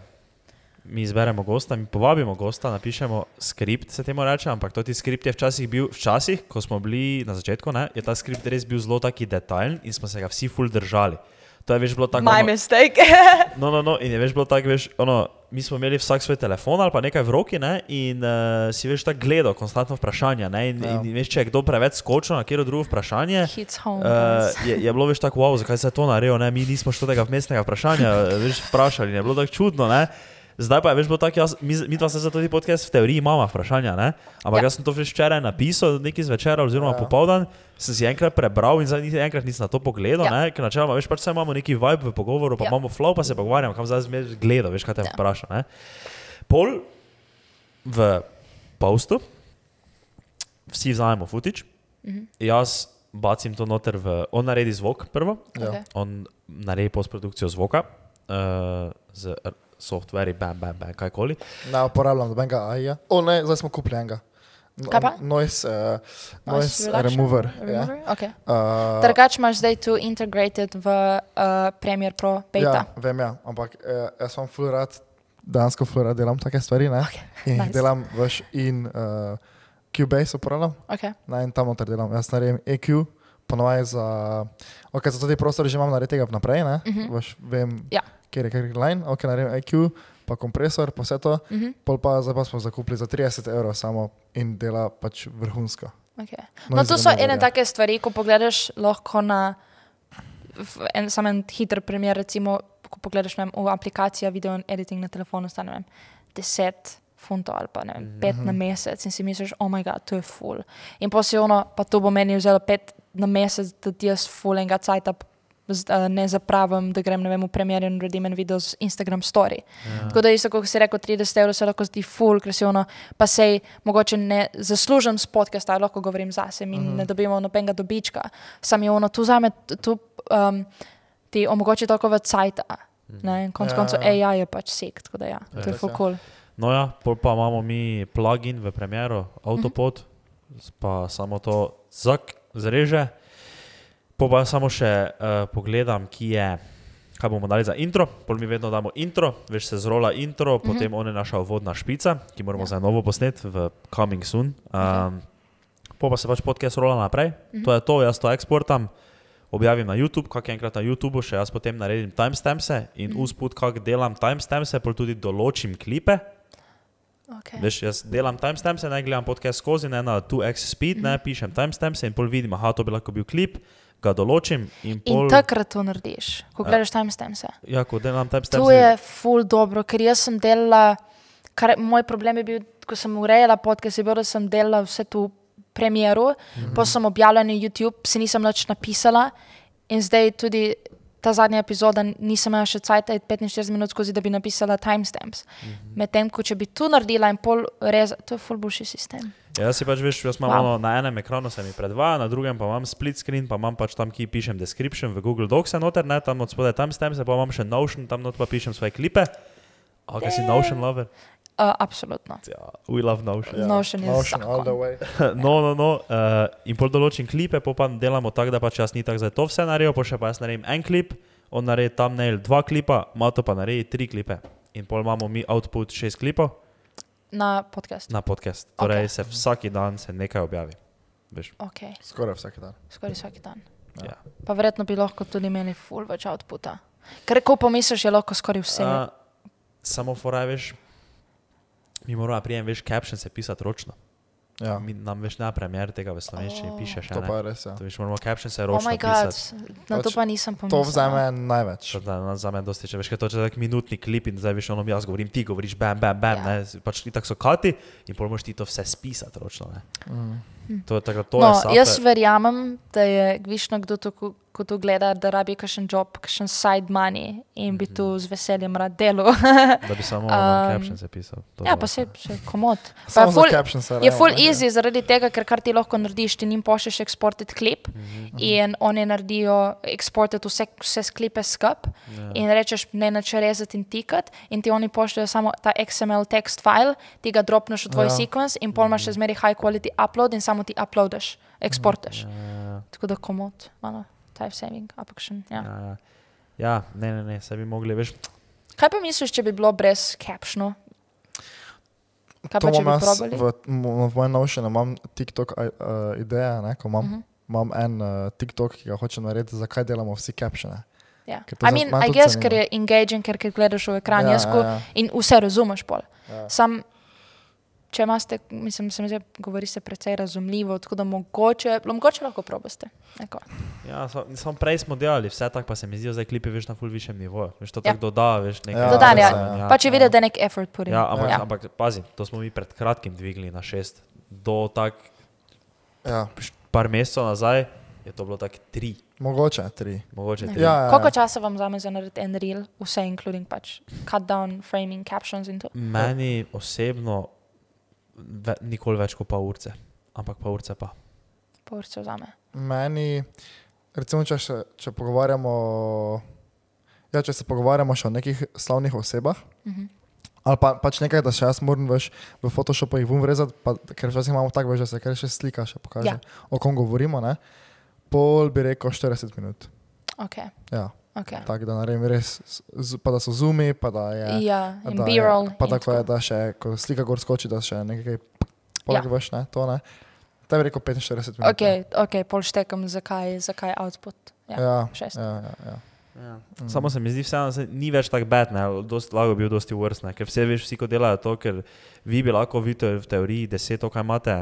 Mi izberemo gosta, mi povabimo gosta, napišemo skript, se temu reče, ampak to ti skript je včasih bil, včasih, ko smo bili na začetku, ne, je ta skript res bil zelo taki detajlen in smo se ga vsi ful držali. To je veš bilo tako, My ono, mistake. no, no, no, in je veš bilo tako, veš, ono, mi smo imeli vsak svoj telefon ali pa nekaj v roki, ne, in uh, si veš tako gledal konstantno vprašanja, ne, in, Ja. in veš, če je kdo preveč skočil na kjero drugo vprašanje, Hits home. Uh, guys. je, je bilo več tako, wow, zakaj se je to naredilo, ne? Mi nismo še tega vmesnega vprašanja več vprašali, ne? Bilo tako čudno, ne? Zdaj pa je več bilo tako, jaz, mi, mi dva se za tudi podcast v teoriji imamo vprašanja, ne? Ampak Ja. jaz sem to že včeraj napisal, neki zvečer oziroma Ja. popoldan, sem si enkrat prebral in zdaj niti enkrat nisem na to pogledal, Ja. ne? Ker načeloma, veš, pač saj imamo neki vibe v pogovoru, pa Ja. imamo flow, pa se pogovarjamo, kam zdaj zmeraj gledal, veš, kaj te Ja. vpraša, ne? Pol v postu vsi vzamemo footage, Mhm. jaz bacim to noter v, on naredi zvok prvo, Ja. Okay. on naredi postprodukcijo zvoka uh, z r- softverji, bam, bam, bam, kajkoli. Ne uporabljam nobenega A I-ja. O ne, zdaj smo kupili enega. No- Kaj pa? Noise, uh, noise reduction? remover. Ja. Remover? Okay. Uh, Drugač imaš zdaj tu integrated v uh, Premiere Pro beta. Ja, vem, ja, ampak eh, jaz vam ful rad, dejansko ful rad delam take stvari, ne? Okay, In nice. nice. Delam veš in uh, Cubase uporabljam, Okay. ne, in tam noter delam. Jaz naredim E Q, ponovaj za, ok, za tudi prostor že imam nareditega vnaprej, ne, Mhm. Vaš, vem, Ja. kjer je kjer line, ok, naredim I Q, pa kompresor, pa vse to, Mhm. pol pa zdaj pa smo zakupili za trideset evrov samo in dela pač vrhunsko. Okay. No, No, to so izredno ene dobro. take stvari, ko pogledaš lahko na v en, samo en hiter primer, recimo, ko pogledaš ne vem, v aplikacijo video editing na telefonu, stane ne vem, deset funtov ali pa ne vem, pet na mesec in si misliš, oh my god, to je full. In pa si ono, pa to bo meni vzelo pet na mesec, da ti jaz full enega cajta z- a, ne zapravim, da grem ne vem v Premiere in naredim en video z Instagram story. Ja. Tako da isto, kot si rekel, trideset evrov se lahko zdi full, ker si ono, pa sej mogoče ne zaslužim s podcasta, lahko govorim zase in uh-huh. ne dobimo nobenega dobička. Sam je ono, tu zame, tu um, ti omogoči toliko več cajta. Ne, in konc Ja, koncev ja. A I je pač sek, tako da ja, to je Res, full ja. cool. No ja, pol pa imamo mi plugin v Premiero, Autopod, pa samo to zak zreže. Po pa samo še uh, pogledam, ki je, kaj bomo dali za intro. Pol mi vedno damo intro, veš se zrola intro, potem on je naša uvodna špica, ki moramo za novo posnet v Coming Soon. Um, po pa se pač podcast rola naprej, to je to, jaz to eksportam, objavim na YouTube, kak enkrat na YouTubeu, še jaz potem naredim timestampse in usput, kak delam timestampse, pol tudi določim klipe. Okay. Veš, jaz delam timestampse, ne gledam podcast skozi, ne na two x speed, ne pišem timestampse in pol vidim, aha, to bi lahko bil klip, ga določim in pol... In takrat to narediš, ko gledaš timestampse. Ja, ko delam To timestampse... je ful dobro, ker jaz sem delala, kar, moj problem je bil, ko sem urejala podcast, je bil, da sem delala vse tu premieru, mm-hmm. pa sem objavila na YouTube, si nisem nič napisala in zdaj tudi ta zadnja epizoda nisem imela še cajta petinštirideset minut skozi, da bi napisala timestamps. Mm-hmm. Medtem, ko če bi tu naredila in pol reza, to je ful boljši sistem. Ja, jaz si pač veš, jaz imam Wow. ono, na enem ekranu se mi predvaja, na drugem pa imam split screen, pa imam pač tam, ki pišem description v Google Docs noter, ne, tam od spodaj timestamps, pa imam še Notion, tam not pa pišem svoje klipe. A, kaj si Notion lover? Uh, absolutno. Ja, we love Notion. Ja. Notion je Notion all the zakon. way. No, no, no, uh, in pol določim klipe, pol pa delamo tako, da pač jaz ni tako zdaj to vse naredil, pol še pa jaz naredim en klip, on naredi thumbnail dva klipa, Mato pa naredi tri klipe. In pol imamo mi output šest klipov Na podcast. na podcast. Torej Ok. se vsaki dan se nekaj objavi. Veš, Ok, Skoraj vsak dan. skoraj vsak dan. ja. Pa verjetno bi lahko tudi imeli ful več outputa. Ker ko pomisliš, je lahko skoraj vse. Uh, samo foraj, veš, mi moramo prijem, veš, caption se pisati ročno. Ja, Mi, nam veš na premier tega v slovenščini Oh. piše še to pa ne. je res, ja. To veš, moramo caption se Oh ročno my god, pisati. na to Pač pa nisem pomislila. To vzame največ. To da, no, za me dosti, če veš, kaj to je tak minutni klip in zdaj veš, ono jaz govorim, ti govoriš bam, bam, bam, Ja. ne, pač ti tako so kati in pol moraš ti to vse spisati ročno, ne. Mm. To je tako, to No, je sape. jaz verjamem, da je višno kdo to, ko, ko to gleda, da rabi kakšen job, kakšen side money in bi tu z veseljem rad delal. Da bi samo um, Um, caption se pisal. To ja, bi pa se, se komod. Pa Samo je za ful, caption se je raje, full ne. easy zaradi tega, ker kar ti lahko narediš, ti njim pošlješ exported klip Mhm. in oni naredijo exported vse, vse sklipe skup Ja. in rečeš ne nače rezati in tikati in ti oni pošljajo samo ta X M L text file, ti ga dropneš v tvoj Ja. sequence in pol imaš še zmeri high quality upload in samo ti uploadaš, eksportaš. Ja, Tako da komod, malo time saving, ampak še, ja. ja, ja. Ja, ne, ne, ne, se bi mogli, veš, Kaj pa misliš, če bi bilo brez captionov? Kaj To pa če imam bi jaz probali? v, m- v mojem Notionu, imam TikTok uh, ideja, ne, ko imam, uh Mhm. -huh. imam en uh, TikTok, ki ga hočem narediti, zakaj delamo vsi captione. Ja. ker to I zna- mean, mene I tudi guess, zanima. ker je engaging, ker, ker gledaš v ekran Ja, jaz, ko, ja, ja. in vse razumeš pol. Ja. Sam, če imate, mislim, se mi zdi, govori se precej razumljivo, tako da mogoče, mogoče lahko probaste. Neko. ja, sam, sam prej smo delali vse tako, pa se mi zdijo zdaj klipi, veš, na ful višjem nivoju. Veš, to Ja. tako doda, veš, nekaj. Ja, Dodan, ja. res je, ja. Pa če vidiš, da je nek effort put in. Ja, ampak, ja. ampak pazi, to smo mi pred kratkim dvigli na šest. Do tak Ja, par mesecev nazaj je to bilo tako tri, mogoče tri. mogoče tri. Ja, ja, Koliko ja. časa vam vzame za narediti en reel, vse including pač cut down, framing, captions in to? Meni osebno ve, nikoli več kot pol urce, ampak pol urce pa. Pol ure se vzame. Meni, recimo, če, še, če pogovarjamo, ja, če se pogovarjamo še o nekih slavnih osebah, Mhm. ali pa, pač nekaj, da še jaz moram veš, v Photoshopu jih bom vrezati, pa, ker včasih imamo tako, veš, da se kar še slika še pokaže, Ja. o kom govorimo, ne? Pol bi rekel štirideset minut. Ok, Ja, ok. tako da naredim res, z, pa da so zoomi, pa da je... Ja, in da je- B-roll. Pa in tako je, tako. da še, ko slika gor skoči, da še nekaj, Ja. poleg veš, ne, to ne. Tebi rekel petinštirideset minut. Ok, ok, pol štekam, zakaj, zakaj output. Ja, Ja, šest. ja, ja, ja. Ja. Mm. Samo se mi zdi vseeno, se ni več tak bad, ne, dost, lahko bil dosti worse, ne, ker vse veš, vsi ko delajo to, ker vi bi lahko vidite v teoriji deset, to kaj imate.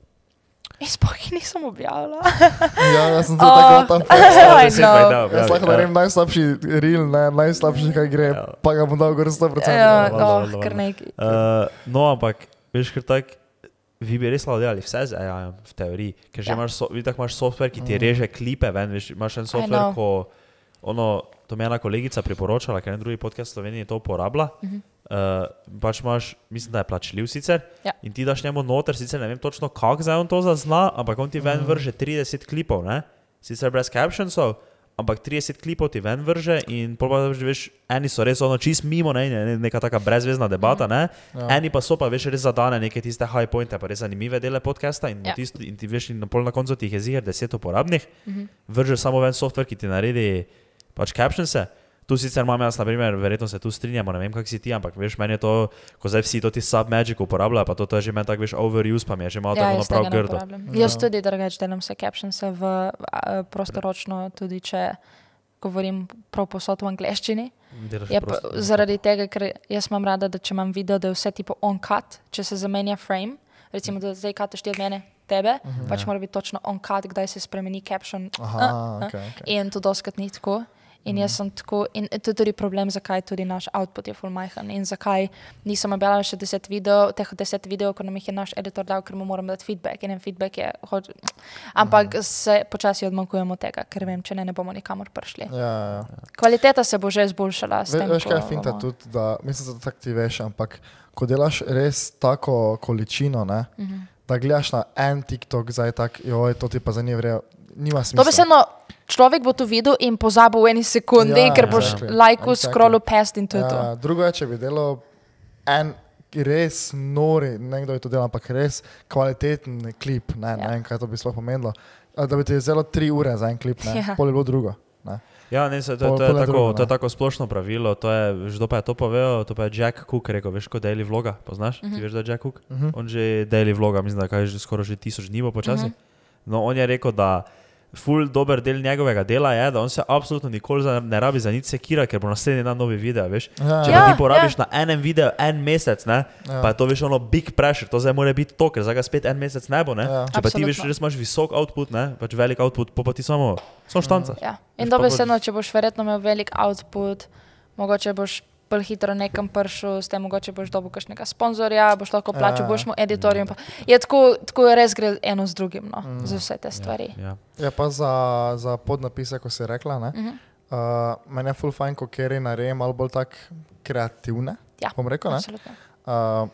Jaz sploh jih nisem objavila. Ja, jaz sem se Oh. tako tam I deset pa jih know. dal, Jaz ja, lahko ja. naredim najslabši reel, ne, najslabši, kaj gre, Ja. pa ga bom dal gor sto procentov. Ja, valjda, oh, valjda, kar valjda. nekaj. Uh, no, ampak, veš, ker tak, vi bi res lahko delali vse z A I-jem v teoriji, ker že Ja. imaš, so, vidiš, imaš software, ki ti reže klipe ven, veš, imaš en software, know. ko, ono, to mi je ena kolegica priporočala, ker en drugi podcast v Sloveniji to uporablja, Mhm. uh, pač imaš, mislim, da je plačljiv sicer, Ja. in ti daš njemu noter, sicer ne vem točno, kako zdaj on to zazna, ampak on ti ven vrže trideset klipov, ne, sicer brez captionsov, ampak trideset klipov ti ven vrže in pol pa veš, eni so res ono čist mimo, ne, ne, neka taka brezvezna debata, ne, Ja. eni pa so pa veš res zadane neke tiste high pointe, pa res zanimive dele podcasta in, Ja. tisto, in ti veš, in na pol na koncu ti jih je ziher deset uporabnih, Mhm. vržeš samo ven software, ki ti naredi pač captionse. Tu sicer imam jaz, na primer, verjetno se tu strinjamo, ne vem, kak si ti, ampak veš, meni je to, ko zdaj vsi to ti Submagic uporabljajo, pa to, to je že meni tako, veš, overuse, pa mi je že malo tako ono jaz prav tega ne grdo. uporabljam. Ja. Jaz tudi drugače delam vse captionse v a, prostoročno, tudi če govorim prav posod v angleščini. Delaš Je pa, prosto. zaradi tega, ker jaz imam rada, da če imam video, da je vse tipo on cut, če se zamenja frame, recimo, da zdaj kataš ti od mene tebe, Mhm. pač mora biti točno on cut, kdaj se spremeni caption. Aha, a, a. okej, okej. In to doskrat ni tako. In jaz sem tako, in to je tudi problem, zakaj tudi naš output je full majhen in zakaj nisem objavila še deset videov, teh deset videov, ko nam jih je naš editor dal, ker mu moram dati feedback in en feedback je, hoč... ampak se počasi odmakujemo od tega, ker vem, če ne, ne bomo nikamor prišli. Ja, ja, ja. Kvaliteta se bo že izboljšala s Ve, tem, veš, kaj je ko finta bomo- tudi, da mislim, da tako ti veš, ampak ko delaš res tako količino, ne, Mhm. da gledaš na en TikTok, zdaj tak, joj, to ti pa za njih vre, nima smisla. Dobesedno, človek bo to videl in pozabil v eni sekundi, Ja, ker boš exactly, lajku, exactly. scrollu past in to je to. Ja, drugo je, če bi delal en res nori, nekdo je to delal, ampak res kvaliteten klip, ne, Ja. ne vem, kaj to bi sploh pomenilo, a da bi ti vzelo tri ure za en klip, ne, Ja. pol je bilo drugo. Ne. Ja, ne, se, to, Pol- to, je pol je tako, drugo, to je ne. tako splošno pravilo, to je, veš, kdo pa je to povedal, to pa je Jack Cook rekel, veš, ko daily vloga, poznaš, Mhm. ti veš, da je Jack Cook? Mhm. On že daily vloga, mislim, da je že skoraj že tisoč dni bo počasi. Mhm. No, on je rekel, da ful dober del njegovega dela je, da on se absolutno nikoli za, ne rabi za nič sekira, ker bo naslednji dan novi video, veš. Ja, Če Ja, pa ti porabiš ja. na enem videu en mesec, ne, Ja. pa je to veš ono big pressure, to zdaj mora biti to, ker zdaj ga spet en mesec ne bo, ne. Ja. Če pa ti veš, Absolutno. res imaš visok output, ne, pač velik output, pa, pa ti samo, samo štancaš. Ja. In Veš, pa dobesedno, če boš verjetno imel velik output, mogoče boš bolj hitro nekam prišel, s tem mogoče boš dobil kakšnega sponzorja, boš lahko plačal, Ja. boš mu editorjem. Pa. Je tako, tako res gre eno z drugim, no, mm. za vse te stvari. Ja. Ja, pa za, za podnapise, ko si rekla, ne, Mhm. uh, meni je full fajn, ko Kerry naredi malo bolj tak kreativne, Ja, bom rekel, ne. absolutno. Uh,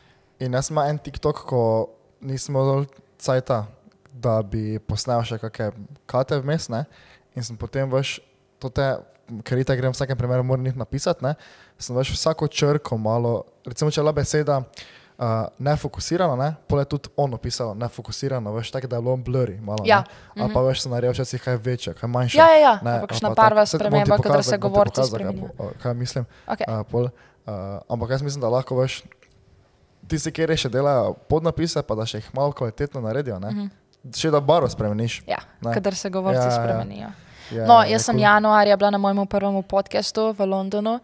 in jaz imam en TikTok, ko nisem imel cajta, da bi posnel še kakšne kate vmes, ne, in sem potem veš, to te, ker itak grem v vsakem primeru moram jih napisati, ne, sem veš vsako črko malo, recimo če je bila beseda uh, nefokusirana, ne, pol je tudi on opisal nefokusirano, veš, tako da je bilo blurry malo, Ja, ne, ali pa veš, se naredil včasih kaj večje, kaj manjše. Ja, ja, ja. Ne, ampak kakšna ali pa parva tako. Saj bom ti sprememba, kadar pokazal, se bom ti govorci pokazal, kaj spremenijo. po- Kaj mislim. Okay. Uh, pol, uh, ampak jaz mislim, da lahko veš, tisti, ki še delajo podnapise, pa da še jih malo kvalitetno naredijo, ne? Mhm. Še da barvo spremeniš. Ja, Ne. kadar se govorci Ja, ja. spremenijo. Je, No, je jaz sem cool. januarja bila na mojem prvem podkastu v Londonu.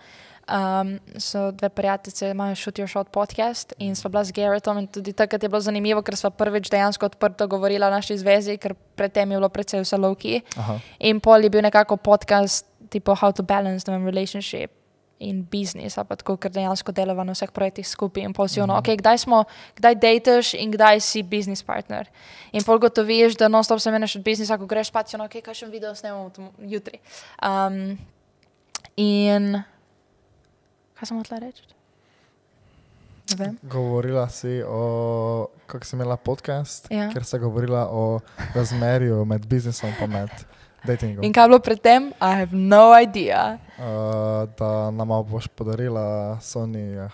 Um, so dve prijateljice, imajo Shoot Your Shot podcast in sva bila z Garrettom in tudi takrat je bilo zanimivo, ker sva prvič dejansko odprto govorila o naši zvezi, ker predtem je bilo precej vse low-key. Aha. In pol je bil nekako podcast tipo How to Balance the Relationship in Business, ali pa tako, ker dejansko delava na vseh projektih skupaj in pol si ono, ok, kdaj smo, kdaj dateš in kdaj si business partner. In pol gotoviš, da non-stop se meneš od biznisa, ko greš spati, ono, ok, kakšen video snemamo tom- jutri. Um, in kaj sem hotela reči? Ne vem. Govorila si o, kako si imela podcast, Ja. ker si govorila o razmerju med biznisom in med datingom. In kaj je bilo predtem? I have no idea. Uh, da nama boš podarila Sony. Ja,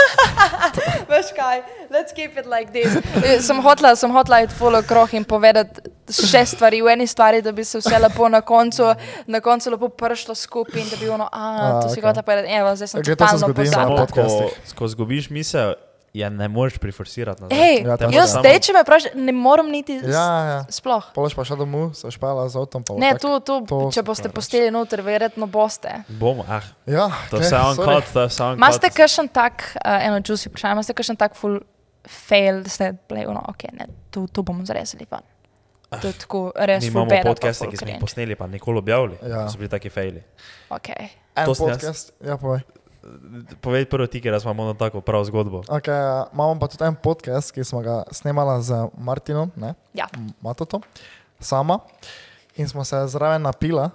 Veš kaj, let's keep it like this. Eh, Sem hotla, sem hotla iti full okrog in povedati šest stvari v eni stvari, da bi se vse lepo na koncu, na koncu lepo prišlo skupaj in da bi ono, a, A, to si okej. hotla povedati, evo, zdaj sem Okej, to se totalno zgodi na pozabila. pod- podcastih. Ko, ko zgubiš misel, Ja, ne moreš priforsirati nazaj. Hej, Ja, to jaz samo- zdaj, če me vprašaš, ne morem niti Ja, ja. sploh. Polož pa šel domov, se špela z avtom. Pa Ne, tak. tu, tu, to če so boste preveč. posteli noter, verjetno boste. Bomo, ah, Ja, to okej, je sound sorry. cut, to je sound cut. Maste kakšen tak, uh, eno juicy vprašanje, maste kakšen tak full fail, da ste bili, ono, ok, ne, tu, tu bomo zrezali ven. To je tako res Mi full imamo bad, pa podcaste, full ki smo jih cringe. posneli, pa nikoli objavili. Ja. So bili taki faili. Ok. En To sem jaz. podcast, ja, povej. Povej prvo ti, ker jaz imam ono tako prav zgodbo. Okay, ja, imamo pa tudi en podcast, ki smo ga snemala z Martinom, ne? Ja. Matoto, sama. In smo se zraven napila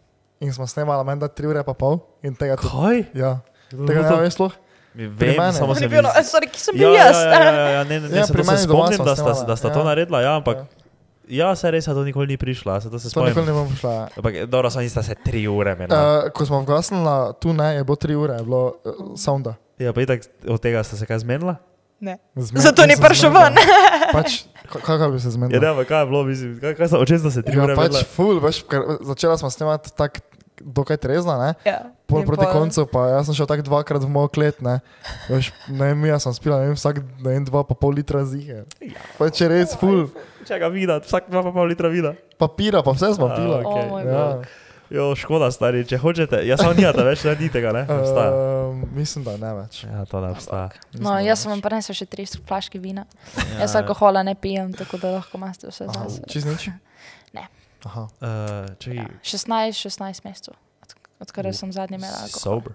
in smo snemala menda tri ure pa pol in tega tudi. Kaj? Ja, Kdo tega bo to? ne veš sploh. Vem, meni. samo On je sem bil, no, iz- sorry, ki sem Ja, bil ja, jaz. ja, ja, ja, ne, ne, ne, Ja, se pri to se meni doma spomnim, sva da sta, snemala. da sta to Ja. naredila, ja, ampak Ja. ja, se res, da to nikoli ni prišla, se to se To nikoli spomnim. ne bom šla. Ampak dobro, samo sta se tri ure menila. Uh, ko smo vgasnili tu, ne, je bilo tri ure, je bilo uh, sounda. Ja, pa itak od tega sta se kaj zmenila? Ne. Zmen- Zato ni nisem prišel zmenila. ven. Pač, k- kako bi se Ja, zmenila? ne, ampak kaj je bilo, mislim, kaj, kaj sta, o čem sta se tri Ja, ure pač menila? ful, veš, ker začela smo snemati tako dokaj trezna, ne? Ja. Pol In proti pol- koncu, pa jaz sem šel tako dvakrat v moj klet, ne. Veš, ne vem, jaz sem spila, ne vem, vsak, ne vem, dva pa pol litra zihe. Pač je res ful. Čega vida, vsak dva pa pol litra vida. Papira, pa vse smo A, pila. ok. O moj Ja. bog. Jo, škoda, stari, če hočete, jaz samo nijate več, ne ni tega, ne? Obstaja. Uh, mislim, da ne več. Ja, to ne obstaja. No, Mislim, da jaz ne sem vam več. prinesel še tri flaške vina. Ja. Jaz alkohola ne pijem, tako da lahko imate vse Aha, zase. čist nič? Ne. Aha. Uh, čekaj, šestnajst, šestnajst mesecev, od- odkar sem zadnji imela alkohol. sober.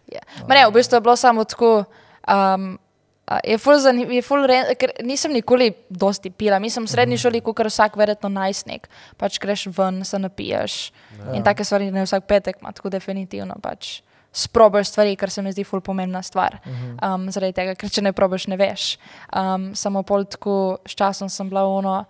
Ma ne, v bistvu je bilo samo tako, um, a, je ful, zanim, je ful re, ker nisem nikoli dosti pila. Mi sem v srednji šoli, kot vsak verjetno najstnik. Pač greš ven, se napiješ Ja. in take stvari ne vsak petek ima, tako definitivno pač sprobaš stvari, kar se mi zdi ful pomembna stvar. Um, zaradi tega, ker če ne probaš, ne veš. Um, samo pol tako s časom sem bila ono,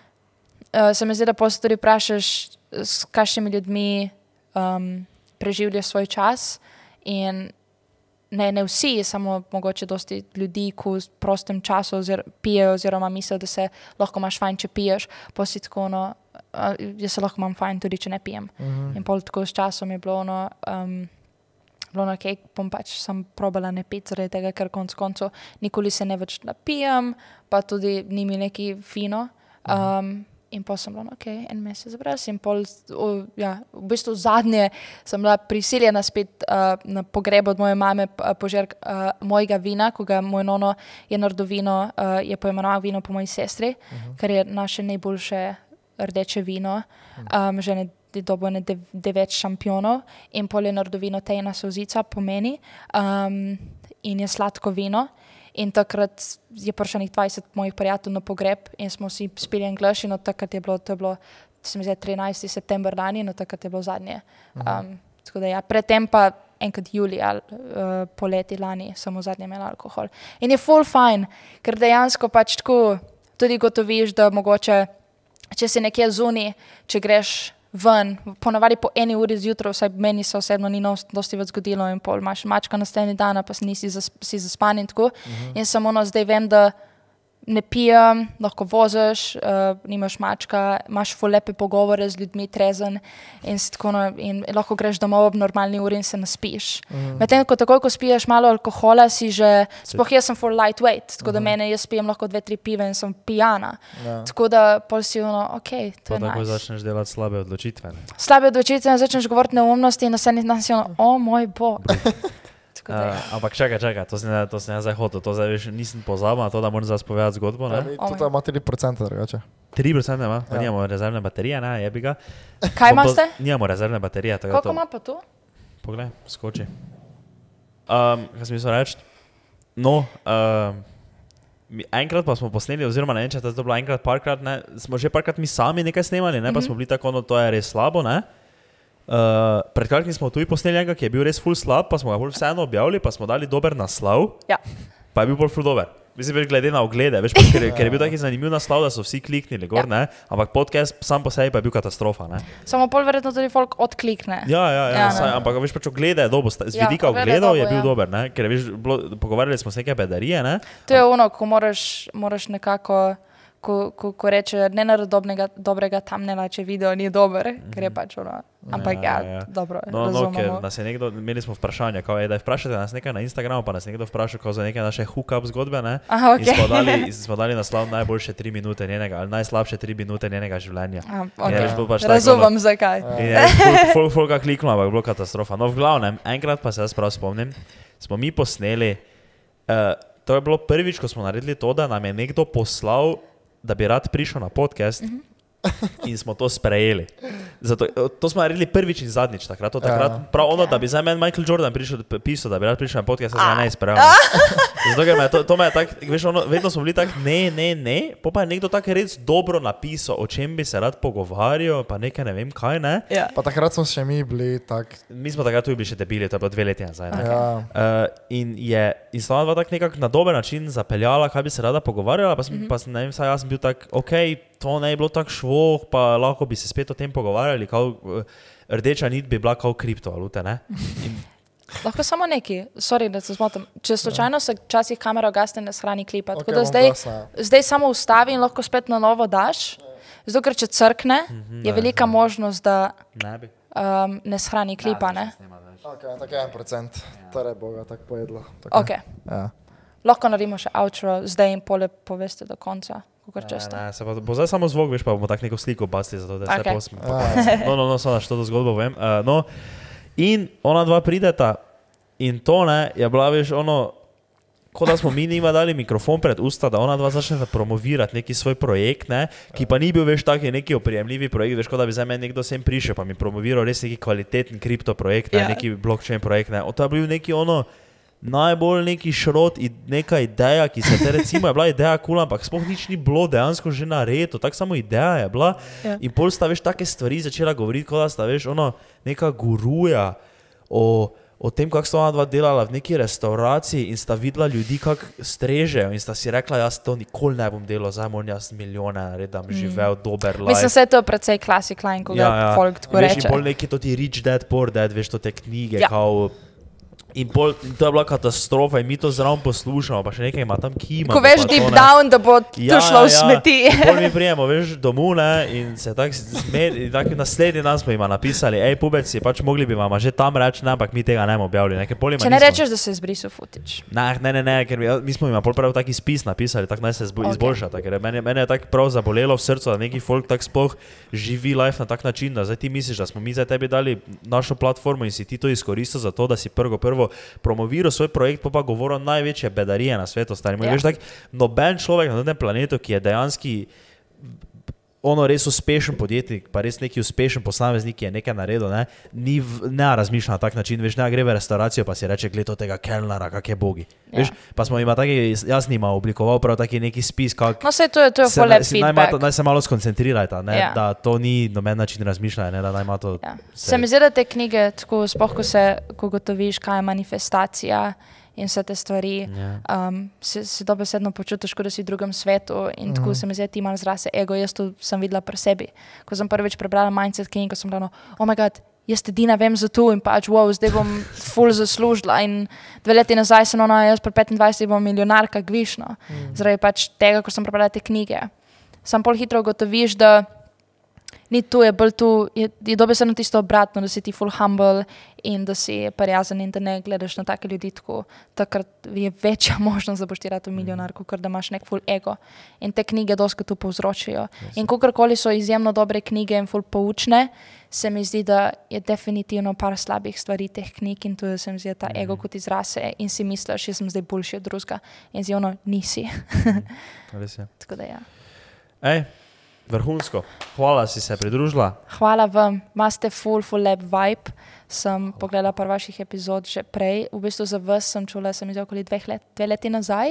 uh, se mi zdi, da pol se tudi vprašaš, s kakšnimi ljudmi um, preživljaš svoj čas in ne, ne vsi, samo mogoče dosti ljudi, ko v prostem času ozir, pijejo oziroma mislijo, da se lahko imaš fajn, če piješ, pa si tako ono, uh, jaz se lahko imam fajn tudi, če ne pijem. Mhm. In pol tako s časom je bilo ono, um, bilo ono, ok, bom pač sem probala ne piti, zaradi tega, ker konc koncev nikoli se ne več napijem, pa tudi ni mi neki fino. Um, in pol sem bila, no, ok, en mesec brez in pol, o, ja, v bistvu zadnje sem bila prisiljena spet uh, na pogreb od moje mame uh, požirk uh, mojega vina, ko ga moj nono je naredil vino, uh, je poimenoval vino po moji sestri, uh-huh. ker je naše najboljše rdeče vino, um, že ne dobo ne dev, devet šampionov in pol je naredil vino Tejna Solzica po meni um, in je sladko vino. In takrat je prišlo nekaj dvajset mojih prijateljev na pogreb in smo si spili en glaš in od takrat je bilo, to je bilo, se mi zdi, trinajsti september lani in od takrat je bilo zadnje. Um, tako da ja, predtem pa enkrat julija, uh, poleti lani, samo zadnje imela alkohol. In je full fine, ker dejansko pač tako tudi gotoviš, da mogoče, če si nekje zunaj, če greš ven, ponavadi po eni uri zjutraj, vsaj meni se osebno ni nos- dosti več zgodilo in pol imaš mačka naslednji dan, pa si nisi zas, si zaspan in tako. Uh-huh. In samo no, zdaj vem, da ne pijem, lahko voziš, uh, nimaš mačka, imaš ful lepe pogovore z ljudmi, trezen in, si tako, no, in lahko greš domov ob normalni uri in se naspiš. Uh-huh. Medtem ko takoj, ko spiješ malo alkohola, si že, sploh jaz sem full lightweight, tako da uh-huh. mene jaz pijem lahko dve, tri pive in sem pijana. Ja. Tako da pol si ono, ok, to Pa je tako nice. začneš delati slabe odločitve. Ne? Slabe odločitve, začneš govoriti neumnosti in naslednji dan si ono, o moj bog. Tako da, Uh, ampak čakaj, čakaj, to sem, to sem jaz zdaj hotel, to zdaj veš, nisem pozabil na to, da moram zdaj povedati zgodbo. Ja, Ne? mi tudi ima tri procente drugače. tri procente ima, pa Ja. nimamo rezervne baterije, ne, jebi ga. kaj Bom to- imate? Nimamo rezervne baterije, tako da Koliko to... ima pa tu? Poglej, skoči. Um, kaj sem mislil reči? No, um, mi, enkrat pa smo posneli, oziroma ne vem, če to je bilo enkrat, parkrat, ne, smo že parkrat mi sami nekaj snemali, ne, pa smo bili tako, no, to je res slabo, ne. Uh, pred kratkim smo tudi posneli enega, ki je bil res full slab, pa smo ga bolj vseeno objavili, pa smo dali dober naslov, Ja. pa je bil bolj full dober. Mislim, veš, glede na oglede, veš, pa, ker, je- ker je bil taki zanimiv naslov, da so vsi kliknili gor, Ja. ne, ampak podcast sam po sebi pa je bil katastrofa, ne. Samo pol verjetno tudi folk odklikne. Ja, ja, ja, Ja, ja ne. ampak veš, pač oglede je dobo, z Ja, vidika oglede ogledov je dobo, bil ja. dober, ne, ker veš, bilo, pogovarjali smo se neke bedarije, ne. To je ono, ko moraš, moraš nekako, ko, ko, ko reče, ne naredi dobrega, dobrega thumbnaila, če video ni dober, mm-hmm. ker je pač ono, ampak ja, ja, ja. dobro, no, razumemo. No, nas je nekdo, imeli smo vprašanje, kao, je, da je vprašate nas nekaj na Instagramu, pa nas je nekdo vprašal kao za neke naše hook-up zgodbe, ne? Aha, okay. In smo dali, smo dali naslov najboljše tri minute njenega, ali najslabše tri minute njenega življenja. Ah, okay. je, pač Razumem, tako, zakaj. In je ful, ful, ful, kliknilo, ampak je bilo katastrofa. No, v glavnem, enkrat pa se jaz prav spomnim, smo mi posneli, uh, to je bilo prvič, ko smo naredili to, da nam je nekdo poslal, da bi rad prišel na podcast mm-hmm. in smo to sprejeli. Zato, to smo naredili prvič in zadnjič takrat. To, takrat ja. Prav ono, da bi za meni Michael Jordan prišel, pisal, da bi rad prišel na podcast, jaz ga ne izprejel. Zato, ker me je to, to me je tak, veš, ono, vedno smo bili tak, ne, ne, ne, pa pa je nekdo tak res dobro napisal, o čem bi se rad pogovarjal, pa nekaj ne vem kaj, ne. Ja. Pa takrat smo še mi bili tak... Mi smo takrat tudi bili še debili, to je bilo dve leti nazaj, ne. Ja. Uh, in je, in sta dva tak nekako na dober način zapeljala, kaj bi se rada pogovarjala, pa sem, mm-hmm. pa sem, ne vem, saj jaz sem bil tak, okej, okay, to ne je bilo tak švoh, pa lahko bi se spet o tem pogovarjali, kao, rdeča nit bi bila kao kriptovalute, ne. In, lahko samo neki, sorry, da se zmotim. Če slučajno se včasih kamera ugasne, ne shrani klipa. Tako Okay, da zdaj, glasa. zdaj samo ustavi in lahko spet na novo daš. Zato, ker če crkne, Mhm, je ne, velika ne. možnost, da ne bi. um, ne shrani klipa, ne? Ok, tako en procent. Torej boga tako pojedlo. Ok. Ja. Lahko naredimo še outro, zdaj in pole poveste do konca, kakor Ne, često. ne, se pa, bo zdaj samo zvok, veš, pa bomo tak neko sliko bastili, zato da se Okay. posmi. No, no, no, samo što to zgodbo vem. Uh, no, in ona dva prideta in to, ne, je bila, veš, ono, kot da smo mi njima dali mikrofon pred usta, da ona dva začne promovirati neki svoj projekt, ne, ki pa ni bil, veš, taki neki oprijemljivi projekt, veš, kot da bi za meni nekdo sem prišel, pa mi promoviral res neki kvaliteten kripto projekt, ne, Ja. neki blockchain projekt, ne. O, to je bil neki ono, najbolj neki šrot in neka ideja, ki se te recimo je bila ideja kul, ampak sploh nič ni bilo dejansko že nareto, tako samo ideja je bila. Ja. In pol sta, veš, take stvari začela govoriti, kot da sta, veš, ono, neka guruja o, o tem, kako sta ona dva delala v neki restauraciji in sta videla ljudi, kako strežejo in sta si rekla, jaz to nikoli ne bom delal, zdaj moram jaz milijone narediti, da bom živel dober life. Mislim, se je to precej classic line, ko ga folk tako veš, reče. in pol neki to ti Rich Dad, Poor Dad, veš, to te knjige, Ja. kao... In, pol, in to je bila katastrofa in mi to zraven poslušamo, pa še nekaj ima tam kima. Ko veš deep down, da bo to šlo v smeti. In pol mi prijemo, veš, domov, ne, in se tak, in tak naslednji dan smo jima napisali, ej, pubeci, pač mogli bi vama že tam reči, ne, ampak mi tega ne bomo objavili. Ne, Če ne rečeš, da se je zbrisal footage. Ne, ne, ne, ne, ker mi, mi smo jima pol prav taki spis napisali, tako naj se zbo, Ok. izboljša, tak, ker meni, meni je tako prav zabolelo v srcu, da neki folk tak sploh živi life na tak način, da zdaj ti misliš, da smo mi zdaj tebi dali našo platformo in si ti to izkoristil za to, da si prvo prvo promoviral svoj projekt, pa pa govoril največje bedarije na svetu, stari. Ja. Veš, tak, noben človek na tem planetu, ki je dejanski ono res uspešen podjetnik, pa res neki uspešen posameznik, ki je nekaj naredil, ne, ni v, ne razmišlja na tak način, veš, ne gre v restauracijo, pa si reče, gled tega kelnara, kak je bogi. Ja. Veš, pa smo ima taki, jaz nima oblikoval prav taki neki spis, kak No, sej to je, to je se, full lep naj, si naj, ima feedback. to, naj se malo skoncentrirajta, ne, Ja. da to ni noben način razmišljanja, ne, da naj ima to... Ja. Se mi zdi, da te knjige, tako sploh, ko se, ko gotoviš, kaj je manifestacija in vse te stvari, Ja. um, se, se dobesedno počutiš, kot da si v drugem svetu in tako se mi zdi, ti malo zrase ego, jaz to sem videla pri sebi. Ko sem prvič prebrala Mindset knjigo, sem bila, oh my god, jaz edina vem za to in pač, wow, zdaj bom ful zaslužila in dve leti nazaj sem ona, jaz pri petindvajsetih bom milijonarka gvišno, mm. zaradi pač tega, ko sem prebrala te knjige. Sam pol hitro ugotoviš, da ni tu, je bolj tu, je, je dobesedno tisto obratno, da si ti full humble in da si prijazen in da ne gledaš na take ljudi tako, takrat je večja možnost, da boš ti rad milijonar, kot da imaš nek full ego. In te knjige dosti to povzročijo. In kakorkoli so izjemno dobre knjige in full poučne, se mi zdi, da je definitivno par slabih stvari teh knjig in tudi se mi zdi, da ta ego kot izrase in si misliš, jaz sem zdaj boljši od drugega. In zdi ono, nisi. Res je. Tako da ja. Ej, vrhunsko. Hvala, si se pridružila. Hvala vam, imate full, full lep vibe. Sem pogledala par vaših epizod že prej. V bistvu za vas sem čula, sem iz okoli dveh let, dve leti nazaj.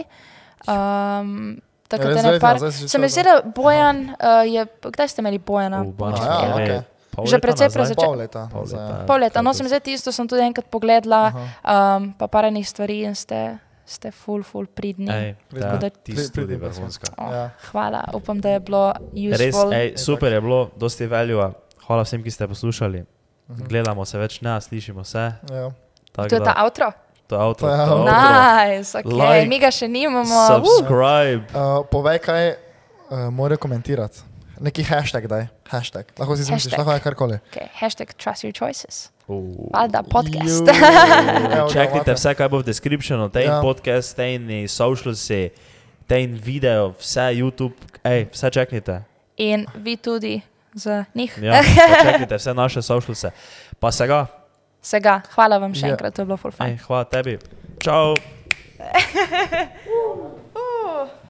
Um, tako Ja, res da dve ne leti par. nazaj si že Se mi čula, zdi, da Bojan uh, je, kdaj ste imeli Bojana? V Bančki, Aha, ne, okej. pol Že leta precej nazaj. prezač- Pol leta. Pol nazaj, leta. ja. Pol leta. No, Kaj se mi to- zdi, isto sem tudi enkrat pogledala, um, pa par enih stvari in ste, ste full, full pridni. Ej, Tako da- da, ti si tudi Pridni pa smo. vrhunska. Oh, Ja. hvala, upam, da je bilo Res, useful. ej, super je bilo, dosti value. Hvala vsem, ki ste poslušali. Gledamo se več, ne, slišimo se. Ja. Tak To je da, ta outro? to je outro. To je to je outro. outro. Nice, ok, Like, mi ga še nimamo. Uh. Subscribe. Uh, povej, kaj uh, morajo komentirati. Neki hashtag daj, hashtag. Lahko si izmisliš, Hashtag. lahko je karkoli. Okay. Hashtag trust your choices. Uh. Valjda podcast. Ju. Evo ga, Čekajte imate. vse, kaj bo v descriptionu, ten Ja. podcast, ten socialsi, ten video, vse YouTube, ej, vse čekajte. In vi tudi z njih. Ja, pa čekajte vse naše socialse. Pa se ga, Vsega. Hvala vam še Ja. enkrat, to je bilo full fun. ej, hvala tebi. Čau.